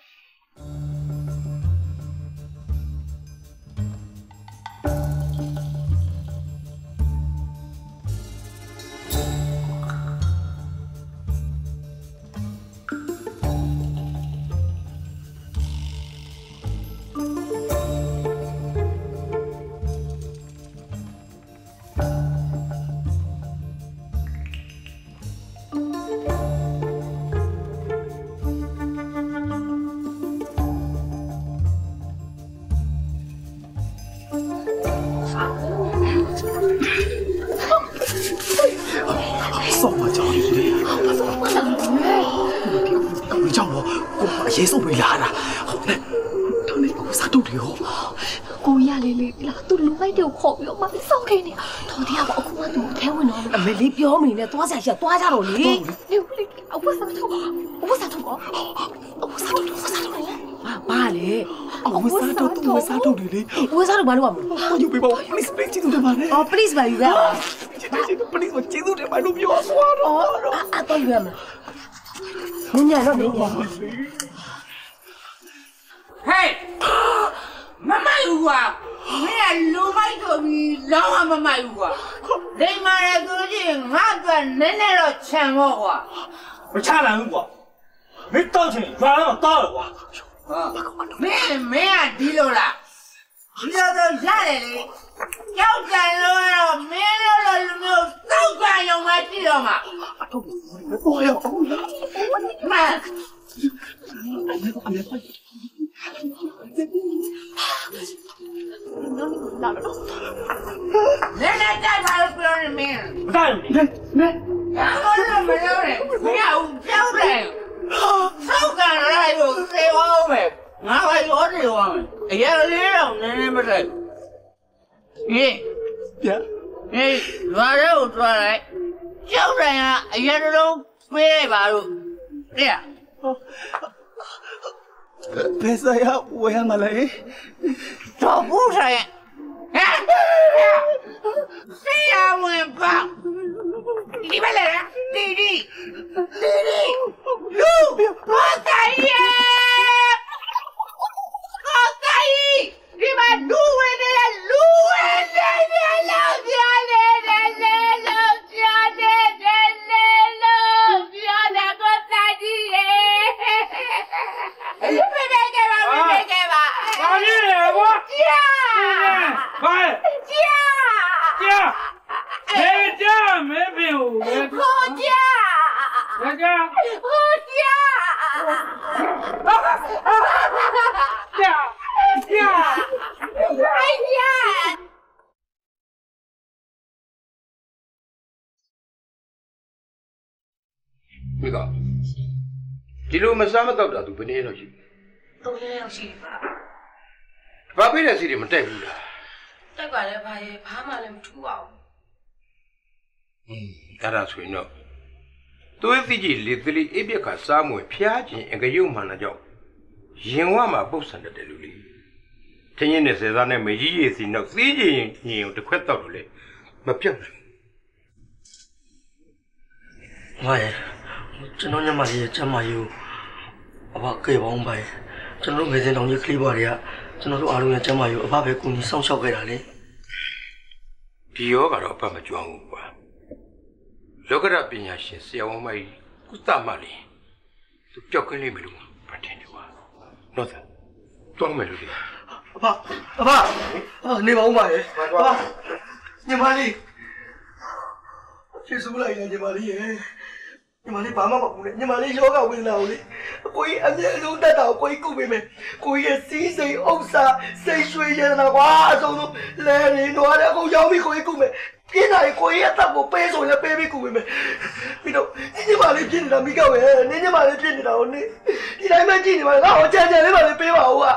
ရေစုပ်ပေးလာတာဟုတ်တယ်တော်နေကိုစားတော့တယ်ဟောကိုရလေးလေးလာသူလူလိုက်တဲ့ခေါ်ပြီးတော့မစောက်ခင်းနေတော်တရားပေါ့အခုမှသူထဲဝင်တော့အမေလေးပြောမိနေသွားစားချက်သွားကြတော့လေနေဦးလေးအဝတ်စားထုတ်အဝတ်စားထုတ်အဝတ်စားထုတ်အဝတ်စားထုတ်ဘာလေအဝတ်စားထုတ်သူဝတ်စားထုတ်တယ်လေဝတ်စားထုတ်ဘာလို့ရမလဲဟောယူပေးပါ please please ကြည့်တယ်ပါလေအော် please ပါယူရအောင် please ကြည့်တယ်ပါလို့ပြောသွားတော့အော်အတော့ယူရမှာနင်းညတော့နင်းညဟေးမမယူကွာမင်းကလူမိုက်တို့ပြီးလောင်းမမယူကွာဒိမာရသူကြီးငါကနည်းနည်းတော့ခြံတော့ကွာမချနိုင်ဘူးကွာမင်းတော့ချင်ရွာတော့တော့ကွာဟာမင်းမင်းကဒီလိုလားဒီလိုတော့ရတယ်လေကြောက်ကြလို့တော့မင်းတို့လိုလူမျိုးတောက်ကြရုံပဲကြည့်တော့မှာအတော့ဘောရအောင်လားမအမေပါနဲနဲတိုက်ပါလို့ပြောနေမင်းမတိုက်ဘူးနဲနဲဘာလို့မပြောလဲမရဘူးပြောတယ်ဆောက်ကန်လိုက်လို့သေအောင်မယ်ငါပဲရောတယ်ရောမယ်အရာလေးတော့နည်းနည်းမတိုက်ဟေးပြဟေးရွာထဲကိုသွားလိုက်ကြောက်တယ်ကအရာလုံးပေးလိုက်ပါလို့呀， 别这样，我要么来， 找不上呀。哎，谁呀？我爸，你们来了，弟弟，弟弟，路，我大爷，我大爷，你们路回来了，路回来了，老家来了，来老家来了，来老家来个大弟耶，别别给吧，别给吧， 大弟，我家。 快！ 家家，没家没病，没好家， 没家， 好家，家家，哎呀！ မိကဒီလိုမစားမတော့တာသူဘယ်နည်းတော့ရှိသုံးရက်လောက်ရှိပြီပါဘာပြည့်တဲ့စီတွေမတက်ဘူးလားတက်ပါလေဘာရဲ့ဘာမှလည်းမထူပါဘူးอืมအဲ့ဒါဆိုရင်တော့သွေးသိကြီးလေသလေးအိပ်ပြက်ကစားမွေဖျားခြင်းအကရုပ်မှန်တာကြောင့်ရင်ဝမှာပုတ်ဆန်တတ်တယ်လူလေးထင်းရင်နဲ့စေသားနဲ့မကြီးရည်စီနောက်သီးကြီးညင်တစ်ခွက်တော့လို့လေမပြောက်နိုင်ငါရဲ့ကျွန်တော်ညမလေးရဲ့ကျမကြီးကိုအဘကဲပေါင်းပါရဲ့ကျွန်တော်ငယ်စဉ်တောင်ကြီးကလေးပွားတွေကကျွန်တော်တို့အားလုံးရဲ့ကျမကြီးကိုအဘပဲကူညီစောင့်ရှောက်ခဲ့တာလေဒီရောကတော့အပတ်မကြွအောင်ဘူးကွာလောကရပညာရှင်ဆရာဝန်မကြီးကုသမလေးသူပျောက်ကင်းလိမ့်မယ်လို့မထင်ဘူးကွာတော့သာတွန်းမယ်လို့လေအဘအဘနေပါဦးပါရဲ့အဘညမလေးကျေးဇူးလိုက်ညမလေးရဲ့ညမလေးဘာမှမဟုတ်ဘူးလေညမလေးယောဂဝေဒနာကိုလေကိုကြီးအမြဲလုံးတက်တာကိုကိုကြီးကုပေးမယ်ကိုကြီးရဲ့စီးစိမ်ဥစ္စာစိတ်ရွှေရတနာကွာအဆုံးလုံးလဲနေတော့လည်းအကုန်ရောက်ပြီကိုကြီးကုမယ်ပြင်းလာရင်ကိုကြီးအသက်ကိုပေးဆိုရင်ပေးပြီးကုပေးမယ်ပြီးတော့ညမလေးပြင်းနေတာမိကောက်ရဲ့နင်းညမလေးပြင်းနေတာကိုနေဒီတိုင်းမှကြည့်နေမှာငါ့ကိုကြံကြံလေးပါလေးပေးပါဦးက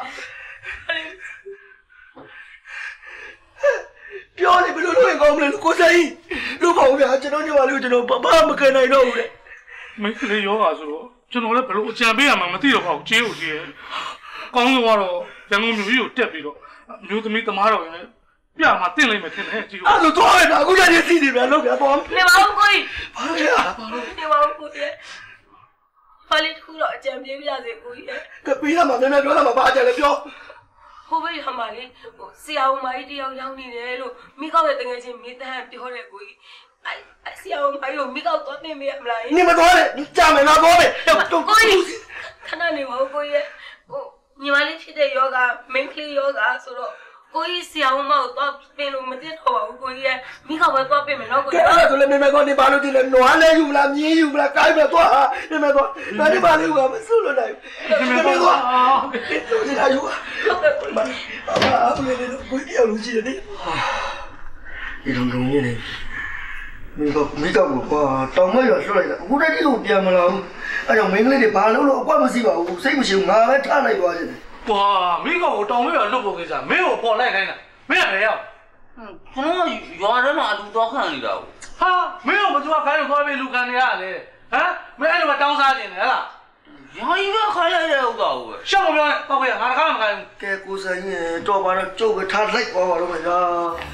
ပြောနေဘယ်လိုလုပ်ရင်ကောင်းမလဲကိုစိန်လူပေါ့ဗျာကျွန်တော်ညမလေးကိုကျွန်တော်ဘာမှမခံနိုင်တော့ဘူးလေမင်းကလေးယောဂါဆိုတော့ကျွန်တော်လည်းဘယ်လိုအကြံပေးရမှာမသိတော့ပါဘူးကျေးဦးကြီးကောင်းလို့ကတော့ရန်ကုန်မြို့ကြီးကိုတက်ပြီးတော့မြို့သမီးသမားတော်ရင်လည်းပြမှာတင့်လိမ့်မယ်ထင်တယ်ကျေးဦးအဲ့လိုတော့ရတာအခုကျနေစီနေပြန်လို့ပြတော့နေပါဦးကိုကြီးဘာလဲဘာလို့နေပါဦးကိုကြီးဟောလေးတစ်ခုတော့အကြံပေးပြရစေကိုကြီးရဲ့ကပေးရမှာနည်းနည်းပြောရမှာဘာကြလဲပြောဟိုဘေးဟမလေးဟိုဆရာဦးမကြီးတယောက်ရောက်နေတယ်လို့မိကောက်ရဲ့တငယ်ချင်းမိသားပြောတဲ့ကိုကြီးအဲ့ဆရာဦးမကြီးကိုမိကောက်သွားတင်ပေးရမလားနေမသွားနဲ့ကြာမယ်လားသွားမယ်တော့တော့ကိုကြီးခဏနေပါဦးကိုကြီးဟိုညီမလေးဖြစ်တဲ့ယောဂမင်းကလေးယောဂဆိုတော့ကိုကြီးဆရာဦးမကိုသွားပြင်လို့မသိတော့ပါဘူးကိုကြီးရဲ့မိကောက်ပဲသွားပြင်မယ်နော်ကိုကြီးကဲအဲ့ဒါဆိုလည်းမမေကောနေပါလို့ဒီလေနွားလဲယူမလားမြင်းယူမလားကိုင်းပဲသွားဟာမမေကောဒါဒီပါလေးကမสู้လို့နိုင်ဘူးမမေကောဒီလာယူဟုတ်ကဲ့ဘာဘာဘယ်လိုလဲကိုကြီးရောက်လို့ရှိတယ်ဒီတော့လုံးနေမိကောမိကောကိုကွာတောင်မရဆွလိုက်တာအခုတည်းကပြန်မလာဘူးအဲ့ကြောင့်မင်းကလေးတွေဘာလို့လို့အကွက်မရှိပါဘူးစိတ်မရှိဘူးငါပဲထားလိုက်သွားတယ်ကွာမိကောင်ကိုတောင်မရလွတ်ဖို့ကိစ္စမင်းကိုပေါ်လိုက်ခိုင်းတာမင်းကလည်းရောက်ကျွန်တော်ရွာထဲမှာအလူတော့ခံနေတာကိုဟာမင်းကဘာသူကခိုင်းလို့သွားပြီးလူခံနေရလဲဟမ်မင်းအဲ့လိုမတောင်းစားခြင်းလေဟလားရောင်ကြီးပဲခိုင်းလိုက်တဲ့ဥစ္စာကိုပဲရှောက်မပြောနဲ့ပေါ့ဗျာငါတကားမခိုင်းဘူးကဲကိုဆိုင်ရင်တော့ပါတော့ကျုပ်ကထားလိုက်သွားပါတော့မယ်ကွာ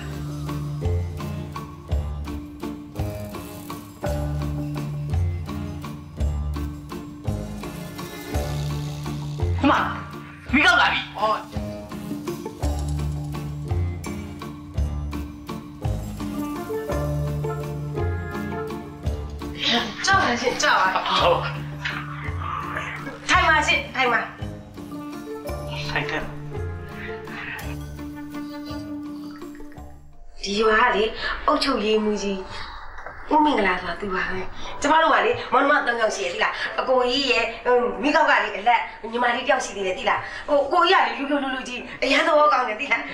ခမမိကောက်လာပြီဟောကြောက်ရရှင်ကြောက်ပါဟုတ်ထိုင်ပါရှင်ထိုင်ပါဆိုင်တယ်ဒီရွာကလေအုတ်ချုပ်ရေးမှုကြီးဦးမင်္ဂလာဆိုတာသူပါပဲကျမတို့ကလေမောင်နှမသုံးယောက်ရှိရသီလားအကိုကြီးရဲ့မိကောက်ကလေအလက်ညီမလေးတယောက်ရှိသေးတယ်သီလားဟိုကိုကြီးကလေလူလူလူလူကြီးအရန်သဘောကောင်းတယ်သီလား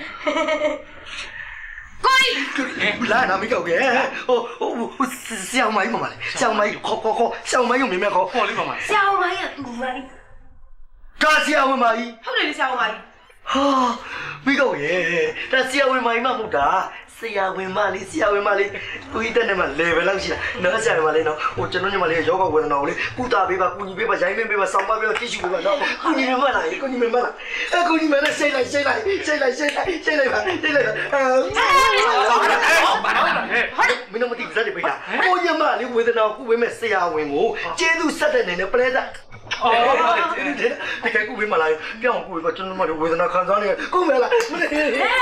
ကိုကြီးလာနာမိကောက်ကဲဟိုဟိုဆရာမကြီးမမလေးဆရာမကြီးခေါ်ခေါ်ခေါ်ဆရာမကြီးကိုမြင်မြခေါ်ခေါ်လေးပါမဆရာမကြီးကသူမလေးဒါဆရာမကြီးဟုတ်တယ်လေဆရာမကြီး哈，没搞耶，但是要为嘛嘛不打？是要为嘛哩？是要为嘛哩？故意的呢嘛，来不了些，那是要为嘛哩喏？我真的嘛哩，要搞过的喏哩，不打别把，故意别把，前面别把，上把别把，继续别把喏，故意别把来，故意别把来，哎，故意别来，谁来谁来谁来谁来谁来吧，谁来吧？啊！没那么低，啥的别打，我也嘛哩，为的喏，故意没是要为我，这都啥的呢？不来的。哦，你看古为嘛来？别讲古为吧，真他妈的为了那看上的，古为了，不是。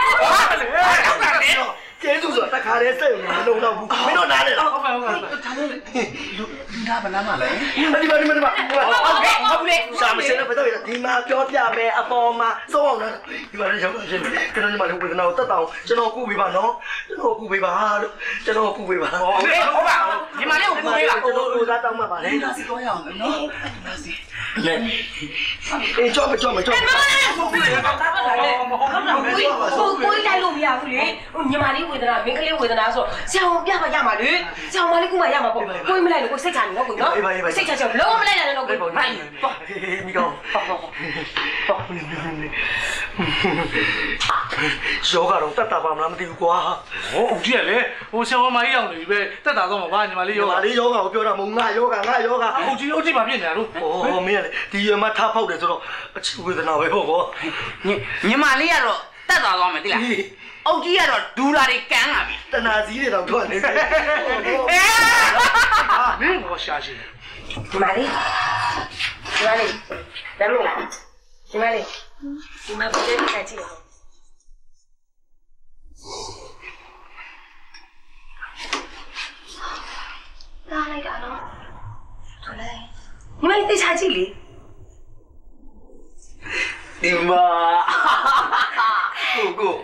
这就是他看的谁？弄到不，没弄拿来了。好吧好吧，他们你拿不拿嘛来？你嘛你嘛你嘛，我我不来。啥么事都不对了，你妈表弟妹阿爸妈，说呢？你嘛你想不想？跟着你嘛你为了那得到，真好古为吧喏，真好古为吧，真好古为吧。哦，好吧，你嘛你古为吧，我我咋当嘛吧？你那是多样的喏，那是。哎，抓没抓没抓？哎，妈，我不来，我打不来嘞。我我我来路不要嘞，你妈哩为的那，明个哩为的那说，像要嘛要嘛嘞，像嘛哩姑嘛要嘛不，我没来了，我谁家你我不喏，谁家就老没来了，我不来。你讲，小家龙得打把那么丢瓜。 哦，唔知咧，我想我买一样类呗，得打到嘛把你妈哩有。 嘛哩有啊，我表达蒙啊有啊，我有啊。 好似好似把骗人咯。 哦，没嘞，第一嘛他跑的做咯，为的那位婆婆。 你你妈哩呀咯，得打到没得啦？欧弟呀咯，杜拉的干啊！ 但那是的，都团的。 哎，没我相信。 你妈哩，你妈哩，咱们来，你妈哩，你妈不觉得太近了？ 哪来的呢？出来。 你妈你对茶几里？ 你妈，姑姑。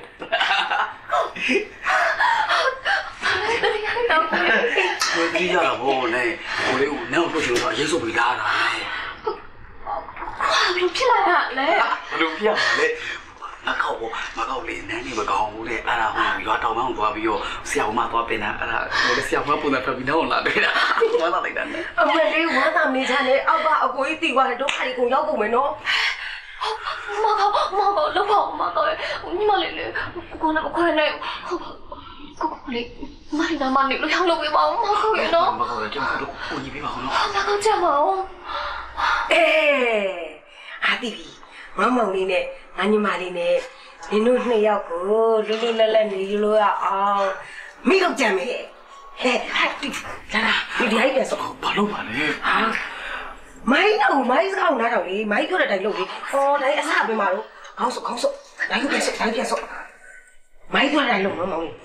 我听见了不嘞？我嘞，我那不行了，耶稣回答了嘞。 哇，录起来了嘞！ 录起来嘞。မကောက်ဘူးမကောက်လေနန်းနေမကောင်းဘူးတဲ့အဲ့ဒါဟိုရွာတောင်မှသွားပြီးတော့ဆရာမသွားပြင်တာအဲ့ဒါဟိုဆရာမပုံစံဖတ်ပြီးတော့လာတွေ့တာဝမ်းသာလိုက်တာနဲ့အမေလေးဝမ်းသာနေချမ်းလေအောက်ကအကိုကြီးတီသွားတယ်တော့ခါကြီးကုန်ရောက်ကုန်မယ်နော်မကောမကောလောက်ပါမကောညီမလေးလေကိုနဲ့ခွဲနေကိုကိုလေးမရနာမနေလို့ရောက်လို့ပြပါဦးမကောရနော်မကောရကျမတို့ကိုကြီးပြပါဦးနော်မကောကြပါဦးအေးအာတီဗီမမောင်လေးနဲ့ငါညီမလေးနဲ့နင်တို့နှစ်ယောက်ကိုလွတ်လွတ်လပ်လပ်နေလို့ရအောင်မိတော့ကြံမယ်ဟဲ့ဟာတီလာလာဒီဒီအိုက်ပြန်စောဘာလို့ပါလဲဟာမိုင်းတော့မိုင်းစကားကိုနားထောင်လေမိုင်းပြောတဲ့တိုင်လို့လေဟောတိုင်းအစပဲမှာတော့ခေါင်းစုပ်ခေါင်းစုပ်တိုင်းပြန်စောတိုင်းပြန်စောမိုင်းပြောတဲ့တိုင်လို့မောင်မောင်လေး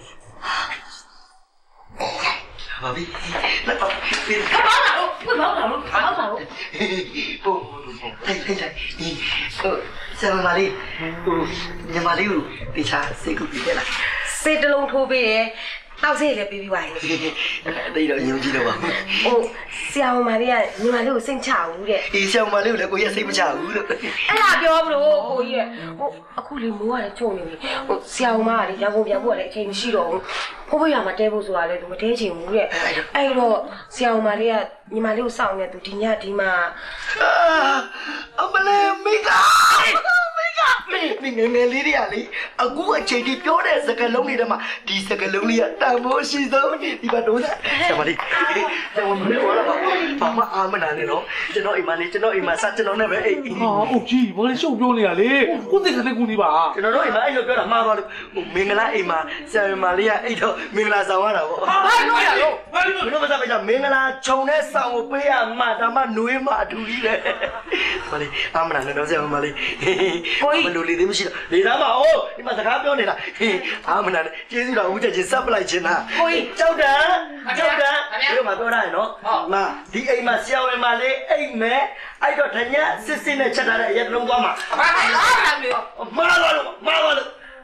ဘာဘီလက်တော့ပြဘာလာလို့ပြဘာလာလို့ဘာလာလို့ပို့ထိုင်ထိုင်ထိုင်ဒီဟိုဆရာမလေးဟိုညီမလေးကိုတေချာစိတ်ကူပြီးတယ်လားစိတ်တလုံးထိုးပေးတယ်တောက်စိတ်လည်းပြီးပြီးပါရဲ့တိတ်တော့ယုံကြည်တော့ပါဟိုဆရာမလေးကညီမလေးကိုစိတ်ချဘူးတဲ့အေးဆရာမလေးကိုလည်းကိုကြီးစိတ်မချဘူးလို့အဲ့ဒါပြောမလို့ကိုကြီးရဲ့ဟိုအခုလေမိုးကလည်းချုံနေပြီဟိုဆရာမကလေရန်ကုန်ပြန်ဖို့ကလည်းအချိန်မရှိတော့ဘူးဖိုးဖွေးရမှာတဲဖို့ဆိုတာလေသူမတဲချင်ဘူးတဲ့အဲ့တော့ဆရာမလေးကညီမလေးကိုစောင့်နေသူဒီညဒီမှာအမလေးမိက你ငယ်ငယ်လေးတွေကလေအခုအချိန်ကြီးပြောတဲ့စကားလုံးတွေထဲမှာဒီစကားလုံးလေးကတန်ဖိုးရှိဆုံးဒီဘက်တော့ဆက်ပါလိကျွန်တော်မလို့လာပါဘာမှအာမနာနဲ့နော်ကျွန်တော်အိမ်မှာနေကျွန်တော်အိမ်မှာစကျွန်တော်နဲ့ပဲအိမ်ဟာအုတ်ကြီးဘာလဲရှုပ်ပြောနေရလေကိုသိတဲ့ကူနေပါကျွန်တော်တို့အိမ်မှာအဲ့လိုပြောတာမှားပါလို့ဟိုမင်္ဂလာအိမ်မှာဆရာမလေးကအဲ့တော့မင်္ဂလာဆောင်ရတာပေါ့ဘာလို့ရလို့ဘာလို့ဘယ်လိုမှမသိမင်္ဂလာခြုံတဲ့ဆောင်ကိုပေးရမှာဒါမှနှွေးမှာအထူကြီးပဲဘာလဲအာမနာနဲ့တော့ဆရာမလေးကိုကြီးဘယ်လိုလေးသိမရှိတော့လေသားမအိုးဒီမှာစကားပြောနေတာဟေးအာမနာနဲ့ကျေးဇူးတော်ဦးချက်ချင်းဆက်ပလိုက်ခြင်းလားကိုကြီးကြောက်တာကြောက်တာဒီလိုမှပြောရတယ်နော်ငါဒီအိမ်မှာဆရာဝန်မလေးအိမ်မဲ့အဲ့တော့တညစစ်စစ်နဲ့ချက်ထားတဲ့အရက်လုံးသွားမှာဘာလဲအားလာလို့မာလာလို့မာလာလို့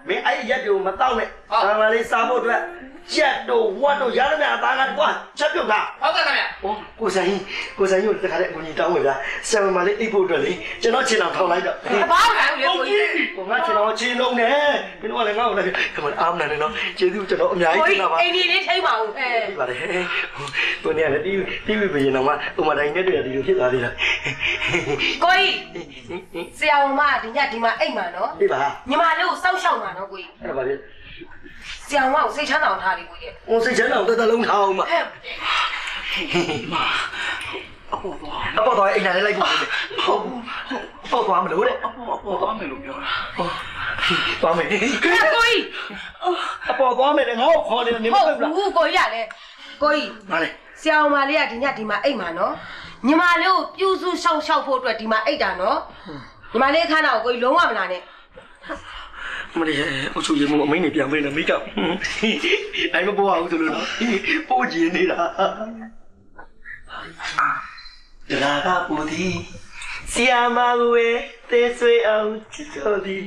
မင်းအဲ့ရက်တွေကိုမတောက်နဲ့ဆာမလေးစားဖို့အတွက်ချက်တို့ဝတ်တို့ရရမယ့်အသားကကွာချက်ပြုတ်တာဟုတ်ကဲ့ခင်ဗျဟောကိုဆိုင်ကိုဆိုင်ကိုတခါတည်းကိုကြီးတောင်းဝင်လားဆာမလေးအိပ်ဖို့အတွက်လေကျွန်တော်ခြေတော်ထောက်လိုက်တော့ဘာမှမလုပ်ဘူးလေကိုငါခြေတော်ခြေလုံးနဲ့ကျွန်တော်လည်းငါ့ကိုလည်းခမအားမနာနဲ့နော်ကျေးဇူးကျွန်တော်အများကြီးတင်ပါပါအိမ်ကြီးလေးထိမ့်ပါဦးဟဲ့ဒီပါလေကိုနေရတဲ့တီးတီးပြီးပြင်တော့မှဥမာတိုင်းနဲ့တွေ့ရဒီလိုဖြစ်သွားသေးလားကိုကြီးဆရာဝန်မဒီညဒီမှာအိမ်မှာနော်ဒီပါညီမလေးကိုစောက်ရှောက်မှာနော်ကိုကြီးအဲ့ဒါပါလေဆရာဝန်ကစိတ်ချမ်းသာအောင်ထားလေးကိုကြီးဟိုစိတ်ချမ်းသာအောင်တက်တက်လုံးထားအောင်မအပေါ်တော့အိမ်နဲ့လိုက်ဖို့ဟုတ်ဟုတ်သွားမလို့တဲ့အပေါ်သွားမယ်လို့ပြောတာသွားမယ်ကိုကြီးအပေါ်သွားမယ်ငါ့ကိုခေါ်နေနေမဟုတ်လားဟုတ်ကိုကြီးရတယ်ကိုကြီးပါလေဆရာဝန်မလေးကဒီညဒီမှာအိမ်မှာနော်ညီမလေးကိုပြူစုရှောက်ရှောက်ဖို့အတွက်ဒီမှာအိတ်တာနော်ညီမလေးခန်းတော်ကိုကြီးလုံးဝမလာနဲ့မလေးအချူရေမအမင်းနေပြန်ပေးနေမိကောက်အဲ့မပေါ်အောင်ဆိုလို့နော်ပို့ကြည့်နေတာဒလာကပူဒီဆီယာမဝဲတေးဆွေအောင်ချစ်တော်ဒီ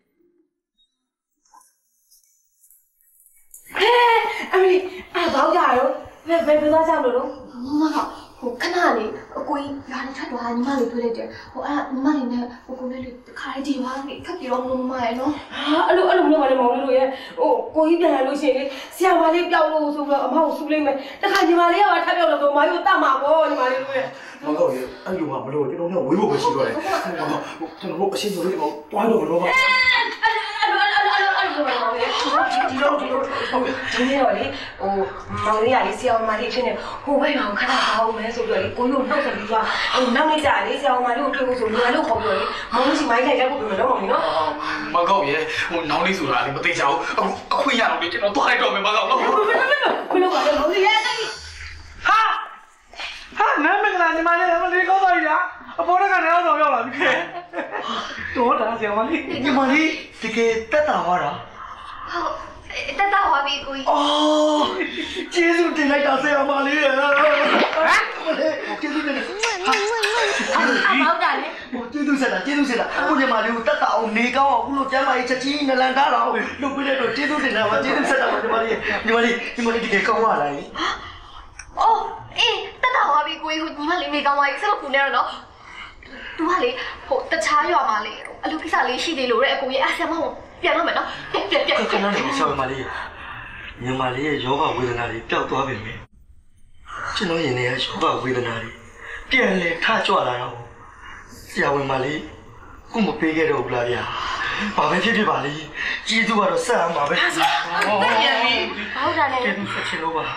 ဟဲ့အမလီအဘောက်ကြရောဘယ်ဘယ်သွားကြမလို့မမဟိုခဏလေးအကိုကြီးရွာနဲ့ထွက်သွားညီမလေးတွေ့လိုက်တယ်ဟိုအဲ့ညီမလေးနဲ့ဟိုကိုလေးလေးတခါလေးဒီရွာလေးခက်ပြီးတော့မမရဲ့နော်ဟာအဲ့လိုအဲ့လိုမလုပ်ပါနဲ့မောင်လေးတို့ရဲ့ဟိုကိုကြီးပြန်လာလို့ရှိရင်လေဆရာမလေးပျောက်လို့ဆိုပြီးတော့အမောက်ဆူလိုက်မယ်တခါညီမလေးကထပ်ပျောက်လို့ဆိုမာယူတတ်မှာပေါ့ညီမလေးတို့ရဲ့မဟုတ်ဘူးအဲ့လိုမှမလို့ကျွန်တော်တို့ဝေးဖို့ပဲရှိတော့တယ်ကျွန်တော်တို့အရှင်းဆုံးလေးပေါ့တွားတော့မလို့ပါအဲ့လိုအဲ့လိုအဲ့လိုအဲ့လိုအဲ့လိုမောင်လေးဒီလိုဒီလိုဟုတ်ကဲ့ဒီနေ့တော့လေဟိုမောင်လေးကလေဆရာမလေးချင်းနဲ့ဟိုဘက်မှာခဏထားအောင်မဲဆိုပြီးတော့လေကိုကြီးကိုနှုတ်ဆက်ပြီးသွားဟိုနောက်နေ့ကျလေဆရာမလေးကိုတွေ့ဖို့ဆိုလူလည်းခေါ်ပြီးတော့လေမောင်လေးစီမိုင်းထိုင်ကြဖို့ပြောမယ်နော်မောင်လေးနော်မကောက်ရဲ့ဟိုနောက်လေးဆိုတာလေမသိကြဘူးအခုအခွင့်ရတော့လေကျွန်တော်တွားလိုက်တော့မယ်မကောက်တော့ဘယ်လိုပါလဲမောင်လေးရဲ့ဟာဟာနားမကလာညီမလေးမလေးကောင်းပါပြီလားအပေါ်ကနေတော့ရောက်လာပြီခဲတော့တာဆရာမလေးညီမလေးတကယ်တက်တာဟောတာဟုတ်တက်တာဟောပြီကိုကြီးအော်ကျေးဇူးတင်လိုက်တာဆရာမလေးဟမ်ကျေးဇူးတင်တယ်အဘောက်တာလေဟိုကျေးဇူးဆက်တာကျေးဇူးဆက်တာကိုညီမလေးကိုတက်တာအောင်နေကောင်းအောင်ခုလိုကျမ်းမာရေးချက်ချင်းနလန်ထားတော့လုပ်ပြတဲ့တော့ကျေးဇူးတင်တာပါကျေးဇူးဆက်တာပါညီမလေးညီမလေးညီမလေးတကယ်ကောင်းပါလားအော်အေးတက်တာဟောပြီကိုကြီးကိုညီမလေးနေကောင်းပါပြီဆက်လို့ခုနေတော့နော်သူကလေဟိုတခြားရွာမှာလေအလူကိစ္စလေးရှိသေးလို့တဲ့အကိုကြီးအဆရာမဟုတ်ပြန်တော့မယ်နော်ပြန်ပြန်ပြန်ကျွန်တော်လည်းဆောင်းမလေးညီမလေးရဲ့ယောဂဝေဒနာတွေပျောက်သွားပြီမယ်ကျွန်တော်ရင်ထဲကယောဂဝေဒနာတွေပြန်လဲထကြွလာတော့ဆရာဝန်မလေးခုမပေးခဲ့တော့ဘူးလားဗျာဘာပဲဖြစ်ဖြစ်ပါလေကျေးဇူးကတော့ဆက်အောင်ပါပဲဟုတ်တယ်ဗျာဟုတ်တယ်လေကျေးဇူးဆက်ချင်လို့ပါ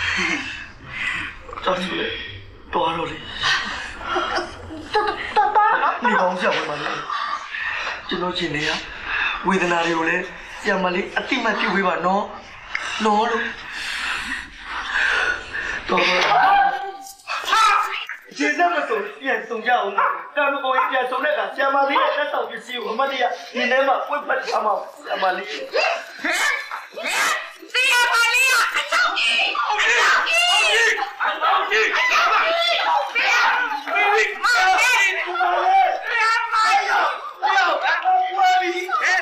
တော်ပြီတော်တော့လေတော်တော်နော်နေကောင်းဆရာဝန်မလေးကျွန်တော်ချင်းနေရဝေဒနာတွေကိုလည်းဆရာမလေးအတိမတ်ပြုပေးပါနော်နော်လို့တော်ပါကျေးဇူးမဆိုပြန်ဆောင်ကြအောင်တော်တော်ကိုပြန်ဆောင်တဲ့ကဆရာမလေးရဲ့လက်ဆောင်ပစ္စည်းကိုအမတ်တရဒီထဲမှာပွင့်ပတ်ထားမှာဆရာမလေးဆရာမလေးကအချောင်းကြီးအချောင်းကြီးအချောင်းကြီးအချောင်းကြီးမောင်လေးဆရာမလေးရောက်ပါပြီ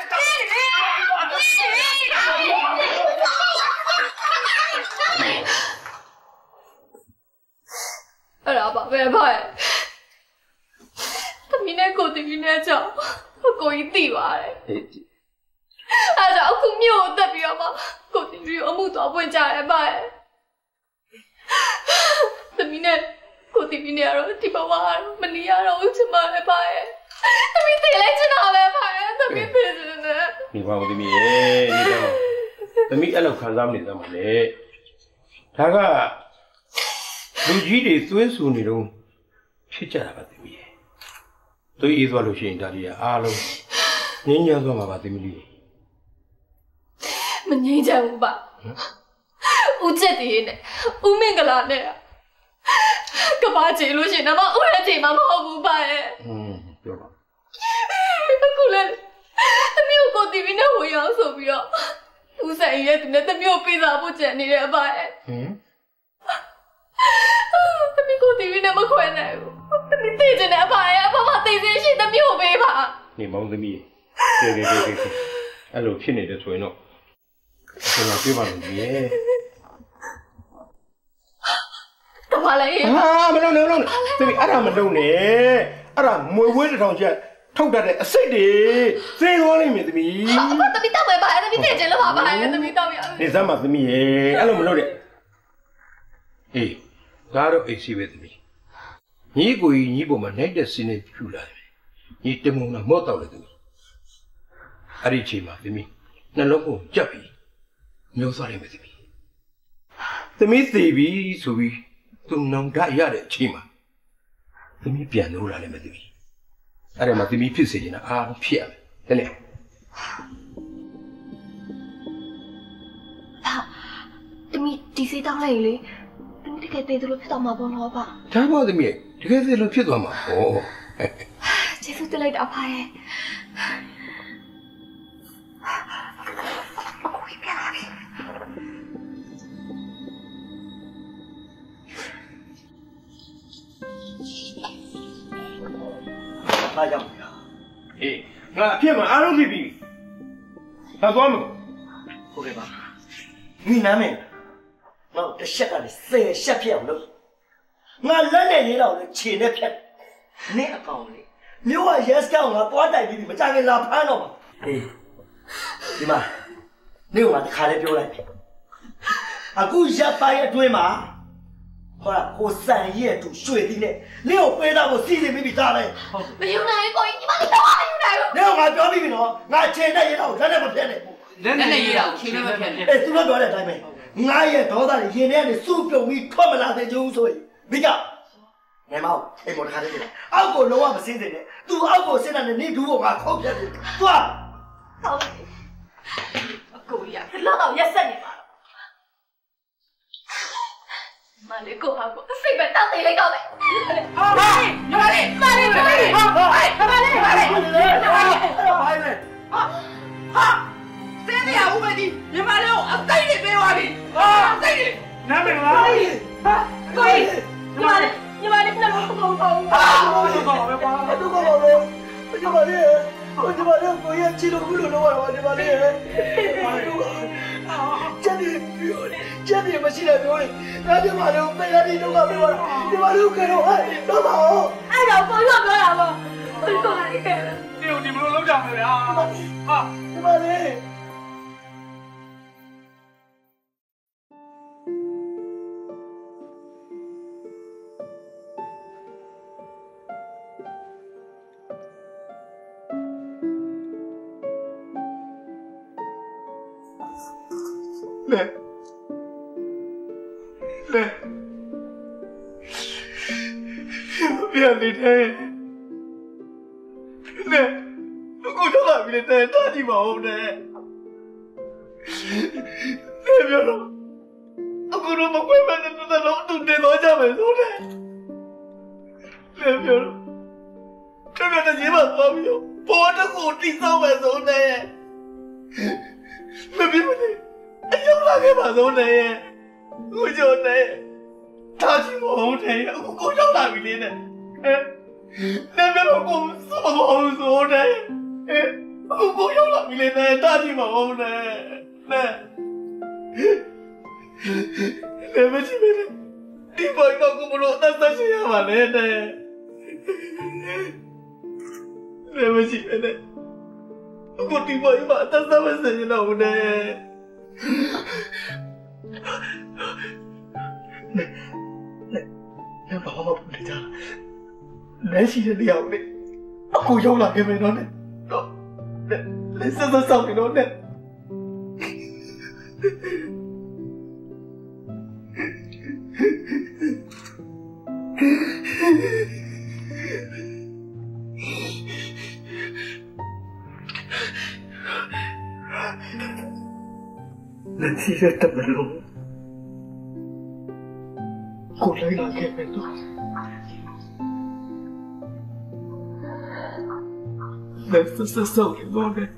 အဲ့ဒါပါပဲပါရဲ့တမီးနဲ့ကိုတီဗီနဲ့ကြောင့်ကိုကြီးသိပါတယ်အဲ့ဒါအခုမြို့ကိုတက်ပြီးတော့မှကိုတီဗီကိုအမှုတော်ပွင့်ကြတယ်ပါရဲ့တမီးနဲ့ကိုတီဗီနဲ့ကတော့ဒီဘဝကတော့မနေရတော့ဘူးချင်ပါလေပါရဲ့တမီးသိလိုက်ချင်တာပဲပါရဲ့တမီးသိချင်တယ်နေပါဦးသမီးရေနေတော့သမီးအဲ့လိုခံစားမနေသမှာလေဒါကလူကြီးတွေသွေးဆူနေတော့ဖြစ်ကြတာပါသမီးရေသွေးအေးသွားလို့ရှိရင်ဒါကြီးကအားလုံးငြင်းညမ်းသွားမှာပါသမီးလေးမငြင်းချင်ဘူးပါဦးချက်တည်းနဲ့ဦးမင်္ဂလာနဲ့ကဘာချေလို့ရှိရင်တော့ဦးရချေမှာမဟုတ်ဘူးပါရဲ့อืมပြောပါအခုလည်းအမျိုးကိုတီဗီနဲ့ဝင်ရောက်ဆိုပြီးတော့ဦးဆိုင်ရဲ့သူနဲ့တမျိုးပေးစာဖို့ကြံနေတဲ့အပါရဲ့ဟင်တမီးကိုတီဗီနဲ့မခွဲနိုင်ဘူးတမီးသိချင်တဲ့အပါရဲ့အဖမသိစေရှိတမျိုးပေးပါနေမောင်သမီးကဲကဲကဲကဲအဲ့လိုဖြစ်နေတယ်ဆိုရင်တော့ကျွန်တော်ပြောပါလို့မြေတမလေးဟာမလုံးနဲ့မလုံးနဲ့သမီးအဲ့ဒါမလုံးနဲ့အဲ့ဒါမွေဝဲတစ်ထောင်ချက်ထုတ်တတ်တဲ့အစိတ်တွေသေသွားလိမ့်မယ်သမီးအမသမီးတောက်ပဲပါသမီးသိချင်လို့ပါပါသမီးတောက်ရနေစမ်းပါသမီးရေအဲ့လိုမလုပ်နဲ့အေးဒါတော့အေးစီပဲသမီးညီကိုကြီးညီပေါ်မှာနိုင်တဲ့စင်းနဲ့ဖြူလာတယ်ညီတမုံလာမော့တော့လေသမီးအဲ့ဒီချိန်မှာသမီးနှလုံးကိုကြက်ပြီးမျိုးစားလိုက်မယ်သမီးသမီးသေးပြီဆိုပြီးသူနောင်တရတဲ့အချိန်မှာသမီးပြန်လို့လာလိမ့်မယ်သမီးအဲ့ဒါမှသမီးဖြစ်စေချင်တာအားလုံးဖြစ်ရမယ်တဲ့လေသမီးဒီစိတ်တောင်းလိုက်လေသမီးတကယ်သေးတယ်လို့ဖြစ်သွားမှာပေါ့နော်ဗျာဒါပေါ့သမီးတကယ်သေးလို့ဖြစ်သွားမှာဟောကျေးဇူးတင်လိုက်တာပါရဲ့အားကြောင့်အေးငါအဖြစ်မှာအားလုံးဖြစ်ပြီငါသွားမယ်ဟုတ်ကဲ့ပါမိနာမင်းငါတစ်ချက်ကလည်းဆယ်ချက်ဖြစ်အောင်လုပ်ငါလက်နဲ့ရေးတော့လေခြေနဲ့ဖြတ်နင့်အကောင်လေမြို့ကရဲစကောင်းငါသွားတိုက်ပြီးမကြခင်လာဖမ်းတော့မှာအေးဒီမှာနေကငါတစ်ခါလေးပြောလိုက်ပြီအခုရပ်ပိုင်းအတွင်းမှာဟောကိုစံရဲ့သူရွှေသီးနဲ့လင်းကိုပေးတော့ကိုစီစဉ်ပြီးပြီသားလဲမယူနိုင်ကိုကြီးညီမလေးတော့မယူနိုင်ဘူးနေကငါပြောပြီးပြီနော်ငါခြေနဲ့ရေးတော့လက်နဲ့မဖြတ်နဲ့လက်နဲ့ရေးတော့ခြေနဲ့မဖြတ်နဲ့အေးသူတို့ပြောတဲ့အတိုင်းပဲငါရဲ့ဒေါသတွေရင်ထဲကနေစုပြုံပြီးထွက်မလာတဲ့ကျိုးဆိုရင်မိကငယ်မောင်အိမ်ပေါ်တစ်ခါလေးပြအောက်ကိုလုံးဝမစင်းစင်နဲ့သူအောက်ကိုစင်းတဲ့နေဒူးကိုငါခုတ်ပြတ်ပြီသွားဟုတ်အကိုကြီးကလောက်တော့ရက်ဆက်နေပါမလေးကိုဟာကိုစိတ်ပဲတောက်သေးလိုက်တော့မယ်ဟာမလေးမလေးမလေးမလေးဟာမလေးမလေးမလေးဟာဟာစင်းရဦးမဒီညီမလေးကိုအသိနေပေးသွားပြီဟာအသိနေနားမလားဟာကိုကြီးညီမလေးညီမလေးပြန်မကုန်တော့ဟာဘူးကောပဲကွာတူကောလို့ညီမလေးညီမလေးကိုရချီလို့ဘူးလို့လောက်ရပါညီမလေးကျန်နေပြောနေကျန်နေမရှိတဲ့ပြောနေငါညီမလေးကိုပေးရတဲ့တော့ကပြောတာညီမလေးကိုကတော့ဟဲ့တော့ပါဦးအဲ့တော့ကိုကြီးကပြောတာပေါ့ကိုကြီးကလည်းဒီကိုဒီမလို့လောက်ကြမယ်ဗျာဟာညီမလေးလေလေပြန်နေတဲ့လေအခုတော့လာပြီလေတာကြည့်ပါဦးနဲ့လေပြောတော့အခုတော့မကွေးမနဲ့တော့လုံးတူနေတော့ကြမယ်ဆိုလေလေပြောတော့တော်တော်ကြီးပါသွားပြီပေါ်တော့ကိုတိစောင်းမယ်ဆိုနေမပြမနေအယုံလာခဲ့ပါဆုံးနဲ့ကိုကျော်နဲ့တာချီမဟုတ်တယ်အခုကိုရောက်လာပြီလေနဲ့အဲနေမလို့ကိုစိုးတော့စိုးတယ်အခုကိုရောက်လာပြီလေနဲ့တာချီမဟုတ်နဲ့နဲ့နေမချီပဲဒီဘိုင်ကကိုမလို့အသက်ဆက်ရပါလေနဲ့နေမချီပဲနဲ့အခုဒီဘိုင်မှာအသက်ဆက်မစင်ရတော့ဘူးနဲ့နဲနဲနဲဘာမှမလုပ်ကြနဲရှိတဲ့တရားကိုအခုရောက်လာခဲ့မယ်နော်နဲတော့နဲဆက်ဆက်ဆောင်ပြီနော်နဲလက်ရှိရတဲ့မလို့ကိုလိုက်လာခဲ့မယ်တော့လက်စစဆောက်လို့ပဲ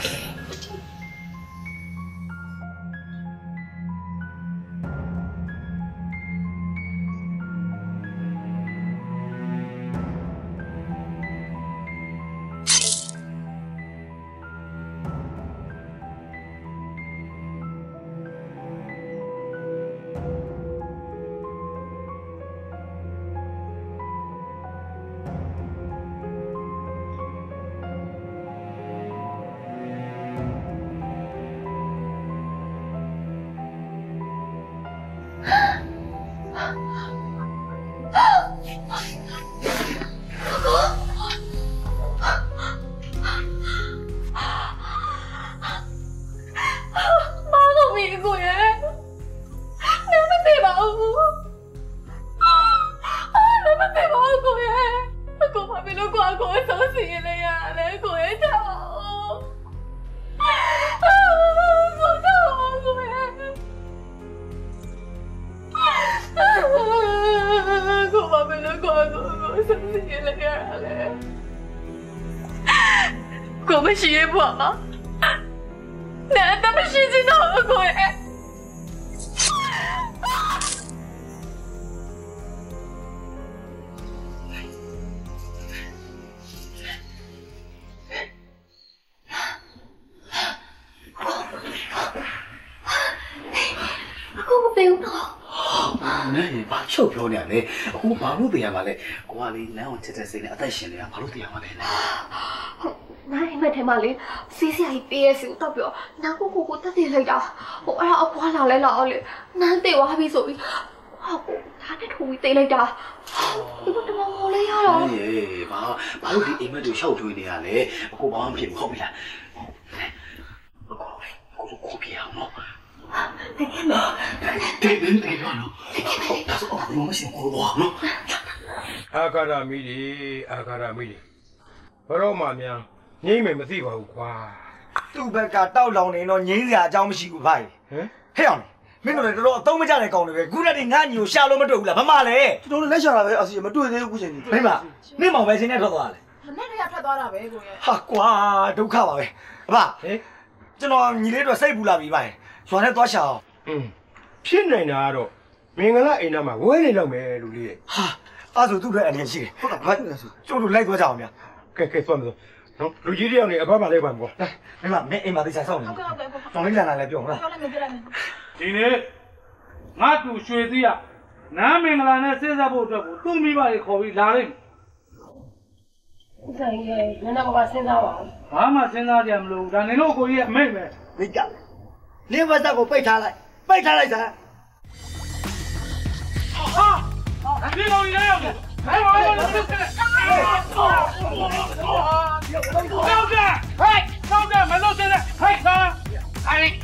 ကိုမရှိရဲ့ဘွားမနာတမရှိချင်တော့ကိုရဲ့ကိုမသိဘူးတော့နဲဘာချုပ်ပြောနေရလဲအခုဘာလို့တရားပါလဲကိုကလေနန်းအောင်ချက်ချက်စိနေအသက်ရှင်နေတာဘာလို့တရားမလဲနဲ့နိုင်မထဲမှာလေစီးစရာကြီးပေးရစီတော့ပြောနာကိုကိုကိုတက်တည်လိုက်တာဟိုအဲ့ဒါအပွားလာလဲလာအောင်လေနန်းတေသွားပြီဆိုပြီးဟောကိုဒါနဲ့ထိုးပြီးတိတ်လိုက်တာဒီဘက်တမမော်လေးရတော့အေးဘာဘာလို့ဒီအိမ်မက်တို့ရှောက်ထွေးနေရလဲအခုဘာမှမဖြစ်ဘူးဟုတ်ပြီလားကိုကိုကိုပြအောင်နော်တေးတယ်တေးပြောနော်ဒါဆိုဘာမှမရှိဘူးဘောနော်အာကာရမီဒီအာကာရမီဒီဘရောမှများငိမ့်မယ်မသိပါဘူးကွာသူ့ဘက်ကတောက်လောင်နေတော့ငိမ့်စရာအကြောင်းမရှိဘူးဖိုင်ဟမ်ဟဲ့အောင်မင်းတို့လည်းတော်တော်အသုံးမကျတဲ့ကောင်တွေပဲခုနကငါညီကိုရှာလို့မတွေ့ဘူးလားမမလည်းကျွန်တော်လည်းလက်ရှာတာပဲအစီမတွေ့သေးဘူးခုချိန်ကြီးမိမမင်းမောင်ပဲချင်းနဲ့ထွက်သွားတယ်မနေ့ကထွက်သွားတာပဲကိုရဲ့ဟာကွာဒုက္ခပါပဲအဖဟင်ကျွန်တော်ညီလေးတို့စိတ်ပူလာပြီဖိုင်ရွာနဲ့သွားရှာအောင်อืมဖြစ်နေတာကတော့မင်္ဂလာအိမ်သားမှာဝဲနေလောက်မယ်လူလေးဟာအဲ့ဆိုသူ့အတွက်အနေရှိတယ်ဟုတ်တာဘာကျုပ်တို့လိုက်သွားကြအောင်ဗျာကဲကဲသွားမယ်နော်လူကြီးတယောက်နေအဖဖလိုက်ပါမကောမိမမင်းအိမ်မှာသိချာစောင့်နေဟုတ်ကဲ့ဟုတ်ကဲ့ကျောင်းလေးလာလာလည်းပြောဟုတ်လားပြောလိုက်မယ်ပြောလိုက်မယ်ဒီနေ့ငါတူရွှေသီးရနန်းမင်္ဂလာနဲ့စဉ်းစားဖို့အတွက်ကိုသူ့မိဘတွေခေါ်ပြီးလာလိမ့်မယ်ဥဆိုင်ရဲ့နန်းတော်ဘာစဉ်းစားပါဦးဘာမှစဉ်းစားကြမလို့ဒါနေလို့ကိုကြီးရဲ့အမိတ်ပဲမိကြလင်းဝတ်သက်ကိုပိတ်ထားလိုက်ပိတ်ထားလိုက်စမ်းဟာဒီကောင်ကြီးရောက်တယ်ဟဲ့ဘာလို့လဲဟဲ့ကောက်တယ်ဟဲ့ကောက်တယ်မလို့စတဲ့ဟဲ့ခါအိုင်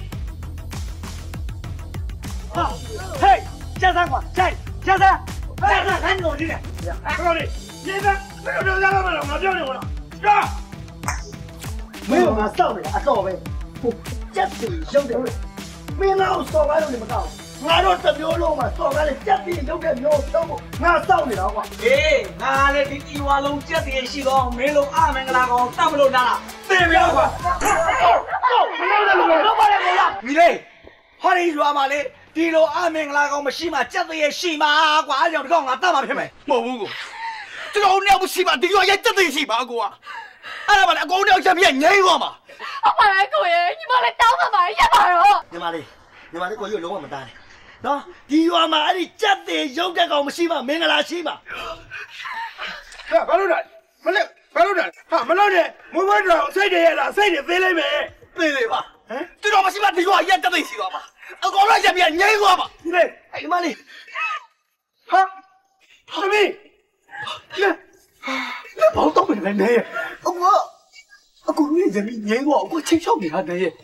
ဟာဟဲ့ကျဆန်းကွာကျကျဆန်းကျဆန်းဟန်ကိုဒီလေကောလေးဒီကဘယ်လိုလုပ်ရမလဲငါပြောနေဘူးလားကြာမင်းကမစောက်နေအတော့ပဲဟိုကျက်စီရုပ်တယ်မင်းတော့စော်ကားလို့မကောက်ငါတို့တစ်မျိုးလုံးမှာစော်ကားလေးကျက်စီရုပ်တဲ့မျိုးတော့ငါစောက်နေတာကွာအေးငါလည်းဒီတီဝါလုံးကျက်စီရှိတော့မင်းလုံးအမင်္ဂလာကောင်တတ်မလို့နားလားသိပြောကွာမလုပ်တယ်လို့တော့ပါလေမို့လားမိလေးဟောဒီရွာမှာလေဒီလိုအမင်္ဂလာကောင်မရှိမှကြက်တရေရှိမှာကွာအားကြောင့်ဒီကောင်ငါတတ်မှာဖြစ်မယ်မဟုတ်ဘူးကိုကျွန်တော်နဲ့မရှိမှဒီရွာရဲ့ကြက်တရေရှိပါကွာအဲ့ဒါမှလည်းအကုန်လုံးချက်ပြငိမ့်သွားမှာအမလည်းကိုရဲ့ညီမလည်းတောင်းပါပါရပါတော့ညီမလေးညီမလေးကိုရုပ်လုံးဝမတားနဲ့နော်ဒီရွာမှာအဲ့ဒီကြက်တရေရုပ်တဲ့ကောင်မရှိမှမင်္ဂလာရှိမှာဟာဘာလို့လဲမလဲဘာလို့လဲဟာမလို့နဲ့မွေးမွေးတော့စိတ်တွေရလားစိတ်တွေသေးလိမ့်မယ်သေးသေးပါဟမ်ကျွန်တော်မရှိမှဒီရွာရဲ့ကြက်တရေရှိသွားမှာအကောင်လုံးချက်ပြငိမ့်သွားမှာဒီလေညီမလေးဟာဟာမင်းလေလေဘောတော့မနေနဲ့အကွာအကူကြီးဇမီငိမ့်တော့အကွာချင်းချောက်နေတာတည်းရဲ့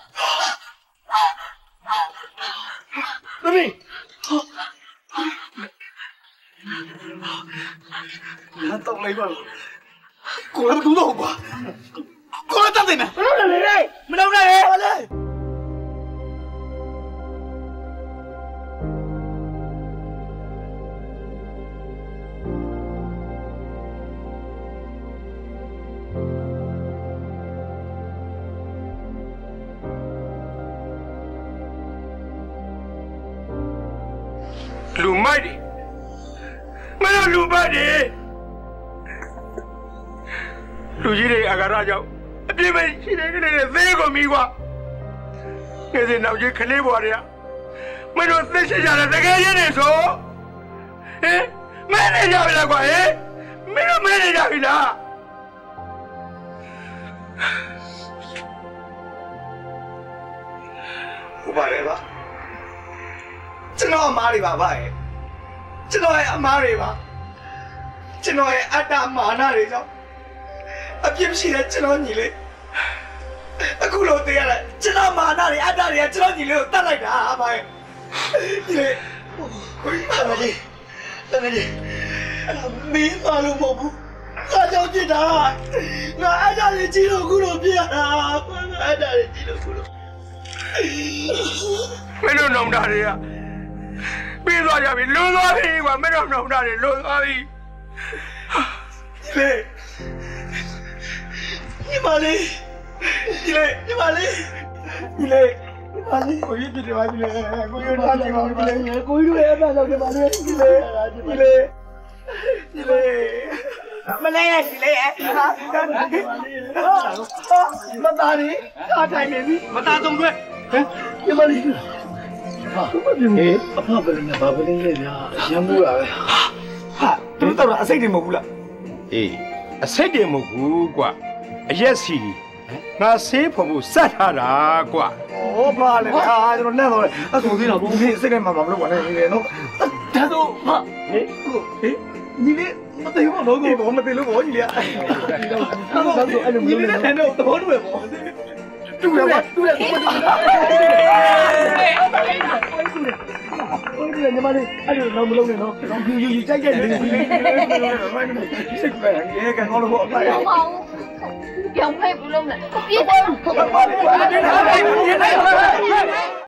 သမီးဟာတော့လိုက်ပါကိုလည်းမတူတော့ကွာကိုလည်းတတ်တယ်မလုပ်နဲ့လေမလုပ်နဲ့ဟောလေပိုက်တယ်မင်းတို့လူပိုက်တယ်လူကြီးတွေအကာရကြောင့်အပြစ်မရှိတဲ့ကလေးတွေသေးကုန်ပြီကွာငယ်စဉ်နောက်ကြီးခလေးဘွားတွေကမင်းတို့သိရှိကြတယ်တကယ်ရင်းနေဆိုဟင်မင်းနေကြပြီလားကွာဟင်မင်းတို့မင်းနေကြပြီလားဟုတ်ပါတယ်ဗျကျွန်တော်အမားတွေပါဗျကျွန်တော်ရဲ့အမားတွေပါကျွန်တော်ရဲ့အတ္တမာနတွေကြောင့်အပြစ်မရှိတဲ့ကျွန်တော်ညီလေးအခုလို့သိရတယ်ကျွန်တော်မာနတွေအတ္တတွေကကျွန်တော်ညီလေးကိုတတ်လိုက်တာအမရဲ့ညီလေးကိုကြီးပါမကြီးတမကြီးမင်းမလို့မဟုတ်ဘူးငါကြောင့်ပြစ်တာငါအတ္တတွေကြီးလို့အခုလို့ပြစ်ရတာအတ္တတွေကြီးလို့အခုလို့မင်းတို့နှောင်တာတွေကပြီးသွားကြပြီလွန်သွားပြီကွာမင်းတို့နှောင်တာတွေလွန်သွားပြီလေညီမလေးညီလေးညီမလေးညီလေးညီမလေးကိုရည်တယ်ပါညီလေးကိုရည်ထားတယ်ပါညီလေးကိုရည်ရဲ့အမှန်တော့တယ်ပါညီလေးညီလေးညီလေးညီလေးမလေးရဲ့ညီလေးရဲ့မသားရီအားထိုင်နေပြီမသားသုံးတွဲဟမ်ညီမလေးဟာဘာဖြစ်လဲအဖပလင်းနဲ့ဘာပလင်းလဲဗျာရမ်းမှုတာပဲဟာတို့တော့အစိတ်တွေမဟုတ်ဘူးလားအေးအစိတ်တွေမဟုတ်ဘူးကွာအရက်စီငါဆေးဖို့ဖို့စက်ထားတာကွာဟောပါလေဟာကျွန်တော်လက်တော့အဆူသေးတာဘုံကြီးစိတ်ထဲမှာမလုပ်ပါနဲ့ညီလေးနော်ဒါဆိုဟာဟေးဟေးညီလေးမသိဘူးတော့ကိုမသိလို့ဘောညီလေးအဲ့ဒါဆိုအဲ့လိုမျိုးနဲ့တော့သဘောတူပဲပေါ့တူရပါတူရတူရဟုတ်တယ်ညီမလေးအဲ့လိုတော့မလုပ်နဲ့နော်ယူယူယူကြိုက်ကြတယ်စိတ်ပဲရေကန်တော့ဘောအဖိုင်ပြောင်းဖိတ်ဘူးလုံးနဲ့ပြေးတယ်